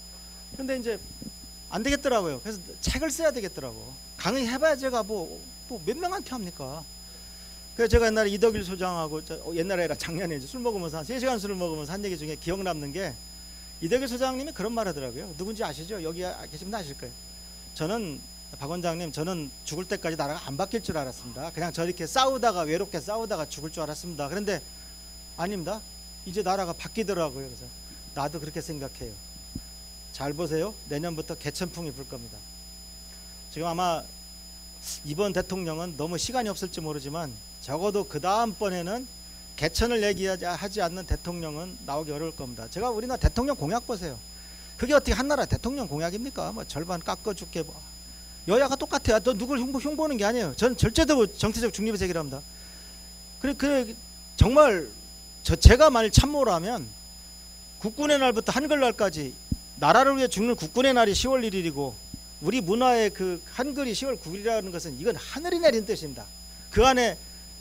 근데 이제 안 되겠더라고요. 그래서 책을 써야 되겠더라고. 강의해봐야 제가 뭐, 뭐 몇 명한테 합니까? 그래서 제가 옛날에 이덕일 소장하고, 옛날에 아니라 작년에 술 먹으면서 한 세 시간 술을 먹으면서 한 얘기 중에 기억 남는 게, 이덕일 소장님이 그런 말 하더라고요. 누군지 아시죠? 여기 계시면 아실 거예요. 저는, 박 원장님, 저는 죽을 때까지 나라가 안 바뀔 줄 알았습니다. 그냥 저렇게 싸우다가, 외롭게 싸우다가 죽을 줄 알았습니다. 그런데 아닙니다. 이제 나라가 바뀌더라고요. 그래서 나도 그렇게 생각해요. 잘 보세요. 내년부터 개천풍이 불 겁니다. 지금 아마 이번 대통령은 너무 시간이 없을지 모르지만 적어도 그 다음번에는 개천을 얘기하지 않는 대통령은 나오기 어려울 겁니다. 제가 우리나라 대통령 공약 보세요. 그게 어떻게 한나라 대통령 공약입니까? 뭐 절반 깎아줄게. 뭐. 여야가 똑같아요. 또 누굴 흉보, 흉보는 게 아니에요. 저는 절대로 정치적 중립을 제기합니다. 그래, 그래, 정말 저 제가 만일 참모라면 국군의 날부터 한글날까지 나라를 위해 죽는 국군의 날이 시월 일일이고, 우리 문화의 그 한글이 시월 구일이라는 것은 이건 하늘이 내린 뜻입니다. 그 안에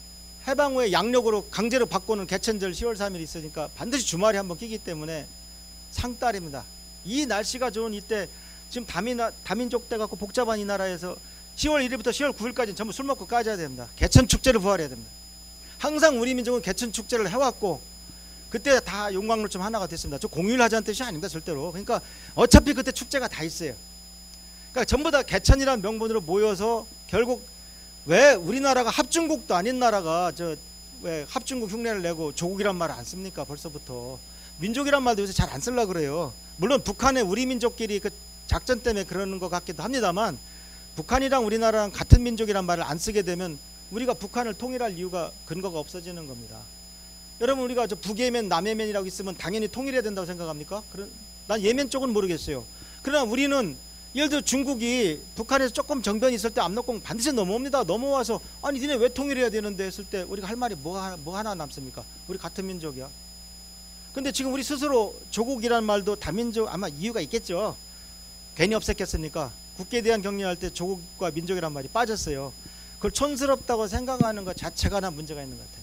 해방 후에 양력으로 강제로 바꾸는 개천절 시월 삼일이 있으니까 반드시 주말에 한번 끼기 때문에 상달입니다. 이 날씨가 좋은 이때, 지금 다민, 다민족 때 갖고 복잡한 이 나라에서 시월 일일부터 시월 구일까지는 전부 술 먹고 까져야 됩니다. 개천 축제를 부활해야 됩니다. 항상 우리 민족은 개천 축제를 해왔고, 그때 다 용광로좀 하나가 됐습니다. 저 공휴일 하자는 뜻이 아닙니다. 절대로. 그러니까 어차피 그때 축제가 다 있어요. 그러니까 전부 다 개천이라는 명분으로 모여서, 결국 왜 우리나라가 합중국도 아닌 나라가 저 왜 합중국 흉내를 내고 조국이란 말을 안 씁니까? 벌써부터 민족이란 말도 요새 잘 안 쓰려고 그래요. 물론 북한의 우리 민족끼리 그 작전 때문에 그러는 것 같기도 합니다만, 북한이랑 우리나라랑 같은 민족이란 말을 안 쓰게 되면 우리가 북한을 통일할 이유가, 근거가 없어지는 겁니다. 여러분, 우리가 저 북예멘 남예멘이라고 있으면 당연히 통일해야 된다고 생각합니까? 그런, 난 예멘 쪽은 모르겠어요. 그러나 우리는 예를 들어 중국이 북한에서 조금 정변이 있을 때 압록강 반드시 넘어옵니다. 넘어와서 아니 니네 왜 통일해야 되는데 했을 때 우리가 할 말이 뭐 하나, 뭐 하나 남습니까? 우리 같은 민족이야. 근데 지금 우리 스스로 조국이란 말도 다민족, 아마 이유가 있겠죠. 괜히 없앴겠습니까? 국기에 대한 격려할 때 조국과 민족이란 말이 빠졌어요. 그걸 촌스럽다고 생각하는 것 자체가 나 문제가 있는 것 같아요.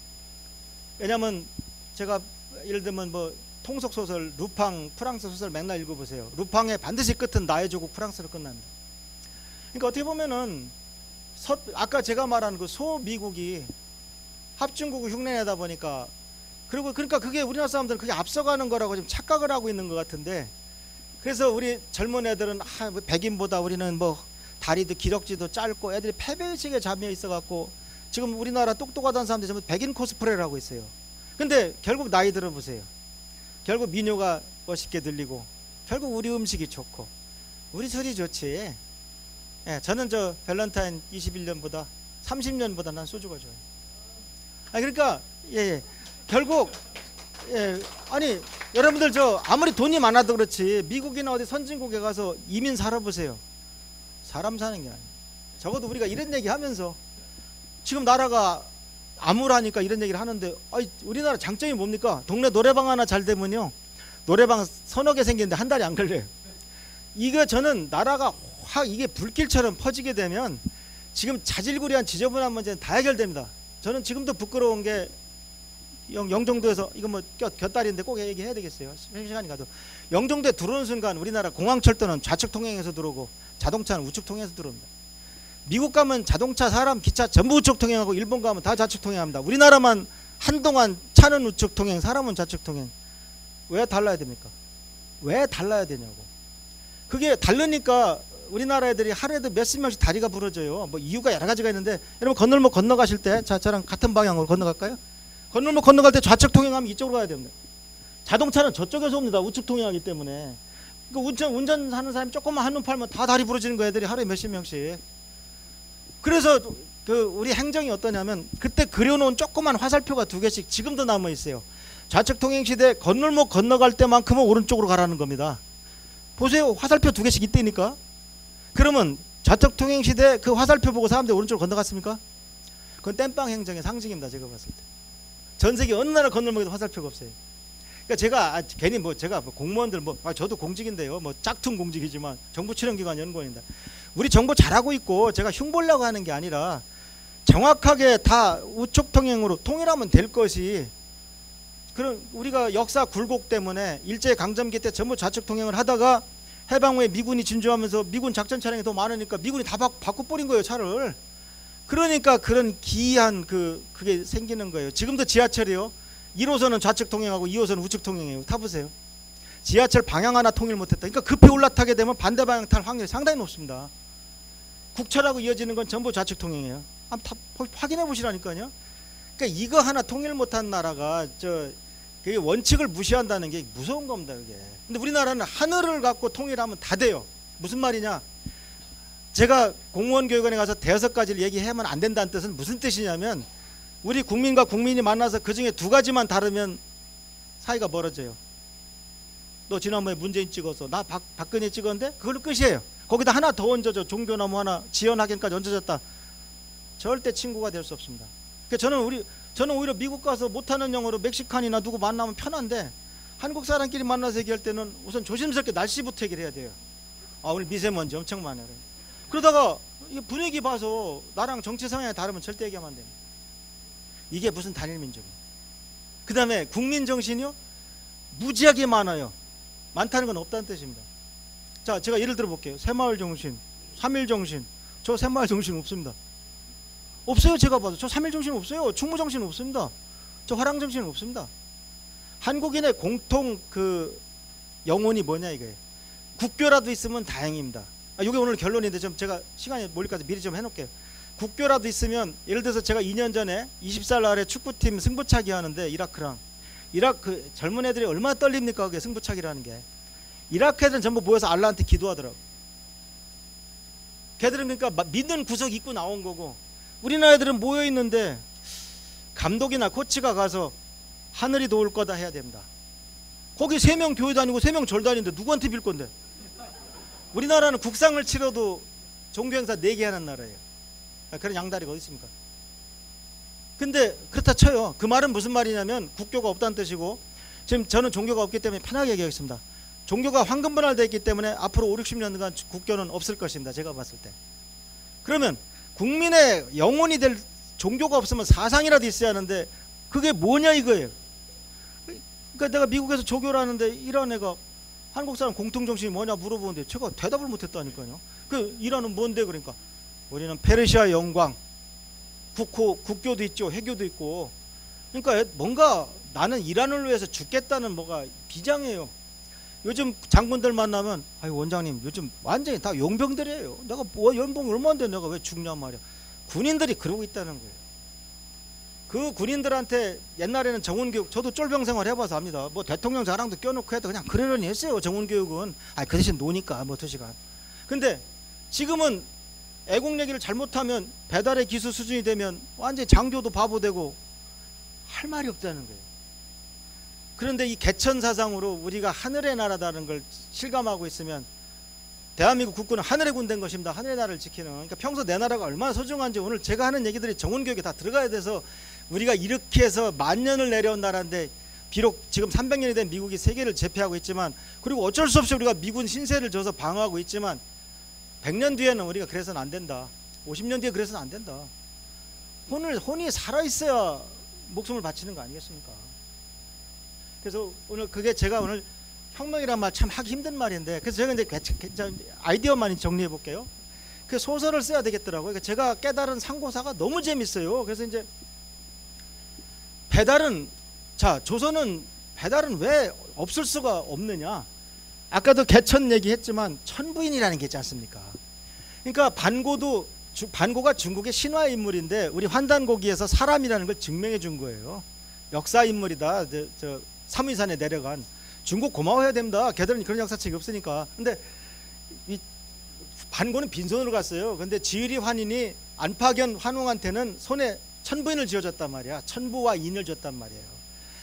왜냐하면 제가 예를 들면 뭐 통속소설 루팡 프랑스 소설 맨날 읽어보세요. 루팡의 반드시 끝은 나의 조국 프랑스로 끝납니다. 그러니까 어떻게 보면은 서, 아까 제가 말한 그 소미국이 합중국을 흉내내다 보니까, 그리고 그러니까 그게 우리나라 사람들은 그게 앞서가는 거라고 지금 착각을 하고 있는 것 같은데, 그래서 우리 젊은 애들은 아, 뭐 백인보다 우리는 뭐 다리도 기럭지도 짧고 애들이 패배의식에 잠겨 있어갖고 지금 우리나라 똑똑하다는 사람들이 전부 백인 코스프레를 하고 있어요. 근데 결국 나이 들어보세요. 결국 민요가 멋있게 들리고, 결국 우리 음식이 좋고, 우리 술이 좋지. 예, 저는 저 밸런타인 이십일 년보다 삼십 년보다 난 소주가 좋아요. 아, 그러니까 예, 예. 결국 예, 아니 여러분들 저 아무리 돈이 많아도 그렇지 미국이나 어디 선진국에 가서 이민 살아보세요. 사람 사는 게 아니에요. 적어도 우리가 이런 얘기 하면서, 지금 나라가 암울하니까 이런 얘기를 하는데, 아이, 우리나라 장점이 뭡니까? 동네 노래방 하나 잘 되면요, 노래방 서너 개 생기는데 한 달이 안 걸려요. 이거 저는 나라가 확 이게 불길처럼 퍼지게 되면 지금 자질구레한 지저분한 문제는 다 해결됩니다. 저는 지금도 부끄러운 게 영, 영종도에서, 이거 뭐 곁다리인데 꼭 얘기해야 되겠어요. 시간이 가도. 영종도에 들어오는 순간 우리나라 공항철도는 좌측 통행해서 들어오고 자동차는 우측 통행해서 들어옵니다. 미국 가면 자동차, 사람, 기차 전부 우측 통행하고, 일본 가면 다 좌측 통행합니다. 우리나라만 한동안 차는 우측 통행, 사람은 좌측 통행. 왜 달라야 됩니까? 왜 달라야 되냐고. 그게 다르니까 우리나라 애들이 하루에도 몇십 명씩 다리가 부러져요. 뭐 이유가 여러 가지가 있는데, 여러분 건널목 건너가실 때, 자, 저랑 같은 방향으로 건너갈까요? 건널목 건너갈 때 좌측 통행하면 이쪽으로 가야 됩니다. 자동차는 저쪽에서 옵니다. 우측 통행하기 때문에. 그러니까 운전, 운전하는 사람이 조금만 한눈 팔면 다 다리 부러지는 거, 애들이 하루에 몇십 명씩. 그래서 그 우리 행정이 어떠냐면, 그때 그려놓은 조그만 화살표가 두 개씩 지금도 남아 있어요. 좌측 통행 시대 건널목 건너갈 때만큼은 오른쪽으로 가라는 겁니다. 보세요. 화살표 두 개씩 있다니까. 그러면 좌측 통행 시대 그 화살표 보고 사람들이 오른쪽으로 건너갔습니까? 그건 땜빵 행정의 상징입니다. 제가 봤을 때. 전 세계 어느 나라 건널목에도 화살표가 없어요. 그러니까 제가 아, 괜히 뭐 제가 뭐 공무원들 뭐 아, 저도 공직인데요. 뭐 짝퉁 공직이지만 정부 출연기관 연구원입니다. 우리 정부 잘하고 있고 제가 흉보려고 하는 게 아니라 정확하게 다 우측 통행으로 통일하면 될 것이, 그런 우리가 역사 굴곡 때문에 일제 강점기 때 전부 좌측 통행을 하다가 해방 후에 미군이 진주하면서 미군 작전 차량이 더 많으니까 미군이 다 바, 바꿔버린 거예요, 차를. 그러니까 그런 기이한 그 그게 생기는 거예요. 지금도 지하철이요, 일 호선은 좌측 통행하고 이 호선은 우측 통행해요. 타보세요. 지하철 방향 하나 통일 못했다. 그러니까 급히 올라타게 되면 반대 방향 탈 확률이 상당히 높습니다. 국철하고 이어지는 건 전부 좌측 통행이에요. 한번 타, 확인해 보시라니까요. 그러니까 이거 하나 통일 못한 나라가 저 그게 원칙을 무시한다는 게 무서운 겁니다, 이게. 근데 우리나라는 하늘을 갖고 통일하면 다 돼요. 무슨 말이냐? 제가 공무원 교육원에 가서 대여섯 가지를 얘기하면 안 된다는 뜻은 무슨 뜻이냐면, 우리 국민과 국민이 만나서 그 중에 두 가지만 다르면 사이가 멀어져요. 너 지난번에 문재인 찍어서 나 박, 박근혜 찍었는데 그걸로 끝이에요. 거기다 하나 더 얹어줘. 종교나무 하나, 지연학연까지 얹어졌다. 절대 친구가 될 수 없습니다. 그러니까 저는 우리 저는 오히려 미국 가서 못하는 영어로 멕시칸이나 누구 만나면 편한데, 한국 사람끼리 만나서 얘기할 때는 우선 조심스럽게 날씨부터 얘기를 해야 돼요. 아, 오늘 미세먼지 엄청 많아요. 그러다가 분위기 봐서 나랑 정치 성향이 다르면 절대 얘기하면 안 됩니다. 이게 무슨 단일민족이에요. 그 다음에 국민정신이요, 무지하게 많아요. 많다는 건 없다는 뜻입니다. 자, 제가 예를 들어 볼게요. 새마을정신, 삼일정신. 저 새마을정신 없습니다. 없어요. 제가 봐도 저 삼일정신 없어요. 충무정신 없습니다. 저 화랑정신 없습니다. 한국인의 공통 그 영혼이 뭐냐 이거예요. 국교라도 있으면 다행입니다. 아, 이게 오늘 결론인데 좀 제가 시간이 몰리까지 미리 좀 해놓을게요. 국교라도 있으면, 예를 들어서 제가 이 년 전에 이십 살 아래 축구팀 승부차기 하는데, 이라크랑 이라크 젊은 애들이 얼마나 떨립니까? 그게 승부차기라는 게. 이라크 애들은 전부 모여서 알라한테 기도하더라고. 걔들은 그러니까 믿는 구석 입고 나온 거고, 우리나라 애들은 모여 있는데 감독이나 코치가 가서 하늘이 도울 거다 해야 됩니다. 거기 세 명 교회 다니고 세 명 절 다니는데 누구한테 빌 건데? 우리나라는 국상을 치러도 종교행사 네 개 하는 나라예요. 그런 양다리가 어디 있습니까? 근데 그렇다 쳐요. 그 말은 무슨 말이냐면 국교가 없다는 뜻이고, 지금 저는 종교가 없기 때문에 편하게 얘기하겠습니다. 종교가 황금분할되어 있기 때문에 앞으로 오륙십 년간 국교는 없을 것입니다. 제가 봤을 때. 그러면 국민의 영혼이 될 종교가 없으면 사상이라도 있어야 하는데, 그게 뭐냐 이거예요. 그러니까 내가 미국에서 조교를 하는데 이란 애가 한국 사람 공통정신이 뭐냐 물어보는데 제가 대답을 못했다니까요. 그 이란은 뭔데? 그러니까 우리는 페르시아 영광, 국호, 국교도 있죠, 해교도 있고. 그러니까 뭔가 나는 이란을 위해서 죽겠다는 뭐가 비장해요. 요즘 장군들 만나면, 아유 원장님 요즘 완전히 다 용병들이에요. 내가 뭐 연봉 얼마인데 내가 왜 죽냐 말이야. 군인들이 그러고 있다는 거예요. 그 군인들한테 옛날에는 정훈교육, 저도 쫄병 생활 해봐서 압니다. 뭐 대통령 자랑도 껴놓고 해도 그냥 그러려니 했어요. 정훈교육은. 아, 그 대신 노니까 뭐 두 시간. 근데 지금은 애국 얘기를 잘못하면, 배달의 기수 수준이 되면 완전히 장교도 바보 되고 할 말이 없다는 거예요. 그런데 이 개천사상으로 우리가 하늘의 나라다는 걸 실감하고 있으면, 대한민국 국군은 하늘의 군대인 것입니다. 하늘의 나라를 지키는. 그러니까 평소 내 나라가 얼마나 소중한지 오늘 제가 하는 얘기들이 정훈교육에 다 들어가야 돼서, 우리가 이렇게 해서 만 년을 내려온 나라인데, 비록 지금 삼백 년이 된 미국이 세계를 제패하고 있지만, 그리고 어쩔 수 없이 우리가 미군 신세를 져서 방어하고 있지만, 백 년 뒤에는 우리가 그래서는 안 된다. 오십 년 뒤에 그래서는 안 된다. 혼을, 혼이 살아있어야 목숨을 바치는 거 아니겠습니까? 그래서 오늘 그게 제가 오늘 혁명이란 말 참 하기 힘든 말인데, 그래서 제가 이제 아이디어만 정리해 볼게요. 그 소설을 써야 되겠더라고요. 그러니까 제가 깨달은 상고사가 너무 재밌어요. 그래서 이제 배달은, 자, 조선은 배달은 왜 없을 수가 없느냐. 아까도 개천 얘기했지만 천부인이라는 게 있지 않습니까? 그러니까 반고도, 주, 반고가 중국의 신화 인물인데 우리 환단고기에서 사람이라는 걸 증명해 준 거예요. 역사 인물이다. 저, 저 삼위산에 내려간. 중국 고마워해야 됩니다. 걔들은 그런 역사책이 없으니까. 근데 이 반고는 빈손으로 갔어요. 근데 지의리 환인이 안파견 환웅한테는 손에 천부인을 지어줬단 말이야. 천부와 인을 줬단 말이에요.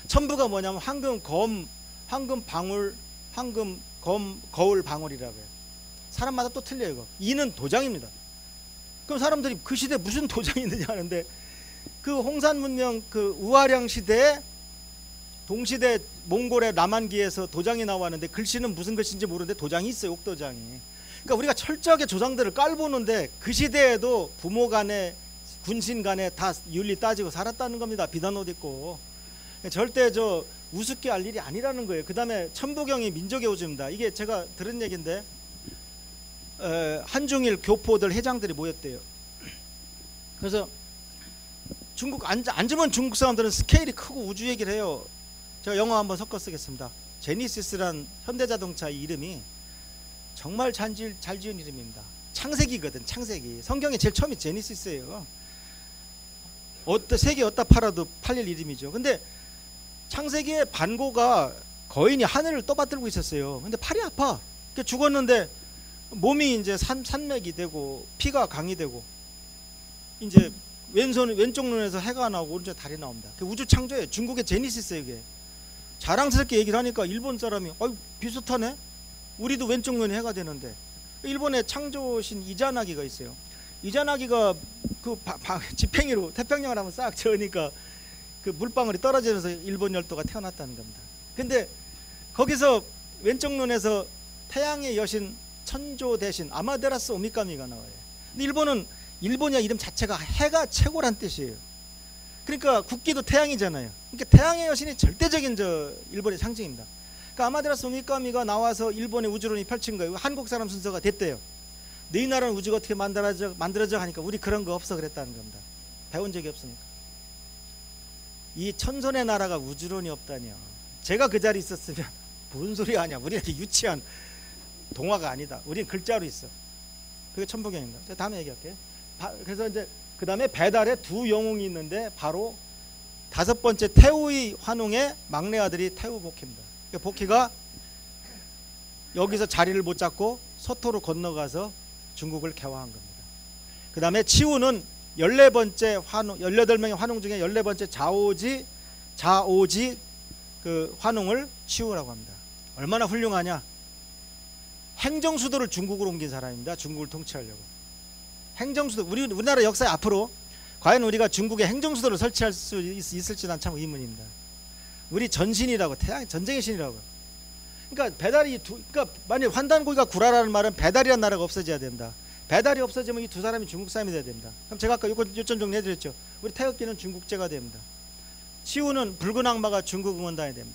첨부가 뭐냐면 황금 검, 황금 방울, 황금 검, 거울 방울이라고 해요. 사람마다 또 틀려요. 이거. 이는 도장입니다. 그럼 사람들이 그 시대에 무슨 도장이 있느냐 하는데, 그 홍산 문명 그 우아량 시대에 동시대 몽골의 남한기에서 도장이 나왔는데 글씨는 무슨 글씨인지 모르는데 도장이 있어요. 옥도장이. 그러니까 우리가 철저하게 조상들을 깔보는데 그 시대에도 부모 간에 군신 간에 다 윤리 따지고 살았다는 겁니다. 비단 옷 입고. 절대 저 우습게 할 일이 아니라는 거예요. 그 다음에 천부경이 민족의 우주입니다. 이게 제가 들은 얘기인데, 에, 한중일 교포들 회장들이 모였대요. 그래서 중국 앉, 앉으면 중국 사람들은 스케일이 크고 우주 얘기를 해요. 제가 영어 한번 섞어 쓰겠습니다. 제니시스란 현대자동차 이름이 정말 잘, 지, 잘 지은 이름입니다. 창세기거든. 창세기. 성경에 제일 처음이 제니시스예요. 어떠, 세계 어디다 팔아도 팔릴 이름이죠. 근데 창세기의 반고가 거인이 하늘을 떠받들고 있었어요. 근데 팔이 아파. 그러니까 죽었는데 몸이 이제 산, 산맥이 되고 피가 강이 되고 이제 왼손 왼쪽 눈에서 해가 나오고 오른쪽 달이 나옵니다. 그 우주 창조예요. 중국의 제니시스예요. 이게 자랑스럽게 얘기를 하니까 일본 사람이 어이 비슷하네. 우리도 왼쪽 눈에 해가 되는데. 일본의 창조신 이자나기가 있어요. 이자나기가 그 바, 바, 지팽이로 태평양을 한번 싹 저으니까 그 물방울이 떨어지면서 일본 열도가 태어났다는 겁니다. 근데 거기서 왼쪽 눈에서 태양의 여신 천조 대신 아마테라스 오미카미가 나와요. 근데 일본은 일본의 이름 자체가 해가 최고란 뜻이에요. 그러니까 국기도 태양이잖아요. 그러니까 태양의 여신이 절대적인 저 일본의 상징입니다. 그러니까 아마테라스 오미카미가 나와서 일본의 우주론이 펼친 거예요. 한국 사람 순서가 됐대요. 너희 나라는 우주가 어떻게 만들어져, 만들어져 하니까 우리 그런 거 없어 그랬다는 겁니다. 배운 적이 없으니까. 이 천손의 나라가 우주론이 없다니요. 제가 그 자리에 있었으면 무슨 소리 하냐. 우리 이렇게 유치한 동화가 아니다. 우리는 글자로 있어. 그게 천부경입니다. 제가 다음에 얘기할게요. 바, 그래서 이제 그 다음에 배달에 두 영웅이 있는데 바로 다섯 번째 태우의 환웅의 막내 아들이 태우 복희입니다. 그러니까 복희가 여기서 자리를 못 잡고 서토로 건너가서 중국을 개화한 겁니다. 그 다음에 치우는 열네 번째 환웅, 열여덟 명의 환웅 중에 열네 번째 자오지, 자오지 그 환웅을 치우라고 합니다. 얼마나 훌륭하냐? 행정수도를 중국으로 옮긴 사람입니다. 중국을 통치하려고. 행정수도, 우리, 우리나라 역사에 앞으로 과연 우리가 중국에 행정수도를 설치할 수 있, 있을지 난 참 의문입니다. 우리 전신이라고, 태양, 전쟁의 신이라고. 그러니까 배달이 두, 그러니까 만약 환단고기가 구라라는 말은 배달이라는 나라가 없어져야 된다. 배달이 없어지면 이 두 사람이 중국 사람이 돼야 됩니다. 그럼 제가 아까 요건 요점 정리해드렸죠. 우리 태극기는 중국제가 됩니다. 치우는 붉은 악마가 중국 응원단이 됩니다.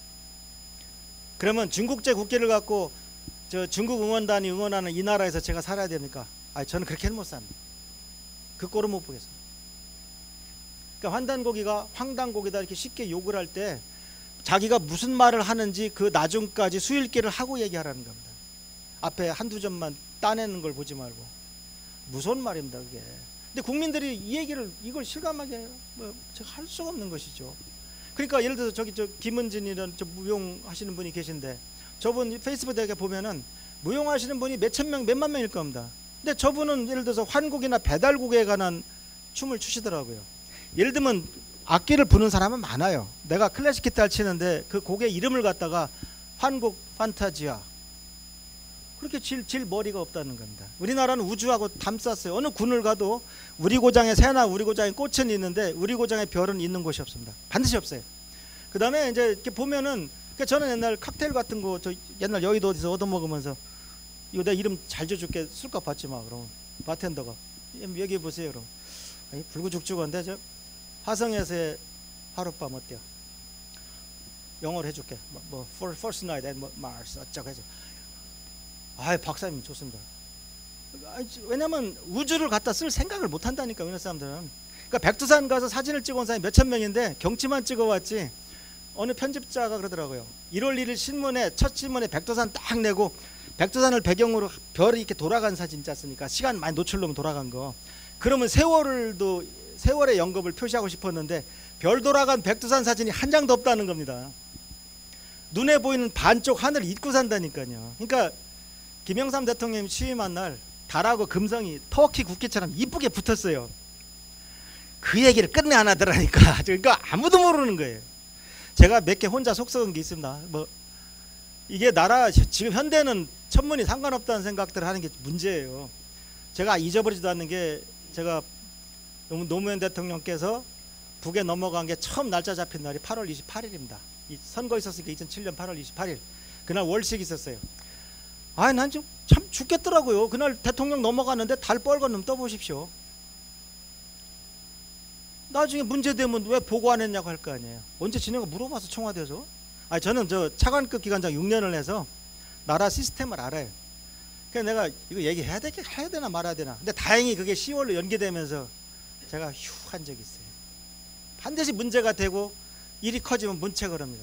그러면 중국제 국기를 갖고 저 중국 응원단이 응원하는 이 나라에서 제가 살아야 됩니까? 아, 저는 그렇게는 못 삽니다. 그 꼴은 못 보겠습니다. 그러니까 환단고기가 황단고기다 이렇게 쉽게 욕을 할 때 자기가 무슨 말을 하는지 그 나중까지 수일기를 하고 얘기하라는 겁니다. 앞에 한두 점만 따내는 걸 보지 말고. 무서운 말입니다, 그게. 근데 국민들이 이 얘기를 이걸 실감하게 뭐 제가 할 수가 없는 것이죠. 그러니까 예를 들어서 저기 저 김은진이라는 저 무용하시는 분이 계신데 저분 페이스북에 보면은 무용하시는 분이 몇천 명, 몇만 명일 겁니다. 근데 저분은 예를 들어서 환곡이나 배달곡에 관한 춤을 추시더라고요. 예를 들면 악기를 부는 사람은 많아요. 내가 클래식 기타를 치는데 그 곡의 이름을 갖다가 환곡 판타지아 그렇게 질, 질 머리가 없다는 겁니다. 우리나라는 우주하고 담쌌어요. 어느 군을 가도 우리 고장에 새나 우리 고장에 꽃은 있는데 우리 고장에 별은 있는 곳이 없습니다. 반드시 없어요. 그 다음에 이제 이렇게 보면은 저는 옛날 칵테일 같은 거 저 옛날 여의도 어디서 얻어먹으면서 이거 내가 이름 잘 줘줄게 술값 받지 마. 그럼 바텐더가 얘기해 보세요. 그럼 아니, 불구죽죽한데 저 화성에서의 하룻밤 어때요? 영어로 해줄게. 뭐, 뭐 first night at Mars 어쩌고 해서 아 박사님 좋습니다. 왜냐면 우주를 갖다 쓸 생각을 못 한다니까 우리나라 사람들은. 그러니까 백두산 가서 사진을 찍어온 사람이 몇천 명인데 경치만 찍어왔지. 어느 편집자가 그러더라고요. 일월 일일 신문에 첫 신문에 백두산 딱 내고 백두산을 배경으로 별이 이렇게 돌아간 사진 짰으니까 시간 많이 노출되면 돌아간 거. 그러면 세월도 세월의 영겁을 표시하고 싶었는데 별 돌아간 백두산 사진이 한 장도 없다는 겁니다. 눈에 보이는 반쪽 하늘 잊고 산다니까요. 그러니까 김영삼 대통령이 취임한 날 달하고 금성이 터키 국기처럼 이쁘게 붙었어요. 그 얘기를 끝내 안 하더라니까. 그러니까 아무도 모르는 거예요. 제가 몇 개 혼자 속 썩은 게 있습니다. 뭐 이게 나라 지금 현대는 천문이 상관없다는 생각들을 하는 게 문제예요. 제가 잊어버리지도 않는 게 제가 노무현 대통령께서 북에 넘어간 게 처음 날짜 잡힌 날이 팔월 이십팔일입니다. 이 선거 있었으니까 이천칠 년 팔월 이십팔일 그날 월식 있었어요. 아, 난 좀 참 죽겠더라고요. 그날 대통령 넘어갔는데 달 뻘건 놈 떠보십시오. 나중에 문제되면 왜 보고 안 했냐고 할 거 아니에요. 언제 지내고 물어봐서 청와대에서. 아, 저는 저 차관급 기관장 육 년을 해서 나라 시스템을 알아요. 그래서 내가 이거 얘기해야 되게 해야 되나 말아야 되나. 근데 다행히 그게 시월로 연기되면서 제가 휴 한 적이 있어요. 반드시 문제가 되고 일이 커지면 문책을 합니다.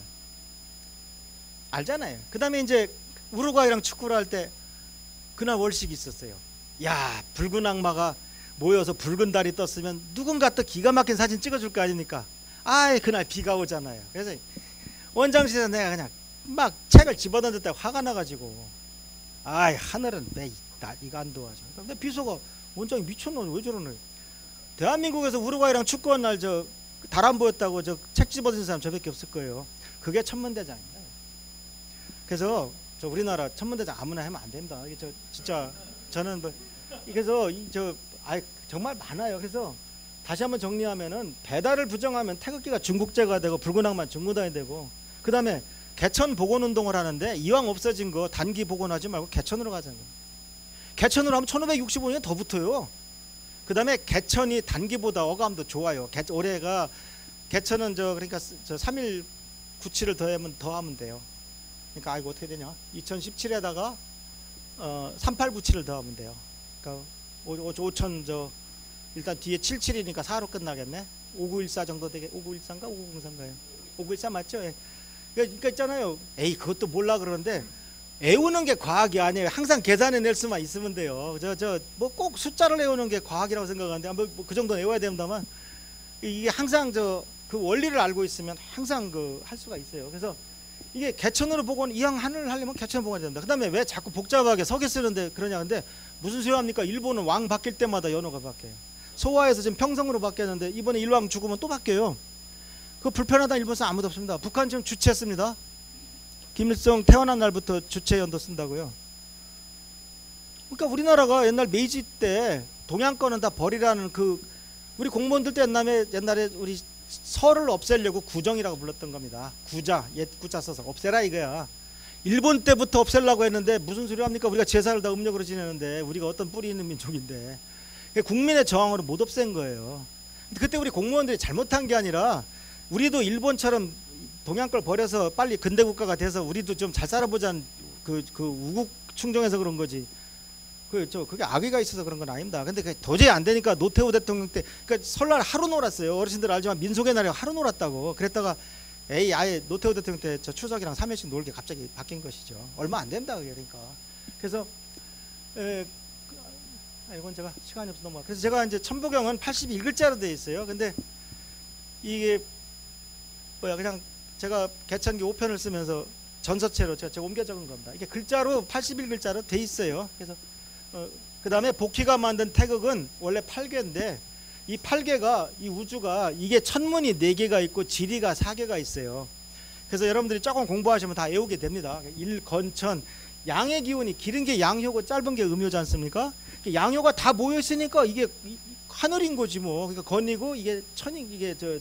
알잖아요. 그 다음에 이제 우루과이랑 축구를 할 때 그날 월식이 있었어요. 야, 붉은 악마가 모여서 붉은 달이 떴으면 누군가 또 기가 막힌 사진 찍어줄 거 아닙니까? 아이, 그날 비가 오잖아요. 그래서 원장실에서 내가 그냥 막 책을 집어던졌다가 화가 나가지고, 아이, 하늘은 왜 이거 안 도와줘. 근데 비서가 원장이 미쳤노 왜 저러노. 대한민국에서 우루과이랑 축구한 날 저 달 안 보였다고 저 책 집어든 사람 저밖에 없을 거예요. 그게 천문대장입니다. 그래서 저 우리나라 천문대장 아무나 하면 안 됩니다. 이게 저 진짜 저는 뭐 그래서 저 아 정말 많아요. 그래서 다시 한번 정리하면은 배달을 부정하면 태극기가 중국제가 되고 붉은 악마 중무단이 되고, 그 다음에 개천 복원 운동을 하는데 이왕 없어진 거 단기 복원하지 말고 개천으로 가자는 거예요. 개천으로 하면 천오백육십오 년 더 붙어요. 그 다음에 개천이 단기보다 어감도 좋아요. 개, 올해가 개천은 저 그러니까 저 삼 일 구칠을 더하면 더 하면 돼요. 그러니까 아이고 어떻게 되냐? 이천십칠에다가 어 삼팔구칠을 더하면 돼요. 그러니까 오천 저 일단 뒤에 칠칠이니까 사로 끝나겠네. 오구일사 정도 되게 오구일사인가 오구공사인가요? 오구일사 맞죠? 예. 그러니까 있잖아요. 에이 그것도 몰라 그러는데 외우는 게 과학이 아니에요. 항상 계산해낼 수만 있으면 돼요. 저 저 뭐 꼭 숫자를 외우는 게 과학이라고 생각하는데 뭐 그 정도는 외워야 됩니다만 이게 항상 저 그 원리를 알고 있으면 항상 그 할 수가 있어요. 그래서 이게 개천으로 복원 이왕 하늘을 하려면 개천으로 복원이 됩니다. 그 다음에 왜 자꾸 복잡하게 서개 쓰는데 그러냐. 근데 무슨 소용합니까? 일본은 왕 바뀔 때마다 연호가 바뀌어요. 소화에서 지금 평성으로 바뀌었는데 이번에 일왕 죽으면 또 바뀌어요. 그 불편하다 일본 사람 아무도 없습니다. 북한 지금 주체했습니다. 김일성 태어난 날부터 주체 연도 쓴다고요. 그러니까 우리나라가 옛날 메이지 때 동양권은 다 버리라는 그 우리 공무원들 때 옛날에 옛날에 우리 설을 없애려고 구정이라고 불렀던 겁니다. 구자, 옛 구자 써서 없애라 이거야. 일본 때부터 없애려고 했는데 무슨 소리 합니까? 우리가 제사를 다 음력으로 지내는데 우리가 어떤 뿌리 있는 민족인데 국민의 저항으로 못 없앤 거예요. 그때 우리 공무원들이 잘못한 게 아니라 우리도 일본처럼 동양 걸 버려서 빨리 근대 국가가 돼서 우리도 좀 잘 살아보자는 그, 그 우국 충정해서 그런 거지. 그, 저, 그게 악의가 있어서 그런 건 아닙니다. 근데 그게 도저히 안 되니까 노태우 대통령 때, 그러니까 설날 하루 놀았어요. 어르신들 알지만 민속의 날에 하루 놀았다고. 그랬다가, 에이, 아예 노태우 대통령 때 저 추석이랑 삼 일씩 놀게 갑자기 바뀐 것이죠. 얼마 안 된다, 그게 그러니까. 그래서, 에, 아, 이건 제가 시간이 없어서 넘어가. 그래서 제가 이제 천부경은 팔십일 글자로 되어 있어요. 근데 이게, 뭐야, 그냥 제가 개천기 오 편을 쓰면서 전서체로 제가, 제가 옮겨 적은 겁니다. 이게 글자로 팔십일 글자로 돼 있어요. 그래서 어, 그 다음에 복희가 만든 태극은 원래 팔 개인데 이 팔 개가 이 우주가 이게 천문이 네 개가 있고 지리가 사 개가 있어요. 그래서 여러분들이 조금 공부하시면 다 외우게 됩니다. 일건천 양의 기운이 길은 게 양효고 짧은 게 음효지 않습니까? 양효가 다 모여 있으니까 이게 하늘인 거지 뭐. 그러니까 건이고 이게 천이 이게 저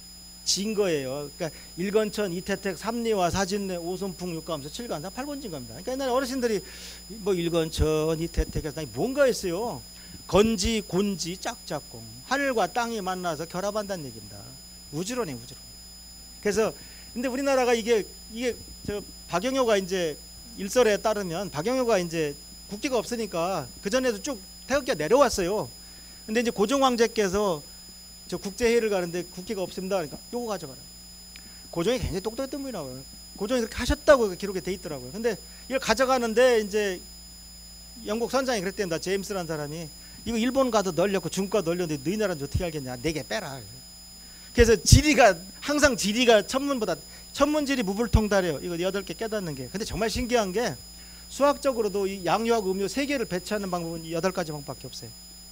진 거예요. 그러니까 일건천, 이태택, 삼리와, 사진례, 오손풍, 육감서, 칠간사, 팔번진 겁니다. 그러니까 옛날에 어르신들이 뭐 일건천, 이태택에서 뭔가 했어요. 건지, 곤지, 짝짝공. 하늘과 땅이 만나서 결합한다는 얘기입니다. 우주론이 우주론. 그래서 근데 우리나라가 이게 이게 저 박영효가 이제 일설에 따르면 박영효가 이제 국기가 없으니까 그 전에도 쭉 태극기가 내려왔어요. 근데 이제 고종 황제께서 저 국제회의를 가는데 국기가 없습니다. 그러니까 요거 가져가라. 고종이 굉장히 똑똑했던 분이라고요. 고종이 그렇게 하셨다고 기록에 돼 있더라고요. 근데 이걸 가져가는데 이제 영국 선장이 그랬답니다. 제임스라는 사람이 이거 일본 가도 널렸고 중국 가도 널렸는데 너희 나라는 어떻게 알겠냐. 내게 빼라. 그래서 지리가 항상 지리가 천문보다 천문지리 무불통달해요. 이거 여덟 개 깨닫는 게. 근데 정말 신기한 게 수학적으로도 이 양효하고 음효 세 개를 배치하는 방법은 여덟 가지 방법밖에 없어요.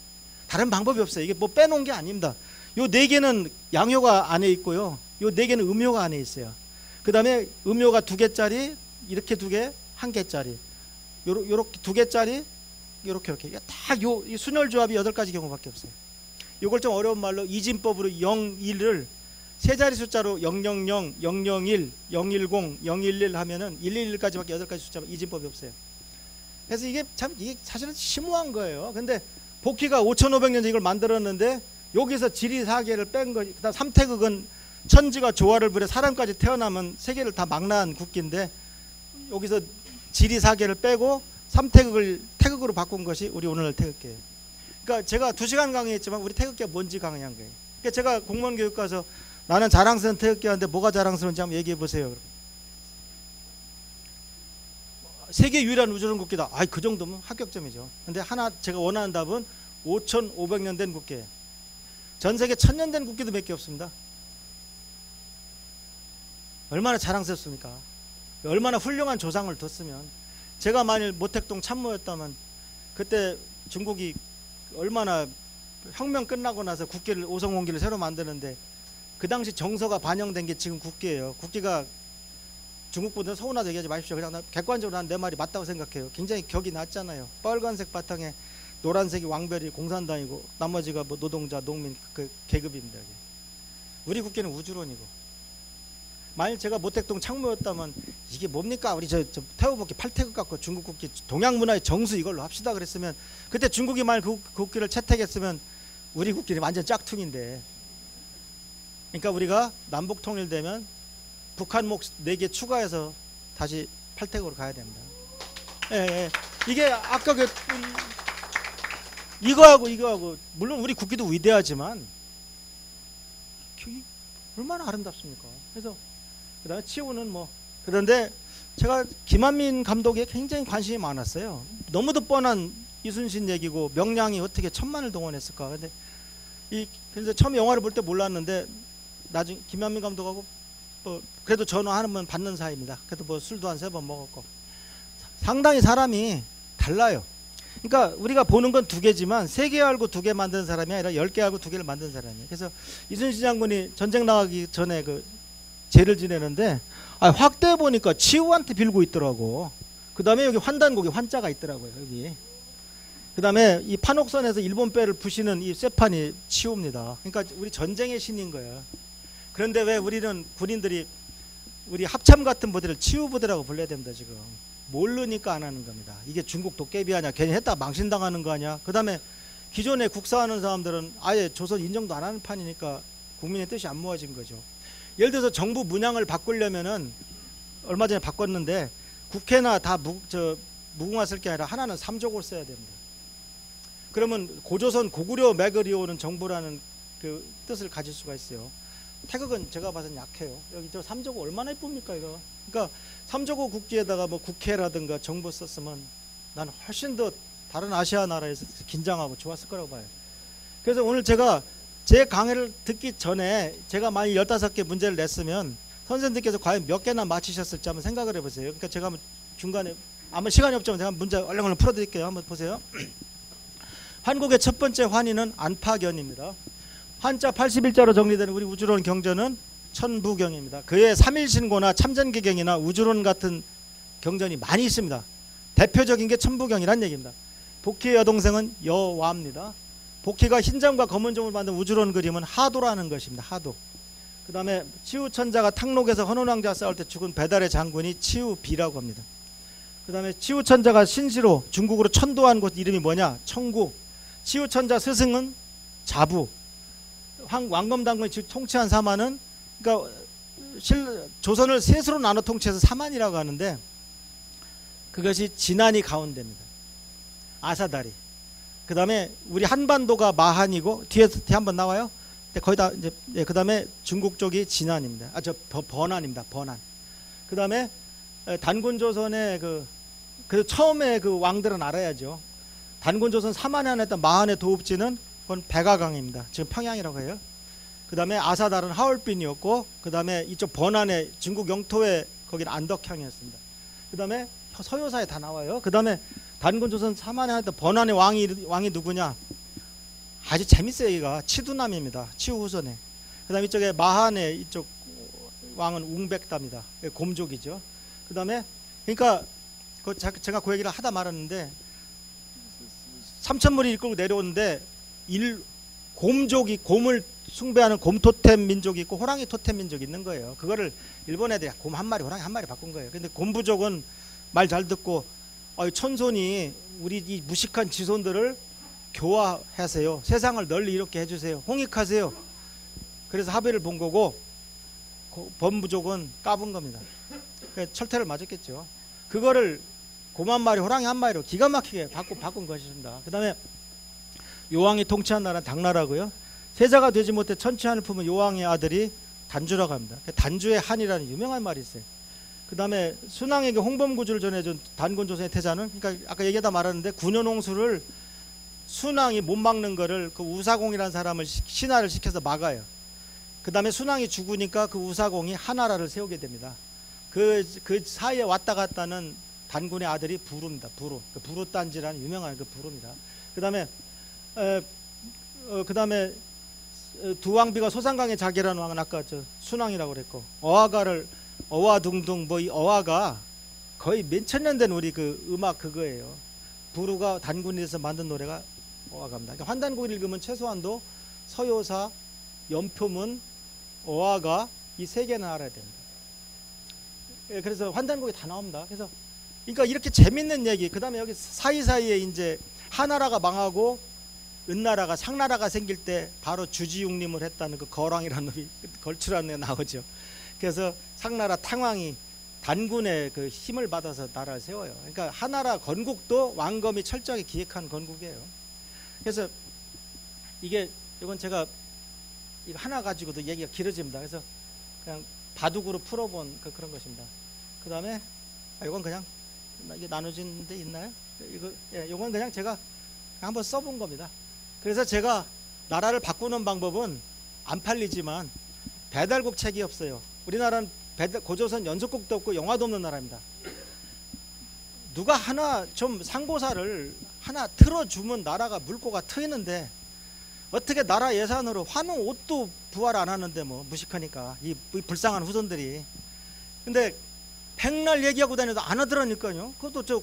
다른 방법이 없어요. 이게 뭐 빼놓은 게 아닙니다. 요 네 개는 양효가 안에 있고요. 요 네 개는 음효가 안에 있어요. 그 다음에 음료가 두 개짜리, 이렇게 두 개, 한 개짜리, 요러, 요렇게 두 개짜리, 요렇게 이렇게. 딱요 순열 조합이 여덟 가지 경우밖에 없어요. 요걸 좀 어려운 말로 이진법으로 영, 일을 세 자리 숫자로 영영영, 영영일, 영일공, 영일일 하면은 일일일까지밖에 여덟 가지 숫자 이진법이 없어요. 그래서 이게 참 이게 사실은 심오한 거예요. 근데 복희가 오천오백 년 이걸 만들었는데 여기서 지리사계를 뺀 거, 그다음 삼태극은 천지가 조화를 부려 사람까지 태어나면 세계를 다 망라한 국기인데 여기서 지리사계를 빼고 삼태극을 태극으로 바꾼 것이 우리 오늘날 태극기예요. 그러니까 제가 두 시간 강의했지만 우리 태극기가 뭔지 강의한 거예요. 그러니까 제가 공무원 교육 가서 나는 자랑스러운 태극기하는데 뭐가 자랑스러운지 한번 얘기해 보세요. 세계 유일한 우주론 국기다. 아이, 그 정도면 합격점이죠. 근데 하나 제가 원하는 답은 오천오백 년 된 국기예요. 전 세계 천 년 된 국기도 몇 개 없습니다. 얼마나 자랑스럽습니까? 얼마나 훌륭한 조상을 뒀으면. 제가 만일 모택동 참모였다면 그때 중국이 얼마나 혁명 끝나고 나서 국기를 오성홍기를 새로 만드는데 그 당시 정서가 반영된 게 지금 국기예요. 국기가 중국보다 서운하다 얘기하지 마십시오. 그냥 나 객관적으로 난 내 말이 맞다고 생각해요. 굉장히 격이 낮잖아요. 빨간색 바탕에 노란색이 왕별이 공산당이고 나머지가 뭐 노동자, 농민 그 계급입니다. 우리 국기는 우주론이고. 만일 제가 모택동 참모였다면 이게 뭡니까? 우리 저, 저 태호복기 팔태극 갖고 중국 국기 동양 문화의 정수 이걸로 합시다 그랬으면 그때 중국이 만일 그, 그 국기를 채택했으면 우리 국기는 완전 짝퉁인데. 그러니까 우리가 남북 통일되면 북한 목 네 개 추가해서 다시 팔태극으로 가야 됩니다. 예, 예. 이게 아까 그 이거하고 이거하고 물론 우리 국기도 위대하지만 얼마나 아름답습니까? 그래서 그다음에 치우는 뭐 그런데 제가 김한민 감독에 굉장히 관심이 많았어요. 너무도 뻔한 이순신 얘기고 명량이 어떻게 천만을 동원했을까? 근데 이 그래서 처음 영화를 볼 때 몰랐는데 나중에 김한민 감독하고 뭐 그래도 전화하면 받는 사이입니다. 그래도 뭐 술도 한 세 번 먹었고 상당히 사람이 달라요. 그러니까 우리가 보는 건 두 개지만 세 개 알고 두 개 만든 사람이 아니라 열 개 알고 두 개를 만든 사람이에요. 그래서 이순신 장군이 전쟁 나가기 전에 그 제를 지내는데 아, 확대해 보니까 치우한테 빌고 있더라고. 그 다음에 여기 환단곡에 환자가 있더라고요. 여기. 그 다음에 이 판옥선에서 일본 배를 부시는 이 쇠판이 치우입니다. 그러니까 우리 전쟁의 신인 거예요. 그런데 왜 우리는 군인들이 우리 합참 같은 부대를 치우 부대라고 불러야 됩니다. 지금 모르니까 안 하는 겁니다. 이게 중국 도깨비 아니야, 괜히 했다 망신당하는 거 아니야. 그 다음에 기존에 국사하는 사람들은 아예 조선 인정도 안 하는 판이니까 국민의 뜻이 안 모아진 거죠. 예를 들어서 정부 문양을 바꾸려면은 얼마 전에 바꿨는데 국회나 다 무, 저, 무궁화 쓸 게 아니라 하나는 삼족을 써야 됩니다. 그러면 고조선 고구려 맥을 이어오는 정부라는 그 뜻을 가질 수가 있어요. 태극은 제가 봐서는 약해요. 여기 저 삼조고 얼마나 예쁩니까 이거. 그러니까 삼조고 국기에다가 뭐 국회라든가 정부 썼으면 나는 훨씬 더 다른 아시아 나라에서 긴장하고 좋았을 거라고 봐요. 그래서 오늘 제가 제 강의를 듣기 전에 제가 만약 열다섯 개 문제를 냈으면 선생님들께서 과연 몇 개나 맞히셨을지 한번 생각을 해보세요. 그러니까 제가 한번 중간에 아무 시간이 없지만 제가 문제 얼른 풀어드릴게요. 한번 보세요. 한국의 첫 번째 환희는 안파견입니다. 한자 팔십일 자로 정리되는 우리 우주론 경전은 천부경입니다. 그의 삼일신고나 참전기경이나 우주론 같은 경전이 많이 있습니다. 대표적인 게 천부경이란 얘기입니다. 복희의 여동생은 여와입니다. 복희가 흰점과 검은점을 만든 우주론 그림은 하도라는 것입니다. 하도. 그 다음에 치우천자가 탕록에서 헌원왕자 싸울 때 죽은 배달의 장군이 치우비라고 합니다. 그 다음에 치우천자가 신시로 중국으로 천도한 곳 이름이 뭐냐? 청구. 치우천자 스승은 자부. 황, 왕검당군이 통치한 사만은 그러니까 실, 조선을 셋으로 나눠 통치해서 사만이라고 하는데 그것이 진안이 가운데입니다. 아사다리. 그 다음에 우리 한반도가 마한이고 뒤에서 뒤 한번 나와요. 거의 다 이제 예, 그 다음에 중국 쪽이 진안입니다. 아 저 번안입니다. 번안. 그 다음에 단군조선의 그, 그 처음에 그 왕들은 알아야죠. 단군조선 사만에 하나 했던 마한의 도읍지는 그건 백아강입니다. 지금 평양이라고 해요. 그 다음에 아사달은 하얼빈이었고 그 다음에 이쪽 번안의 중국 영토에 거기는 안덕향이었습니다. 그 다음에 서요사에 다 나와요. 그 다음에 단군조선 사만에 하나 했던 번안의 왕이, 왕이 누구냐? 아주 재밌어요. 여기가 치두남입니다. 치우후선에. 그 다음에 이쪽에 마한의 이쪽 왕은 웅백답니다. 곰족이죠. 그 다음에 그러니까 그 제가 그 얘기를 하다 말았는데 삼천문이 이끌고 내려오는데 일 곰족이 곰을 숭배하는 곰 토템 민족이 있고 호랑이 토템 민족이 있는 거예요. 그거를 일본 애들이 곰 한 마리 호랑이 한 마리 바꾼 거예요. 근데 곰부족은 말 잘 듣고 어, 천손이 우리 이 무식한 지손들을 교화하세요. 세상을 널리 이렇게 해주세요. 홍익하세요. 그래서 합의를 본 거고 범부족은 까분 겁니다. 그러니까 철퇴를 맞았겠죠. 그거를 곰 한 마리 호랑이 한 마리로 기가 막히게 바꾸, 바꾼 것입니다. 그 다음에 요왕이 통치한 나라는 당나라고요. 세자가 되지 못해 천치한을 품은 요왕의 아들이 단주라고 합니다. 단주의 한이라는 유명한 말이 있어요. 그 다음에 순왕에게 홍범구주를 전해준 단군조선의 태자는, 그러니까 아까 얘기하다 말았는데 군현홍수를 순왕이 못 막는 거를 그 우사공이라는 사람을 신하를 시켜서 막아요. 그 다음에 순왕이 죽으니까 그 우사공이 하나라를 세우게 됩니다. 그, 그 사이에 왔다 갔다는 단군의 아들이 부루입니다. 부루. 그 부루딴지라는 유명한 그 부루입니다. 그 다음에, 어, 그 다음에 두왕비가 소상강의 자기라는 왕은 아까 저 순왕이라고 그랬고, 어화가를, 어화둥둥 뭐 이 어화가 거의 몇천 년 된 우리 그 음악 그거예요. 부루가 단군이 돼서 만든 노래가 어화가입니다. 그러니까 환단곡을 읽으면 최소한도 서요사, 연표문, 어화가 이 세 개는 알아야 됩니다. 예, 그래서 환단곡이 다 나옵니다. 그래서 그러니까 이렇게 재밌는 얘기. 그 다음에 여기 사이사이에 이제 하나라가 망하고 은나라가 상나라가 생길 때 바로 주지웅림을 했다는 그 거랑이라는 놈이 걸추라는 애 나오죠. 그래서 상나라 탕왕이 단군의 그 힘을 받아서 나라를 세워요. 그러니까 하나라 건국도 왕검이 철저하게 기획한 건국이에요. 그래서 이게 이건 제가 이거 하나 가지고도 얘기가 길어집니다. 그래서 그냥 바둑으로 풀어본 그 그런 것입니다. 그 다음에 아, 이건 그냥 이게 나눠진 데 있나요? 이거 예, 이건 그냥 제가 한번 써본 겁니다. 그래서 제가 나라를 바꾸는 방법은 안 팔리지만 배달국 책이 없어요. 우리나라는 배달, 고조선 연속국도 없고 영화도 없는 나라입니다. 누가 하나 좀 상고사를 하나 틀어주면 나라가 물꼬가 트이는데 어떻게 나라 예산으로 환웅 옷도 부활 안 하는데 뭐 무식하니까 이, 이 불쌍한 후손들이. 근데 백날 얘기하고 다녀도 안 하더라니까요. 그것도 저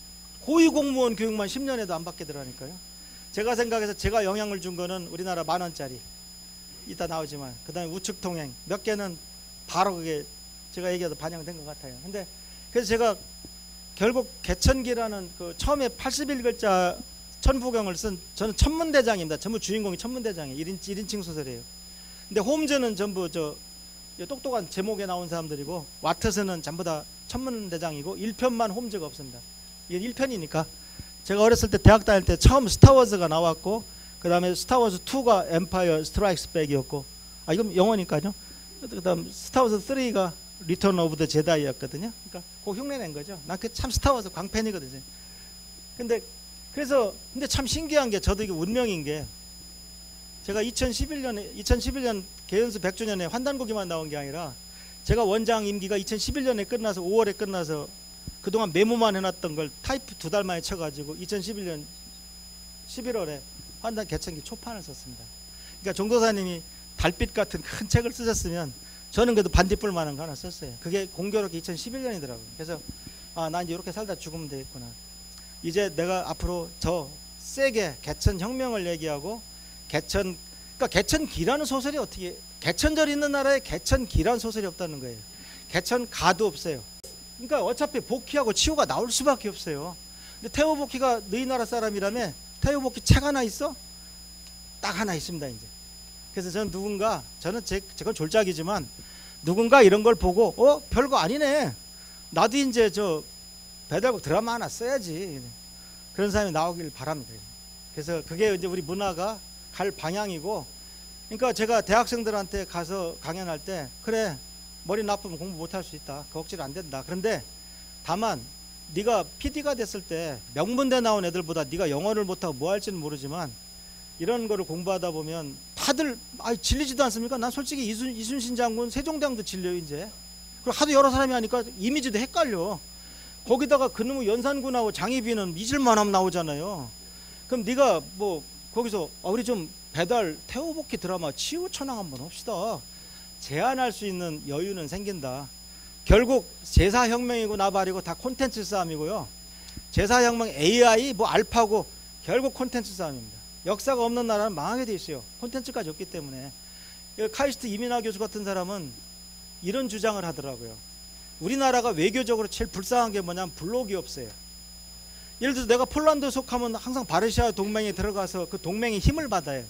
고위공무원 교육만 십 년에도 안 받게 되라니까요. 제가 생각해서 제가 영향을 준 거는 우리나라 만 원짜리 이따 나오지만 그 다음에 우측통행 몇 개는 바로 그게 제가 얘기해도 반영된 것 같아요. 근데 그래서 제가 결국 개천기라는 그 처음에 팔십일 글자 천부경을 쓴 저는 천문대장입니다. 전부 주인공이 천문대장이에요. 일 인칭 소설이에요. 근데 홈즈는 전부 저 똑똑한 제목에 나온 사람들이고 와트스는 전부 다 천문대장이고 일 편만 홈즈가 없습니다. 이게 일 편이니까 제가 어렸을 때 대학 다닐 때 처음 스타워즈가 나왔고 그 다음에 스타워즈 투가 엠파이어 스트라이크스 백이었고 아 이건 영어니까요. 그 다음 스타워즈 쓰리가 리턴 오브 더 제다이였거든요. 그러니까 그 흉내낸 거죠. 난 그 참 스타워즈 광팬이거든요. 근데 그래서 근데 참 신기한 게 저도 이게 운명인 게 제가 이천십일 년에 이천십일 년 개연수 백 주년에 환단고기만 나온 게 아니라 제가 원장 임기가 이천십일 년에 끝나서 오월에 끝나서 그동안 메모만 해놨던 걸 타이프 두 달 만에 쳐가지고 이천십일 년 십일월에 환단 개천기 초판을 썼습니다. 그러니까 종도사님이 달빛 같은 큰 책을 쓰셨으면 저는 그래도 반딧불 만한 거 하나 썼어요. 그게 공교롭게 이천십일 년이더라고요. 그래서 아, 나 이제 이렇게 살다 죽으면 되겠구나. 이제 내가 앞으로 더 세게 개천혁명을 얘기하고 개천, 그러니까 개천기라는 소설이 어떻게, 개천절 있는 나라에 개천기라는 소설이 없다는 거예요. 개천가도 없어요. 그러니까 어차피 복희하고 치호가 나올 수밖에 없어요. 근데 태호 복희가 너희 나라 사람이라며 태호 복희 책 하나 있어? 딱 하나 있습니다, 이제. 그래서 저는 누군가, 저는 제, 제건 졸작이지만 누군가 이런 걸 보고, 어? 별거 아니네. 나도 이제 저 배달국 드라마 하나 써야지. 그런 사람이 나오길 바랍니다. 그래서 그게 이제 우리 문화가 갈 방향이고, 그러니까 제가 대학생들한테 가서 강연할 때, 그래, 머리 나쁘면 공부 못할 수 있다. 그 억지로 안 된다. 그런데 다만 네가 피디가 됐을 때 명문대 나온 애들보다 네가 영어를 못하고 뭐 할지는 모르지만 이런 거를 공부하다 보면 다들 아 질리지도 않습니까? 난 솔직히 이순, 이순신 장군 세종대왕도 질려요 이제. 그리고 하도 여러 사람이 하니까 이미지도 헷갈려. 거기다가 그놈의 연산군하고 장희빈은 잊을만 하면 나오잖아요. 그럼 네가 뭐 거기서 아, 우리 좀 배달 태호복희 드라마 치우천왕 한번 합시다. 제한할 수 있는 여유는 생긴다. 결국 제사혁명이고 나발이고 다 콘텐츠 싸움이고요. 제사혁명 에이아이 뭐 알파고 결국 콘텐츠 싸움입니다. 역사가 없는 나라는 망하게 돼 있어요. 콘텐츠까지 없기 때문에. 카이스트 이민하 교수 같은 사람은 이런 주장을 하더라고요. 우리나라가 외교적으로 제일 불쌍한 게 뭐냐면 블록이 없어요. 예를 들어서 내가 폴란드 속하면 항상 바르샤 동맹에 들어가서 그 동맹의 힘을 받아요.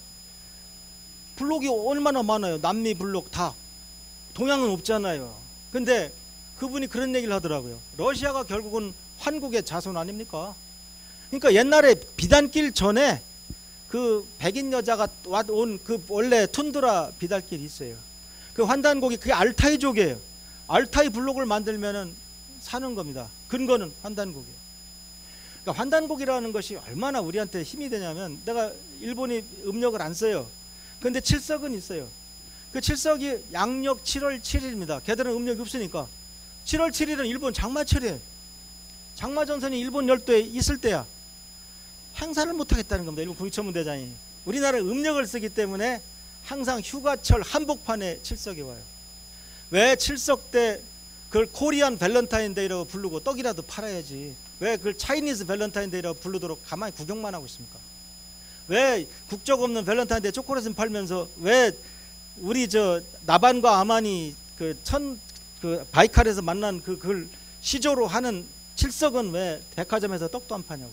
블록이 얼마나 많아요. 남미 블록 다. 동양은 없잖아요. 근데 그분이 그런 얘기를 하더라고요. 러시아가 결국은 환국의 자손 아닙니까? 그러니까 옛날에 비단길 전에 그 백인 여자가 온 그 원래 툰드라 비단길이 있어요. 그 환단곡이 그게 알타이족이에요. 알타이 블록을 만들면은 사는 겁니다. 근거는 환단곡이에요. 그러니까 환단곡이라는 것이 얼마나 우리한테 힘이 되냐면 내가 일본이 음력을 안 써요. 근데 칠석은 있어요. 그 칠석이 양력 칠월 칠일입니다. 걔들은 음력이 없으니까. 칠월 칠일은 일본 장마철이에요. 장마전선이 일본 열도에 있을 때야. 행사를 못하겠다는 겁니다. 일본 국립천문대장이. 우리나라 음력을 쓰기 때문에 항상 휴가철 한복판에 칠석이 와요. 왜 칠석 때 그걸 코리안 밸런타인데이라고 부르고 떡이라도 팔아야지. 왜 그걸 차이니즈 밸런타인데이라고 부르도록 가만히 구경만 하고 있습니까? 왜 국적 없는 밸런타인데이 초콜릿을 팔면서 왜 우리 저 나반과 아만이 그 천 그 바이칼에서 만난 그 그걸 시조로 하는 칠석은 왜 백화점에서 떡도 안 파냐고.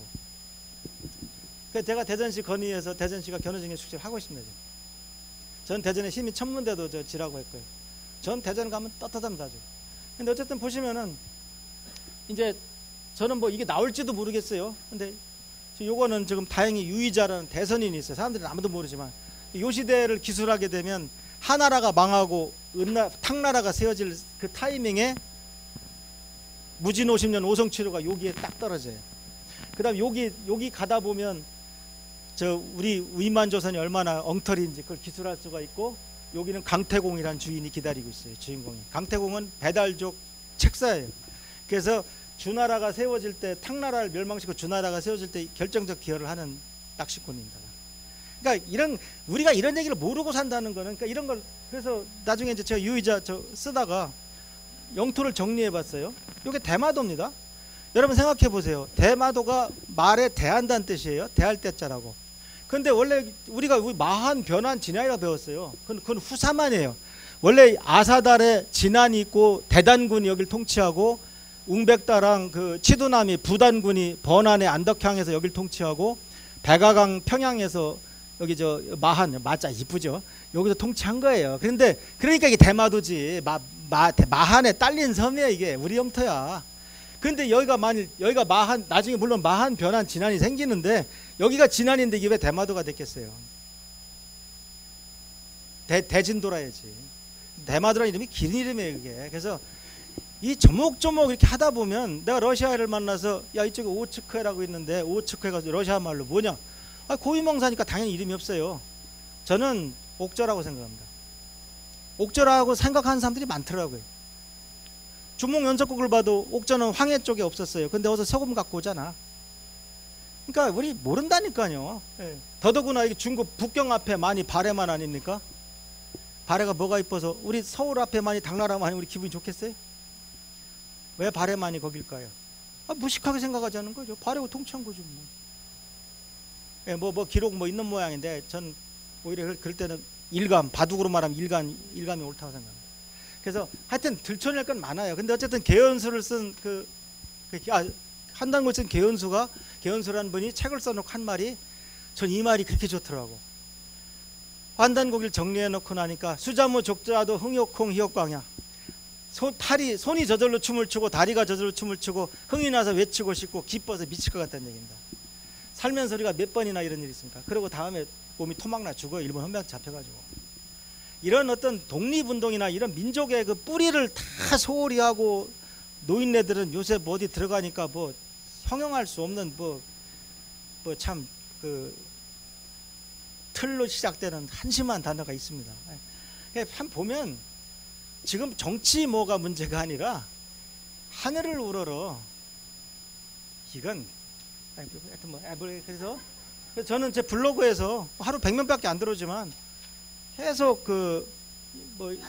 그래서 제가 대전시 건의해서 대전시가 견우증의 축제를 하고 있습니다. 지금. 전 대전에 시민 천문대도 저 지라고 했고요. 전 대전 가면 떳떳합니다. 아주. 근데 어쨌든 보시면은 이제 저는 뭐 이게 나올지도 모르겠어요. 근데 요거는 지금 다행히 유의자라는 대선인이 있어요. 사람들은 아무도 모르지만 요 시대를 기술하게 되면 하나라가 망하고 은나, 탕나라가 세워질 그 타이밍에 무진 오십 년 오성치료가 여기에 딱 떨어져요. 그 다음 여기 여기 가다 보면 저 우리 위만조선이 얼마나 엉터리인지 그걸 기술할 수가 있고, 여기는 강태공이라는 주인이 기다리고 있어요. 주인공이. 강태공은 배달족 책사예요. 그래서 주나라가 세워질 때, 탕나라를 멸망시키고 주나라가 세워질 때 결정적 기여를 하는 낚시꾼입니다. 그러니까 이런 우리가 이런 얘기를 모르고 산다는 거는, 그러니까 이런 걸, 그래서 나중에 이제 제가 유의자 저 쓰다가 영토를 정리해봤어요. 이게 대마도입니다. 여러분 생각해 보세요. 대마도가 말에 대한다는 뜻이에요. 대할 때자라고. 근데 원래 우리가 마한, 변한, 진한이라고 배웠어요. 그건, 그건 후사만이에요. 원래 아사달에 진한이 있고 대단군이 여기를 통치하고, 웅백다랑 그 치두남이 부단군이 번안의 안덕향에서 여기를 통치하고, 백아강 평양에서 여기 저 마한, 마자 이쁘죠? 여기서 통치한 거예요. 그런데 그러니까 이게 대마도지. 마, 마, 마한에 딸린 섬이에요. 이게 우리 영토야. 근데 여기가 만일 여기가 마한, 나중에 물론 마한, 변한, 진한이 생기는데 여기가 진한인데 이게 왜 대마도가 됐겠어요? 대, 대진도라야지. 대마도라는 이름이 긴 이름이에요. 그게. 그래서 이 조목조목 이렇게 하다 보면, 내가 러시아를 만나서 야 이쪽에 오츠크해라고 있는데, 오츠크해가 러시아 말로 뭐냐? 아, 고위명사니까 당연히 이름이 없어요. 저는 옥저라고 생각합니다. 옥저라고 생각하는 사람들이 많더라고요. 주목 연속곡을 봐도 옥저는 황해 쪽에 없었어요. 근데 어디서 서금 갖고 오잖아. 그러니까 우리 모른다니까요. 예. 더더구나 이게 중국 북경 앞에 많이 발해만 아닙니까? 발해가 뭐가 이뻐서 우리 서울 앞에 많이 당나라만 아니 우리 기분이 좋겠어요? 왜 발해만이 거길까요? 아, 무식하게 생각하지 않는 거죠. 발해고 통치한 거죠. 뭐. 예, 뭐, 뭐 기록 뭐 있는 모양인데 전 오히려 그럴 때는 일감, 바둑으로 말하면 일감, 일감이 옳다고 생각합니다. 그래서 하여튼 들춰낼 건 많아요. 근데 어쨌든 개연수를 쓴 그, 그 아, 한단골 쓴 개연수가, 개연수라는 분이 책을 써놓고 한 말이, 전 이 말이 그렇게 좋더라고. 한단곡을 정리해 놓고 나니까 수자무 족자도 흥욕콩 희욕광야. 손, 탈이, 손이 저절로 춤을 추고 다리가 저절로 춤을 추고 흥이 나서 외치고 싶고 기뻐서 미칠 것 같다는 얘기입니다. 살면서 우리가 몇 번이나 이런 일이 있습니까? 그리고 다음에 몸이 토막나 죽어요. 일본 헌병 잡혀가지고. 이런 어떤 독립운동이나 이런 민족의 그 뿌리를 다 소홀히 하고, 노인네들은 요새 뭐 어디 들어가니까 뭐 형용할 수 없는 뭐 뭐 참 그 틀로 시작되는 한심한 단어가 있습니다. 한 보면 지금 정치 뭐가 문제가 아니라 하늘을 우러러 이건 하여튼 뭐 그래서 저는 제 블로그에서 하루 백 명밖에 안 들어오지만 계속 그 뭐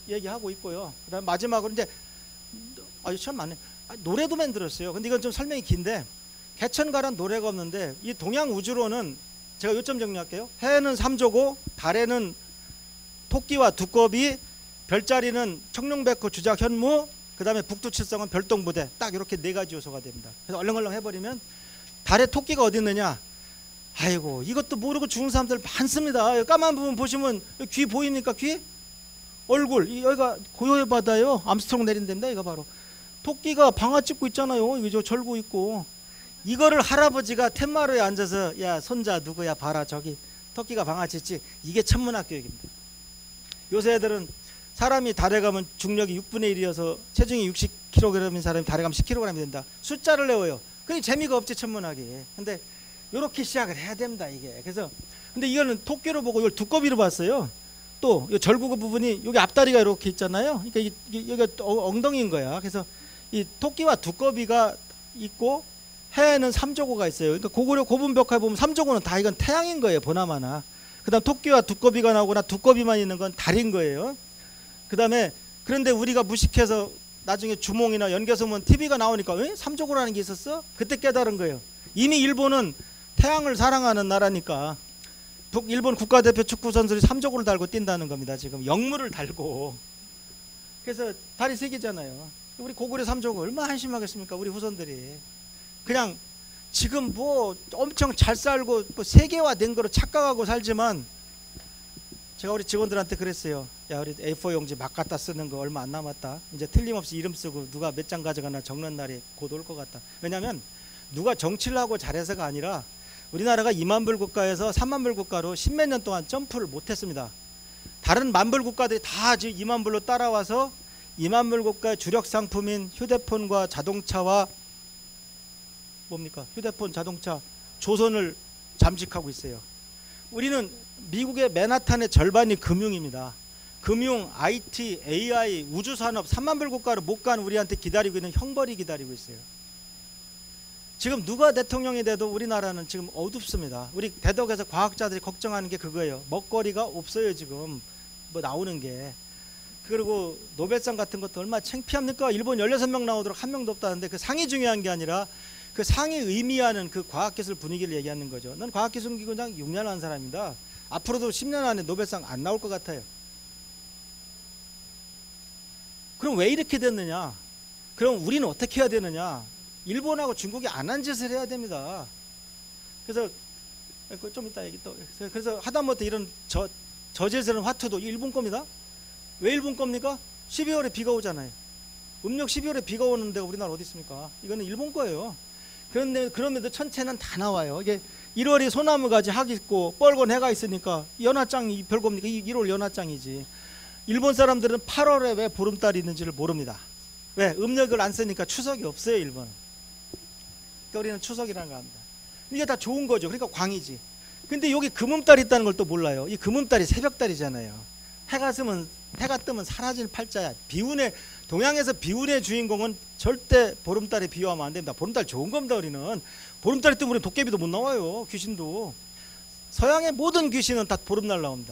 얘기하고 있고요. 그다음 마지막으로 이제 아유 참 많네. 아, 노래도 만들었어요. 근데 이건 좀 설명이 긴데 개천가란 노래가 없는데 이 동양 우주론은 제가 요점 정리할게요. 해는 삼조고 달에는 토끼와 두꺼비, 별자리는 청룡백호, 주작, 현무, 그 다음에 북두칠성은 별똥부대, 딱 이렇게 네 가지 요소가 됩니다. 그래서 얼렁얼렁 해버리면 달에 토끼가 어디 있느냐? 아이고 이것도 모르고 죽은 사람들 많습니다. 까만 부분 보시면 귀 보입니까? 귀? 얼굴 여기가 고요의 바다예요. 암스트롱 내린 데입니다. 이거 바로 토끼가 방아 찍고 있잖아요. 이거 저 절고 있고 이거를 할아버지가 텐마루에 앉아서 야 손자 누구야 봐라 저기 토끼가 방아 찍지. 이게 천문학 교육입니다. 요새 애들은 사람이 달에 가면 중력이 육분의 일이어서 체중이 육십 킬로그램인 사람이 달에 가면 십 킬로그램이 된다. 숫자를 외워요. 그러니 재미가 없지 천문학이. 근데 요렇게 시작을 해야 됩니다 이게. 그래서 근데 이거는 토끼로 보고 이걸 두꺼비로 봤어요. 또 이 절구구 부분이 여기 앞다리가 이렇게 있잖아요. 그러니까 이게, 이게 여기가 엉덩이인 거야. 그래서 이 토끼와 두꺼비가 있고 해에는 삼조고가 있어요. 그러니까 고구려 고분벽화에 보면 삼조고는 다 이건 태양인 거예요. 보나마나. 그다음 토끼와 두꺼비가 나오거나 두꺼비만 있는 건 달인 거예요. 그다음에 그런데 우리가 무식해서 나중에 주몽이나 연개소문 티비가 나오니까 왜 삼조고라는 게 있었어? 그때 깨달은 거예요. 이미 일본은 태양을 사랑하는 나라니까 일본 국가대표 축구 선수들이 삼조고를 달고 뛴다는 겁니다. 지금 영물을 달고. 그래서 달이 세 개잖아요. 우리 고구려 삼조고 얼마나 한심하겠습니까? 우리 후손들이. 그냥 지금 뭐 엄청 잘 살고 뭐 세계화된 거로 착각하고 살지만 제가 우리 직원들한테 그랬어요. 야 우리 에이 사 용지 막 갖다 쓰는 거 얼마 안 남았다. 이제 틀림없이 이름 쓰고 누가 몇 장 가져가나 적는 날이 곧 올 것 같다. 왜냐하면 누가 정치를 하고 잘해서가 아니라 우리나라가 이만 불 국가에서 삼만 불 국가로 십몇 년 동안 점프를 못했습니다. 다른 만불 국가들이 다 지금 이만 불로 따라와서 이만 불 국가의 주력 상품인 휴대폰과 자동차와 뭡니까? 휴대폰, 자동차, 조선을 잠식하고 있어요. 우리는 미국의 맨하탄의 절반이 금융입니다. 금융, 아이티, 에이아이, 우주산업 삼만 불 국가로 못 간 우리한테 기다리고 있는 형벌이 기다리고 있어요. 지금 누가 대통령이 돼도 우리나라는 지금 어둡습니다. 우리 대덕에서 과학자들이 걱정하는 게 그거예요. 먹거리가 없어요 지금 뭐 나오는 게. 그리고 노벨상 같은 것도 얼마나 창피합니까? 일본 열여섯 명 나오도록 한 명도 없다는데 그 상이 중요한 게 아니라 그 상이 의미하는 그 과학기술 분위기를 얘기하는 거죠. 난 과학기술기관장 육 년 한 사람입니다. 앞으로도 십 년 안에 노벨상 안 나올 것 같아요. 그럼 왜 이렇게 됐느냐? 그럼 우리는 어떻게 해야 되느냐? 일본하고 중국이 안 한 짓을 해야 됩니다. 그래서 좀 이따 얘기 또 그래서 하다못해 이런 저 저질스러운 화투도 일본 겁니다. 왜 일본 겁니까? 십이월에 비가 오잖아요. 음력 십이월에 비가 오는 데가 우리나라 어디 있습니까? 이거는 일본 거예요. 그런데 그럼에도 천체는 다 나와요. 이게 일월이 소나무 가지 학 있고 뻘건 해가 있으니까 연하장이 별겁니까? 일월 연하장이지. 일본 사람들은 팔월에 왜 보름달이 있는지를 모릅니다. 왜? 음력을 안 쓰니까 추석이 없어요 일본은. 그러니까 우리는 추석이라는 거 합니다. 이게 다 좋은 거죠. 그러니까 광이지. 근데 여기 금음달이 있다는 걸 또 몰라요. 이 금음달이 새벽달이잖아요. 해가 뜨면 해가 뜨면 사라질 팔자야. 비운의 동양에서 비운의 주인공은 절대 보름달에 비유하면 안 됩니다. 보름달 좋은 겁니다. 우리는 보름달이 뜨면 우리는 도깨비도 못 나와요. 귀신도. 서양의 모든 귀신은 다 보름날 나옵니다.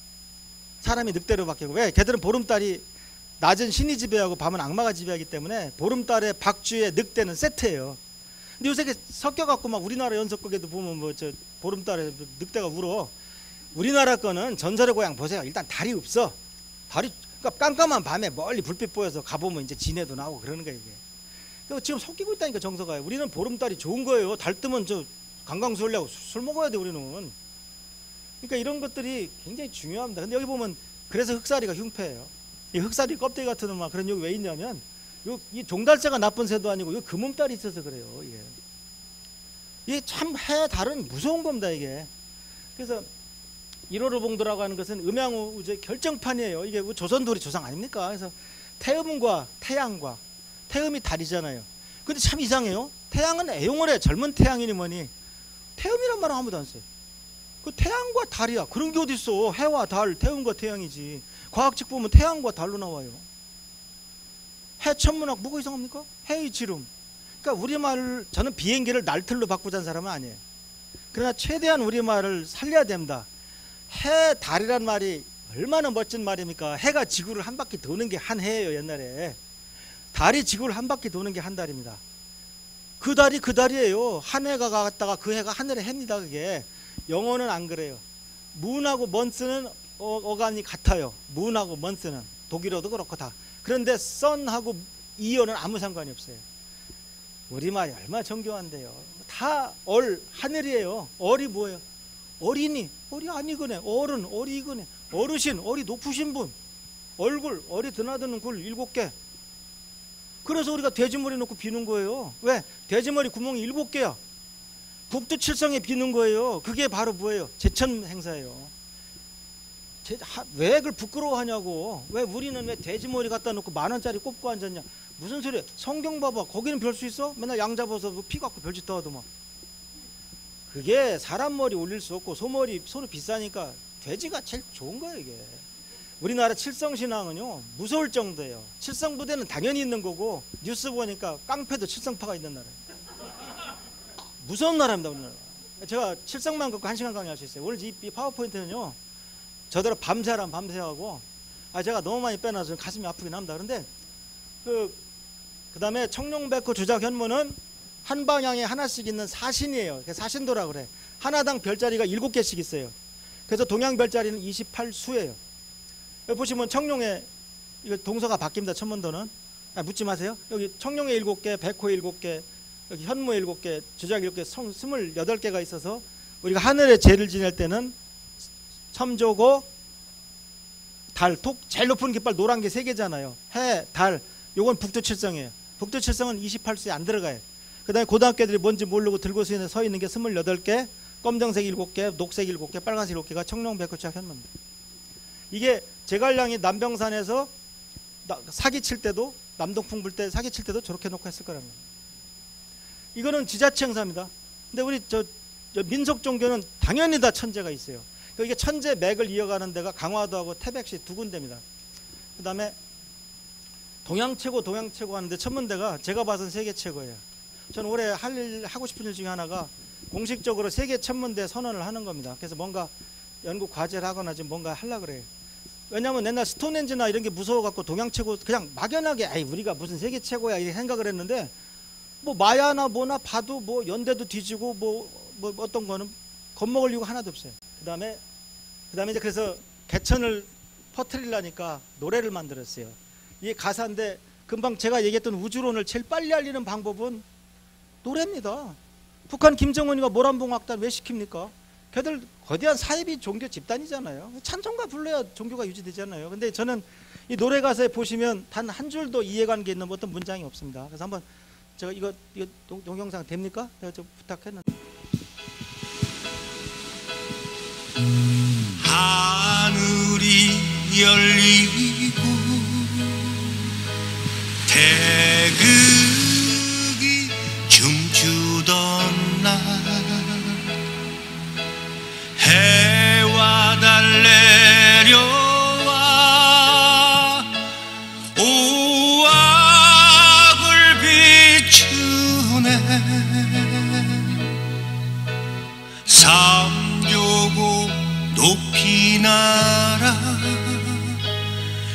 사람이 늑대로 바뀌고. 왜? 걔들은 보름달이 낮은 신이 지배하고 밤은 악마가 지배하기 때문에 보름달에 박쥐의 늑대는 세트예요. 근데 요새 섞여갖고 막 우리나라 연속극에도 보면 뭐 저 보름달에 늑대가 울어. 우리나라 거는 전설의 고향 보세요. 일단 달이 없어. 달이 그러니까 깜깜한 밤에 멀리 불빛 보여서 가보면 이제 진해도 나오고 그러는 거예요 이게. 그러니까 지금 섞이고 있다니까 정서가. 우리는 보름달이 좋은 거예요. 달 뜨면 저 강강수월래하고 술 먹어야 돼 우리는. 그러니까 이런 것들이 굉장히 중요합니다. 근데 여기 보면 그래서 흑사리가 흉패예요. 이 흑사리 껍데기 같은 놈아 그런 여기 왜 있냐면 요, 이 종달새가 나쁜 새도 아니고 요 금음달이 있어서 그래요. 이게 이게 참 해 달은 무서운 겁니다 이게. 그래서 일호를 봉도라고 하는 것은 음양우 우주의 결정판이에요. 이게 조선돌이 조상 아닙니까? 그래서 태음과 태양과 태음이 달이잖아요. 근데 참 이상해요. 태양은 애용을 해. 젊은 태양이니 뭐니 태음이란 말은 아무도 안 써요. 그 태양과 달이야. 그런 게 어디 있어? 해와 달, 태음과 태양이지. 과학책 보면 태양과 달로 나와요. 해 천문학 뭐가 이상합니까? 해의 지름. 그러니까 우리말을 저는 비행기를 날틀로 바꾸자는 사람은 아니에요. 그러나 최대한 우리말을 살려야 됩니다. 해, 달이란 말이 얼마나 멋진 말입니까? 해가 지구를 한 바퀴 도는 게 한 해예요. 옛날에 달이 지구를 한 바퀴 도는 게 한 달입니다. 그 달이 그 달이에요. 한 해가 갔다가 그 해가 하늘의 해입니다. 그게 영어는 안 그래요. 문하고 먼스는 어, 어감이 같아요. 문하고 먼스는 독일어도 그렇고 다. 그런데 썬하고 이어는 아무 상관이 없어요. 우리말이 얼마나 정교한데요. 다 얼, 하늘이에요. 얼이 뭐예요? 어린이, 얼이 아니거네. 어른, 얼이 이거네. 어르신, 얼이 높으신 분. 얼굴, 얼이 드나드는 굴 일곱 개. 그래서 우리가 돼지머리 놓고 비는 거예요. 왜? 돼지머리 구멍이 일곱 개야. 북두칠성에 비는 거예요. 그게 바로 뭐예요? 제천 행사예요. 제, 하, 왜 그걸 부끄러워하냐고. 왜 우리는 왜 돼지머리 갖다 놓고 만 원짜리 꼽고 앉았냐. 무슨 소리야. 성경 봐봐. 거기는 별 수 있어? 맨날 양 잡아서 뭐 피 갖고 별짓 더 하더만. 그게 사람 머리 올릴 수 없고 소머리 서로 비싸니까 돼지가 제일 좋은 거예요. 이게 우리나라 칠성신앙은요 무서울 정도예요. 칠성부대는 당연히 있는 거고 뉴스 보니까 깡패도 칠성파가 있는 나라예요. 무서운 나라입니다. 우리나라. 제가 칠성만 갖고 한 시간 강의할 수 있어요. 오늘 이, 이 파워포인트는요 저대로 밤새란 밤새하고 아 제가 너무 많이 빼놔서 가슴이 아프긴 합니다. 그런데 그, 그 다음에 청룡백호 주작 현무는 한 방향에 하나씩 있는 사신이에요. 사신도라 그래. 하나당 별자리가 일곱 개씩 있어요. 그래서 동양 별자리는 이십팔 수예요. 여기 보시면 청룡에 이거 동서가 바뀝니다. 천문도는. 아, 묻지 마세요. 여기 청룡에 일곱 개, 백호에 일곱 개, 여기 현무에 일곱 개, 주작 일곱 개, 성 스물여덟 개가 있어서 우리가 하늘에 제를 지낼 때는 첨조고 달, 톡 제일 높은 깃발 노란 게 세 개잖아요. 해, 달. 요건 북두칠성이에요. 북두칠성은 이십팔 수에 안 들어가요. 그 다음에 고등학교 애들이 뭔지 모르고 들고 서 있는 게 스물여덟 개, 검정색 일곱 개, 녹색 일곱 개, 빨간색 일곱 개가 청룡백호주작 현무입니다. 이게 제갈량이 남병산에서 사기 칠 때도 남동풍 불 때 사기 칠 때도 저렇게 놓고 했을 거랍니다. 이거는 지자체 행사입니다. 근데 우리 저, 저 민속 종교는 당연히 다 천재가 있어요. 이게 천재 맥을 이어가는 데가 강화도하고 태백시 두 군데입니다. 그 다음에 동양 최고 동양 최고 하는데 천문대가 제가 봐서는 세계 최고예요. 저는 올해 할 일, 하고 싶은 일 중에 하나가 공식적으로 세계 천문대 선언을 하는 겁니다. 그래서 뭔가 연구 과제를 하거나 지금 뭔가 하려고 그래요. 왜냐하면 옛날 스톤헨지나 이런 게 무서워갖고 동양 최고 그냥 막연하게 아이 우리가 무슨 세계 최고야 이렇게 생각을 했는데 뭐 마야나 뭐나 봐도 뭐 연대도 뒤지고 뭐, 뭐 어떤 거는 겁먹을 이유가 하나도 없어요. 그 다음에 그 다음에 이제 그래서 개천을 퍼뜨리려니까 노래를 만들었어요. 이게 가사인데 금방 제가 얘기했던 우주론을 제일 빨리 알리는 방법은 노래입니다. 북한 김정은이가 모란봉악단 왜 시킵니까? 걔들 거대한 사이비 종교 집단이잖아요. 찬송가 불러야 종교가 유지되잖아요. 근데 저는 이 노래 가사에 보시면 단 한 줄도 이해관계 있는 어떤 문장이 없습니다. 그래서 한번 제가 이거 이거 동, 동영상 됩니까? 내가 좀 부탁했는데. 하늘이 열리고 태극이 춤추던 날 해와 달 내려와 오악을 비추네 삼조고 높이 날아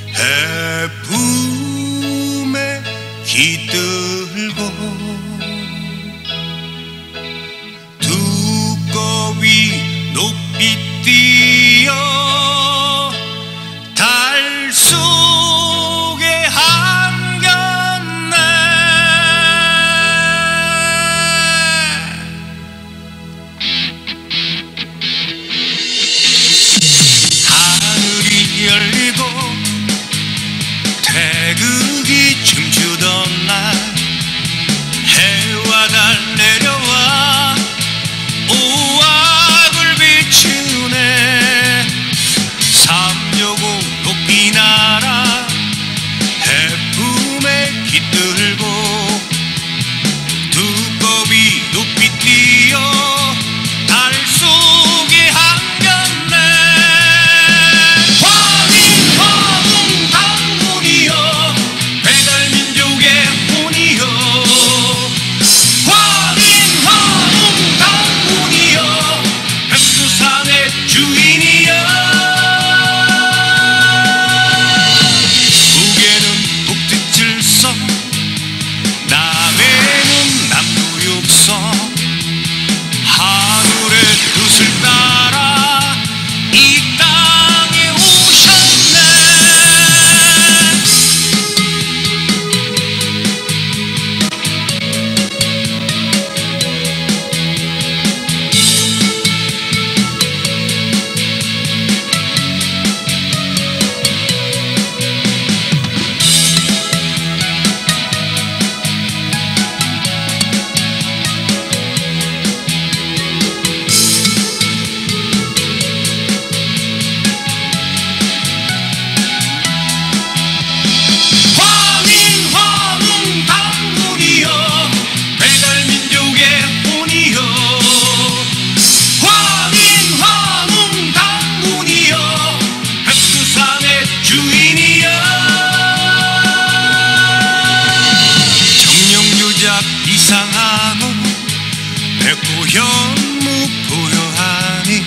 내 고향 목포여하니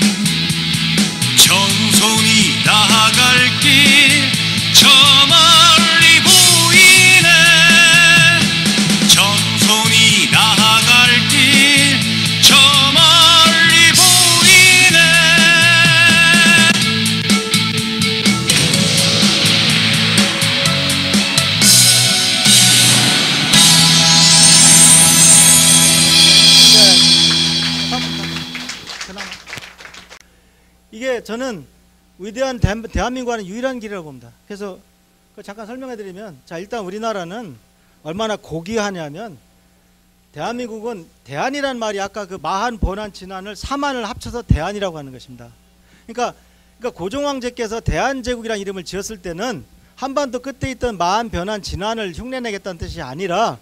전손이 나아갈 길 저 멀리 보이네. 전손이 나아갈 길 저 멀리 보이네. 그나마. 이게 저는 위대한 대, 대한민국 하는 유일한 길이라고 봅니다. 그래서 그 잠깐 설명해 드리면, 자, 일단 우리나라는 얼마나 고귀하냐면, 대한민국은 대한이란 말이 아까 그 마한, 번한, 진한을 삼한을 합쳐서 대한이라고 하는 것입니다. 그러니까, 그러니까 고종황제께서 대한제국이라는 이름을 지었을 때는 한반도 끝에 있던 마한, 변한, 진한을 흉내내겠다는 뜻이 아니라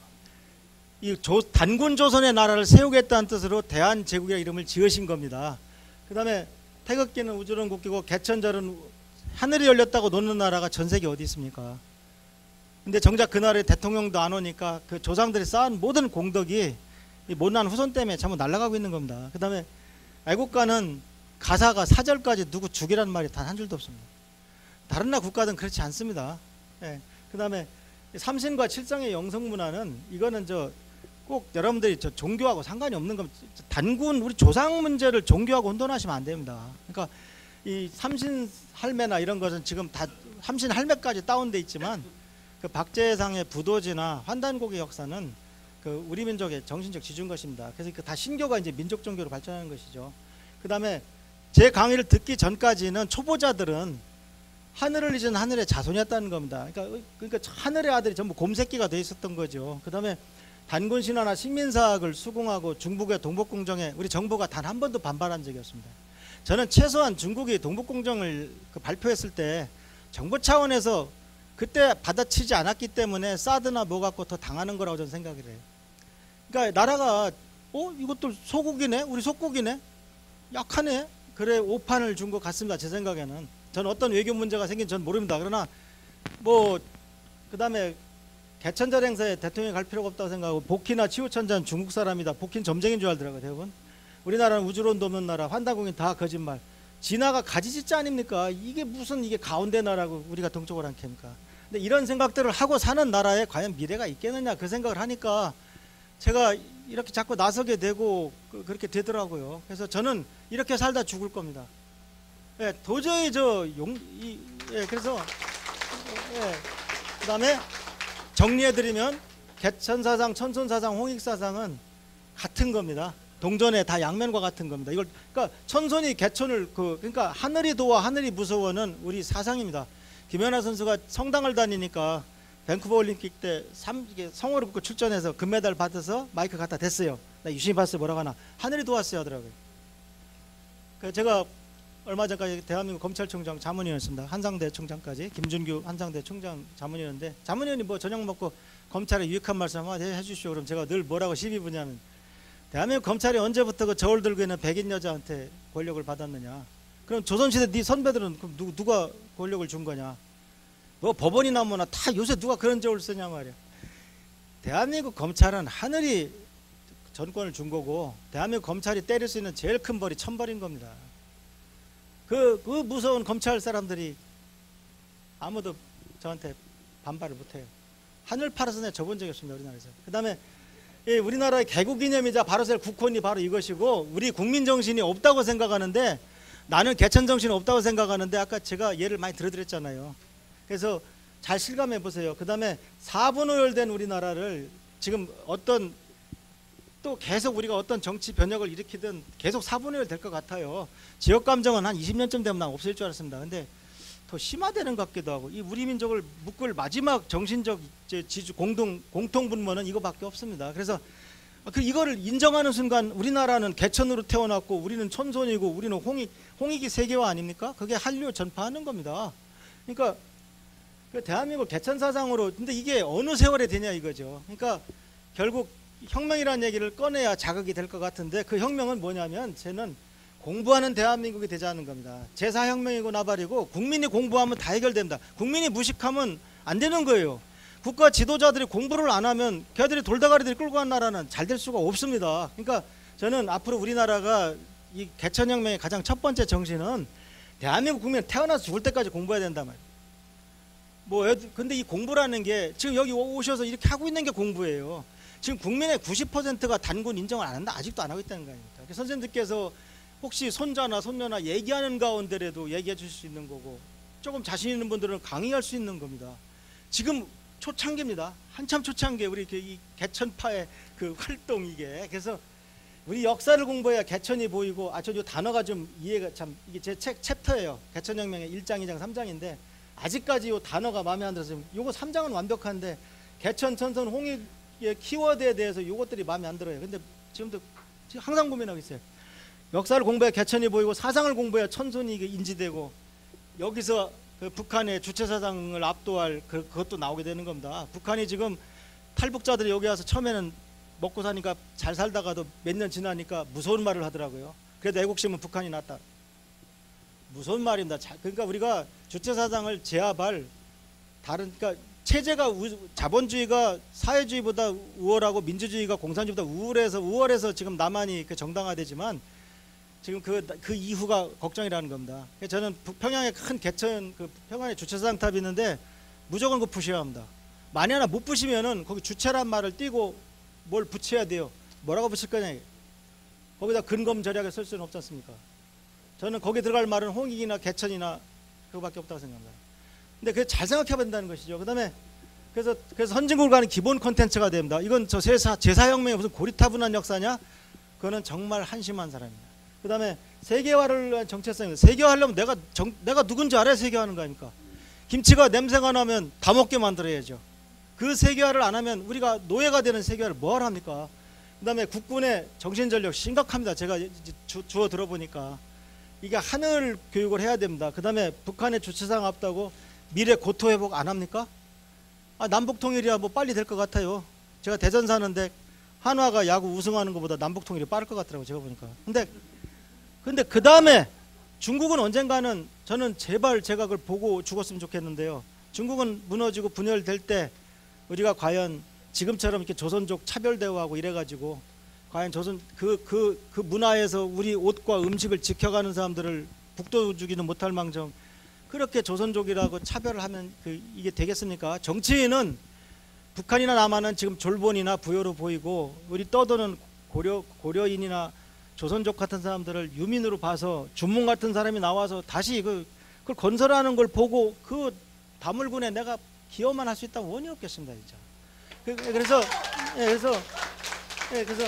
이 조, 단군 조선의 나라를 세우겠다는 뜻으로 대한제국이라는 이름을 지으신 겁니다. 그 다음에 태극기는 우주론 국기고 개천절은 하늘이 열렸다고 노는 나라가 전 세계 어디 있습니까? 근데 정작 그 나라에 대통령도 안 오니까 그 조상들이 쌓은 모든 공덕이 이 못난 후손 때문에 전부 날아가고 있는 겁니다. 그 다음에 애국가는 가사가 사절까지 누구 죽이라는 말이 단 한 줄도 없습니다. 다른 나라 국가든 그렇지 않습니다. 예. 그 다음에 삼신과 칠성의 영성문화는 이거는 저 꼭 여러분들이 저 종교하고 상관이 없는 겁니다. 단군 우리 조상 문제를 종교하고 혼돈하시면 안 됩니다. 그러니까 이 삼신 할매나 이런 것은 지금 다 삼신 할매까지 다운돼 있지만 그 박제상의 부도지나 환단곡의 역사는 그 우리 민족의 정신적 지주인 것입니다. 그래서 그 다 신교가 이제 민족 종교로 발전하는 것이죠. 그 다음에 제 강의를 듣기 전까지는 초보자들은 하늘을 잊은 하늘의 자손이었다는 겁니다. 그러니까, 그러니까 하늘의 아들이 전부 곰새끼가 돼 있었던 거죠. 그 다음에 단군 신화나 식민사학을 수긍하고 중국의 동북공정에 우리 정부가 단 한 번도 반발한 적이 없습니다. 저는 최소한 중국이 동북공정을 그 발표했을 때 정부 차원에서 그때 받아치지 않았기 때문에 사드나 뭐 갖고 더 당하는 거라고 저는 생각을 해요. 그러니까 나라가 어 이것도 소국이네, 우리 속국이네, 약하네, 그래 오판을 준 것 같습니다. 제 생각에는. 저는 어떤 외교 문제가 생긴 전 모릅니다. 그러나 뭐 그 다음에 개천절 행사에 대통령이 갈 필요가 없다고 생각하고, 복희나 치우천자는 중국 사람이다, 복희는 점쟁인 줄 알더라고요 대부분. 우리나라는 우주론도 없는 나라, 환단공인 다 거짓말. 진화가 가지짓자 아닙니까? 이게 무슨 이게 가운데 나라고 우리가 동쪽을 안 캡니까? 근데 이런 생각들을 하고 사는 나라에 과연 미래가 있겠느냐, 그 생각을 하니까 제가 이렇게 자꾸 나서게 되고 그, 그렇게 되더라고요. 그래서 저는 이렇게 살다 죽을 겁니다. 예, 도저히 저 용, 이, 예, 그래서 예, 그 다음에 정리해드리면 개천사상, 천손사상, 홍익사상은 같은 겁니다. 동전의 다 양면과 같은 겁니다. 이걸 그러니까 천손이 개천을 그 그러니까 하늘이 도와 하늘이 무서워는 우리 사상입니다. 김연아 선수가 성당을 다니니까 밴쿠버 올림픽 때 삼, 이게 성호를 붙고 출전해서 금메달 받아서 마이크 갖다 댔어요. 나 유심히 봤어요. 뭐라고 하나. 하늘이 도왔어요 하더라고요. 그 제가 얼마 전까지 대한민국 검찰총장 자문위원이었습니다. 한상대 총장까지, 김준규 한상대 총장 자문위원인데, 자문위원이 뭐 저녁 먹고 검찰에 유익한 말씀 한마디 해주시오. 그럼 제가 늘 뭐라고 시비 부냐면, 대한민국 검찰이 언제부터 그 저울 들고 있는 백인 여자한테 권력을 받았느냐? 그럼 조선시대 네 선배들은 그럼 누, 누가 권력을 준 거냐? 뭐 법원이나 뭐나 다 요새 누가 그런 저울 쓰냐 말이야. 대한민국 검찰은 하늘이 전권을 준 거고, 대한민국 검찰이 때릴 수 있는 제일 큰 벌이 천벌인 겁니다. 그, 그 무서운 검찰 사람들이 아무도 저한테 반발을 못해요. 하늘 팔아서 내가 접은 적이 없습니다. 우리나라에서. 그 다음에 우리나라의 개국이념이자 바로셀 국헌이 바로 이것이고, 우리 국민정신이 없다고 생각하는데, 나는 개천정신이 없다고 생각하는데, 아까 제가 예를 많이 들어드렸잖아요. 그래서 잘 실감해 보세요. 그 다음에 사분오열된 우리나라를 지금 어떤 또 계속 우리가 어떤 정치 변혁을 일으키든 계속 사분오열 될 것 같아요. 지역 감정은 한 이십 년쯤 되면 난 없을 줄 알았습니다. 근데 더 심화되는 것 같기도 하고, 이 우리 민족을 묶을 마지막 정신적 지주 공동 공통 분모는 이거밖에 없습니다. 그래서 그 이거를 인정하는 순간 우리나라는 개천으로 태어났고, 우리는 천손이고, 우리는 홍익 홍익이 세계화 아닙니까? 그게 한류 전파하는 겁니다. 그러니까 그 대한민국 개천사상으로, 근데 이게 어느 세월에 되냐 이거죠. 그러니까 결국 혁명이라는 얘기를 꺼내야 자극이 될 것 같은데, 그 혁명은 뭐냐면, 쟤는 공부하는 대한민국이 되자는 겁니다. 제사 혁명이고 나발이고, 국민이 공부하면 다 해결됩니다. 국민이 무식하면 안 되는 거예요. 국가 지도자들이 공부를 안 하면 걔들이 돌다가리들이 끌고 간 나라는 잘 될 수가 없습니다. 그러니까 저는 앞으로 우리나라가 이 개천혁명의 가장 첫 번째 정신은 대한민국 국민은 태어나서 죽을 때까지 공부해야 된단 말이에요. 뭐 애들- 근데 이 공부라는 게 지금 여기 오셔서 이렇게 하고 있는 게 공부예요. 지금 국민의 구십 퍼센트가 단군 인정을 안 한다. 아직도 안 하고 있다는 거 아닙니까? 그래서 선생님들께서 혹시 손자나 손녀나 얘기하는 가운데라도 얘기해 주실 수 있는 거고, 조금 자신 있는 분들은 강의할 수 있는 겁니다. 지금 초창기입니다. 한참 초창기 우리 그 이 개천파의 그 활동 이게. 그래서 우리 역사를 공부해야 개천이 보이고, 아, 저 이 단어가 좀 이해가 참, 이게 제 책 챕터예요. 개천혁명의 일 장, 이 장, 삼 장인데 아직까지 이 단어가 마음에 안 들어서 요거 삼 장은 완벽한데 개천, 천선, 홍익의 키워드에 대해서 요것들이 마음에 안 들어요. 근데 지금도 지금 항상 고민하고 있어요. 역사를 공부해야 개천이 보이고, 사상을 공부해야 천손이 인지되고, 여기서 그 북한의 주체사상을 압도할 그, 그것도 나오게 되는 겁니다. 북한이 지금 탈북자들이 여기 와서 처음에는 먹고 사니까 잘 살다가도 몇 년 지나니까 무서운 말을 하더라고요. 그래도 애국심은 북한이 낫다. 무서운 말입니다. 자, 그러니까 우리가 주체사상을 제압할 다른, 그러니까 체제가 우, 자본주의가 사회주의보다 우월하고 민주주의가 공산주의보다 우월해서 우월해서 지금 남한이 그 정당화되지만 지금 그, 그 이후가 걱정이라는 겁니다. 그래서 저는 평양에 큰 개천, 그 평양에 주체사상 탑이 있는데 무조건 그거 부셔야 합니다. 만약 하나 못 부시면은 거기 주체란 말을 띄고 뭘 붙여야 돼요. 뭐라고 붙일 거냐. 거기다 근검 절약에 쓸 수는 없지 않습니까? 저는 거기 들어갈 말은 홍익이나 개천이나 그거밖에 없다고 생각합니다. 근데 그게 잘 생각해야 된다는 것이죠. 그 다음에 그래서, 그래서 선진국을 가는 기본 콘텐츠가 됩니다. 이건 저 제사, 제사혁명의 무슨 고리타분한 역사냐? 그거는 정말 한심한 사람입니다. 그 다음에 세계화를 위한 정체성입니다. 세계화하려면 내가, 정, 내가 누군지 알아야 세계화하는 거 아닙니까? 김치가 냄새가 나면 다 먹게 만들어야죠. 그 세계화를 안 하면 우리가 노예가 되는 세계화를 뭐하러 합니까? 그 다음에 국군의 정신전력 심각합니다. 제가 주, 주워 들어보니까 이게 하늘 교육을 해야 됩니다. 그 다음에 북한의 주체사상 앞다고 미래 고토 회복 안 합니까? 아, 남북통일이야 뭐 빨리 될 것 같아요. 제가 대전 사는데 한화가 야구 우승하는 것보다 남북통일이 빠를 것 같더라고요. 제가 보니까. 근데 근데 그 다음에 중국은 언젠가는, 저는 제발 제가 그걸 보고 죽었으면 좋겠는데요. 중국은 무너지고 분열될 때 우리가 과연 지금처럼 이렇게 조선족 차별 대우하고 이래가지고 과연 조선 그 그 그 문화에서 우리 옷과 음식을 지켜가는 사람들을 북돋우기는 못할 망정 그렇게 조선족이라고 차별을 하면 그 이게 되겠습니까? 정치인은 북한이나 남한은 지금 졸본이나 부여로 보이고, 우리 떠도는 고려 고려인이나 조선족 같은 사람들을 유민으로 봐서 준문 같은 사람이 나와서 다시 그 그걸 건설하는 걸 보고 그 다물군에 내가 기여만 할 수 있다면 원이 없겠습니다, 진짜. 그, 그래서 예, 그래서 예, 그래서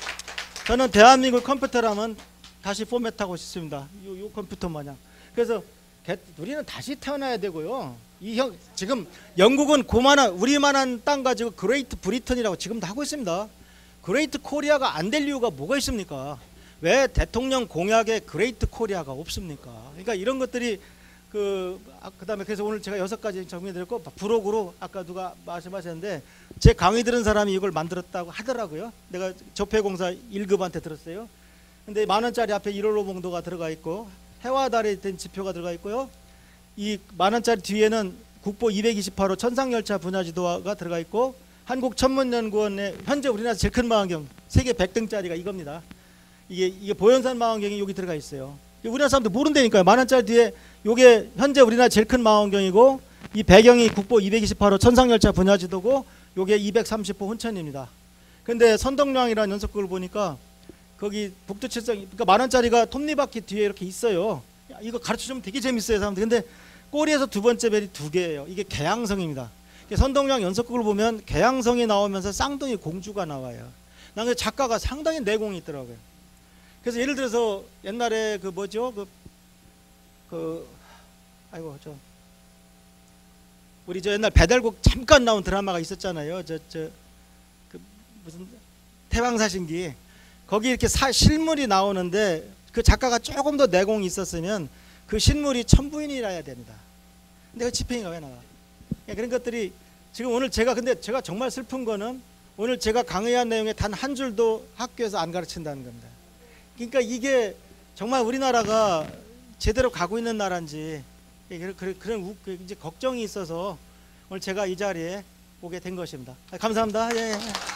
저는 대한민국 컴퓨터라면 다시 포맷하고 싶습니다. 요, 요 컴퓨터 마냥. 그래서 개, 우리는 다시 태어나야 되고요. 이 형 지금 영국은 고만한 우리만한 땅 가지고 그레이트 브리튼이라고 지금도 하고 있습니다. 그레이트 코리아가 안 될 이유가 뭐가 있습니까? 왜 대통령 공약에 그레이트 코리아가 없습니까? 그러니까 이런 것들이 그, 아, 그 다음에 그래서 오늘 제가 여섯 가지 정리해드렸고, 부록으로 아까 누가 말씀하셨는데, 제 강의 들은 사람이 이걸 만들었다고 하더라고요. 내가 접해공사 일 급한테 들었어요. 근데 만 원짜리 앞에 일월로 봉도가 들어가 있고, 해와 달에 된 지표가 들어가 있고요. 이 만 원짜리 뒤에는 국보 이백이십팔 호 천상열차 분야지도가 들어가 있고, 한국천문연구원의 현재 우리나라 제일 큰 망원경, 세계 백 등짜리가 이겁니다. 이게, 이게 보현산 망원경이 여기 들어가 있어요. 우리나라 사람들 모른다니까요. 만 원짜리 뒤에 요게 현재 우리나라 제일 큰 망원경이고, 이 배경이 국보 이백이십팔 호 천상열차 분야지도고, 요게 이백삼십 호 혼천입니다. 근데 선덕량이라는 연속극을 보니까 거기 북두칠성, 그러니까 만 원짜리가 톱니바퀴 뒤에 이렇게 있어요. 이거 가르쳐주면 되게 재밌어요, 사람들. 근데 꼬리에서 두 번째 벨이 두 개예요. 이게 개양성입니다. 선덕량 연속극을 보면 개양성이 나오면서 쌍둥이 공주가 나와요. 난 그 작가가 상당히 내공이 있더라고요. 그래서 예를 들어서 옛날에 그 뭐죠, 그, 그 아이고 저 우리 저 옛날 배달곡 잠깐 나온 드라마가 있었잖아요. 저 저 그 무슨 태왕사신기, 거기 이렇게 사, 실물이 나오는데 그 작가가 조금 더 내공이 있었으면 그 신물이 천부인이라야 됩니다. 근데 그 지팽이가 왜 나와? 그런 것들이 지금 오늘 제가, 근데 제가 정말 슬픈 거는 오늘 제가 강의한 내용에 단 한 줄도 학교에서 안 가르친다는 겁니다. 그러니까 이게 정말 우리나라가 제대로 가고 있는 나라인지 그런, 그런 이제 걱정이 있어서 오늘 제가 이 자리에 오게 된 것입니다. 감사합니다. 예.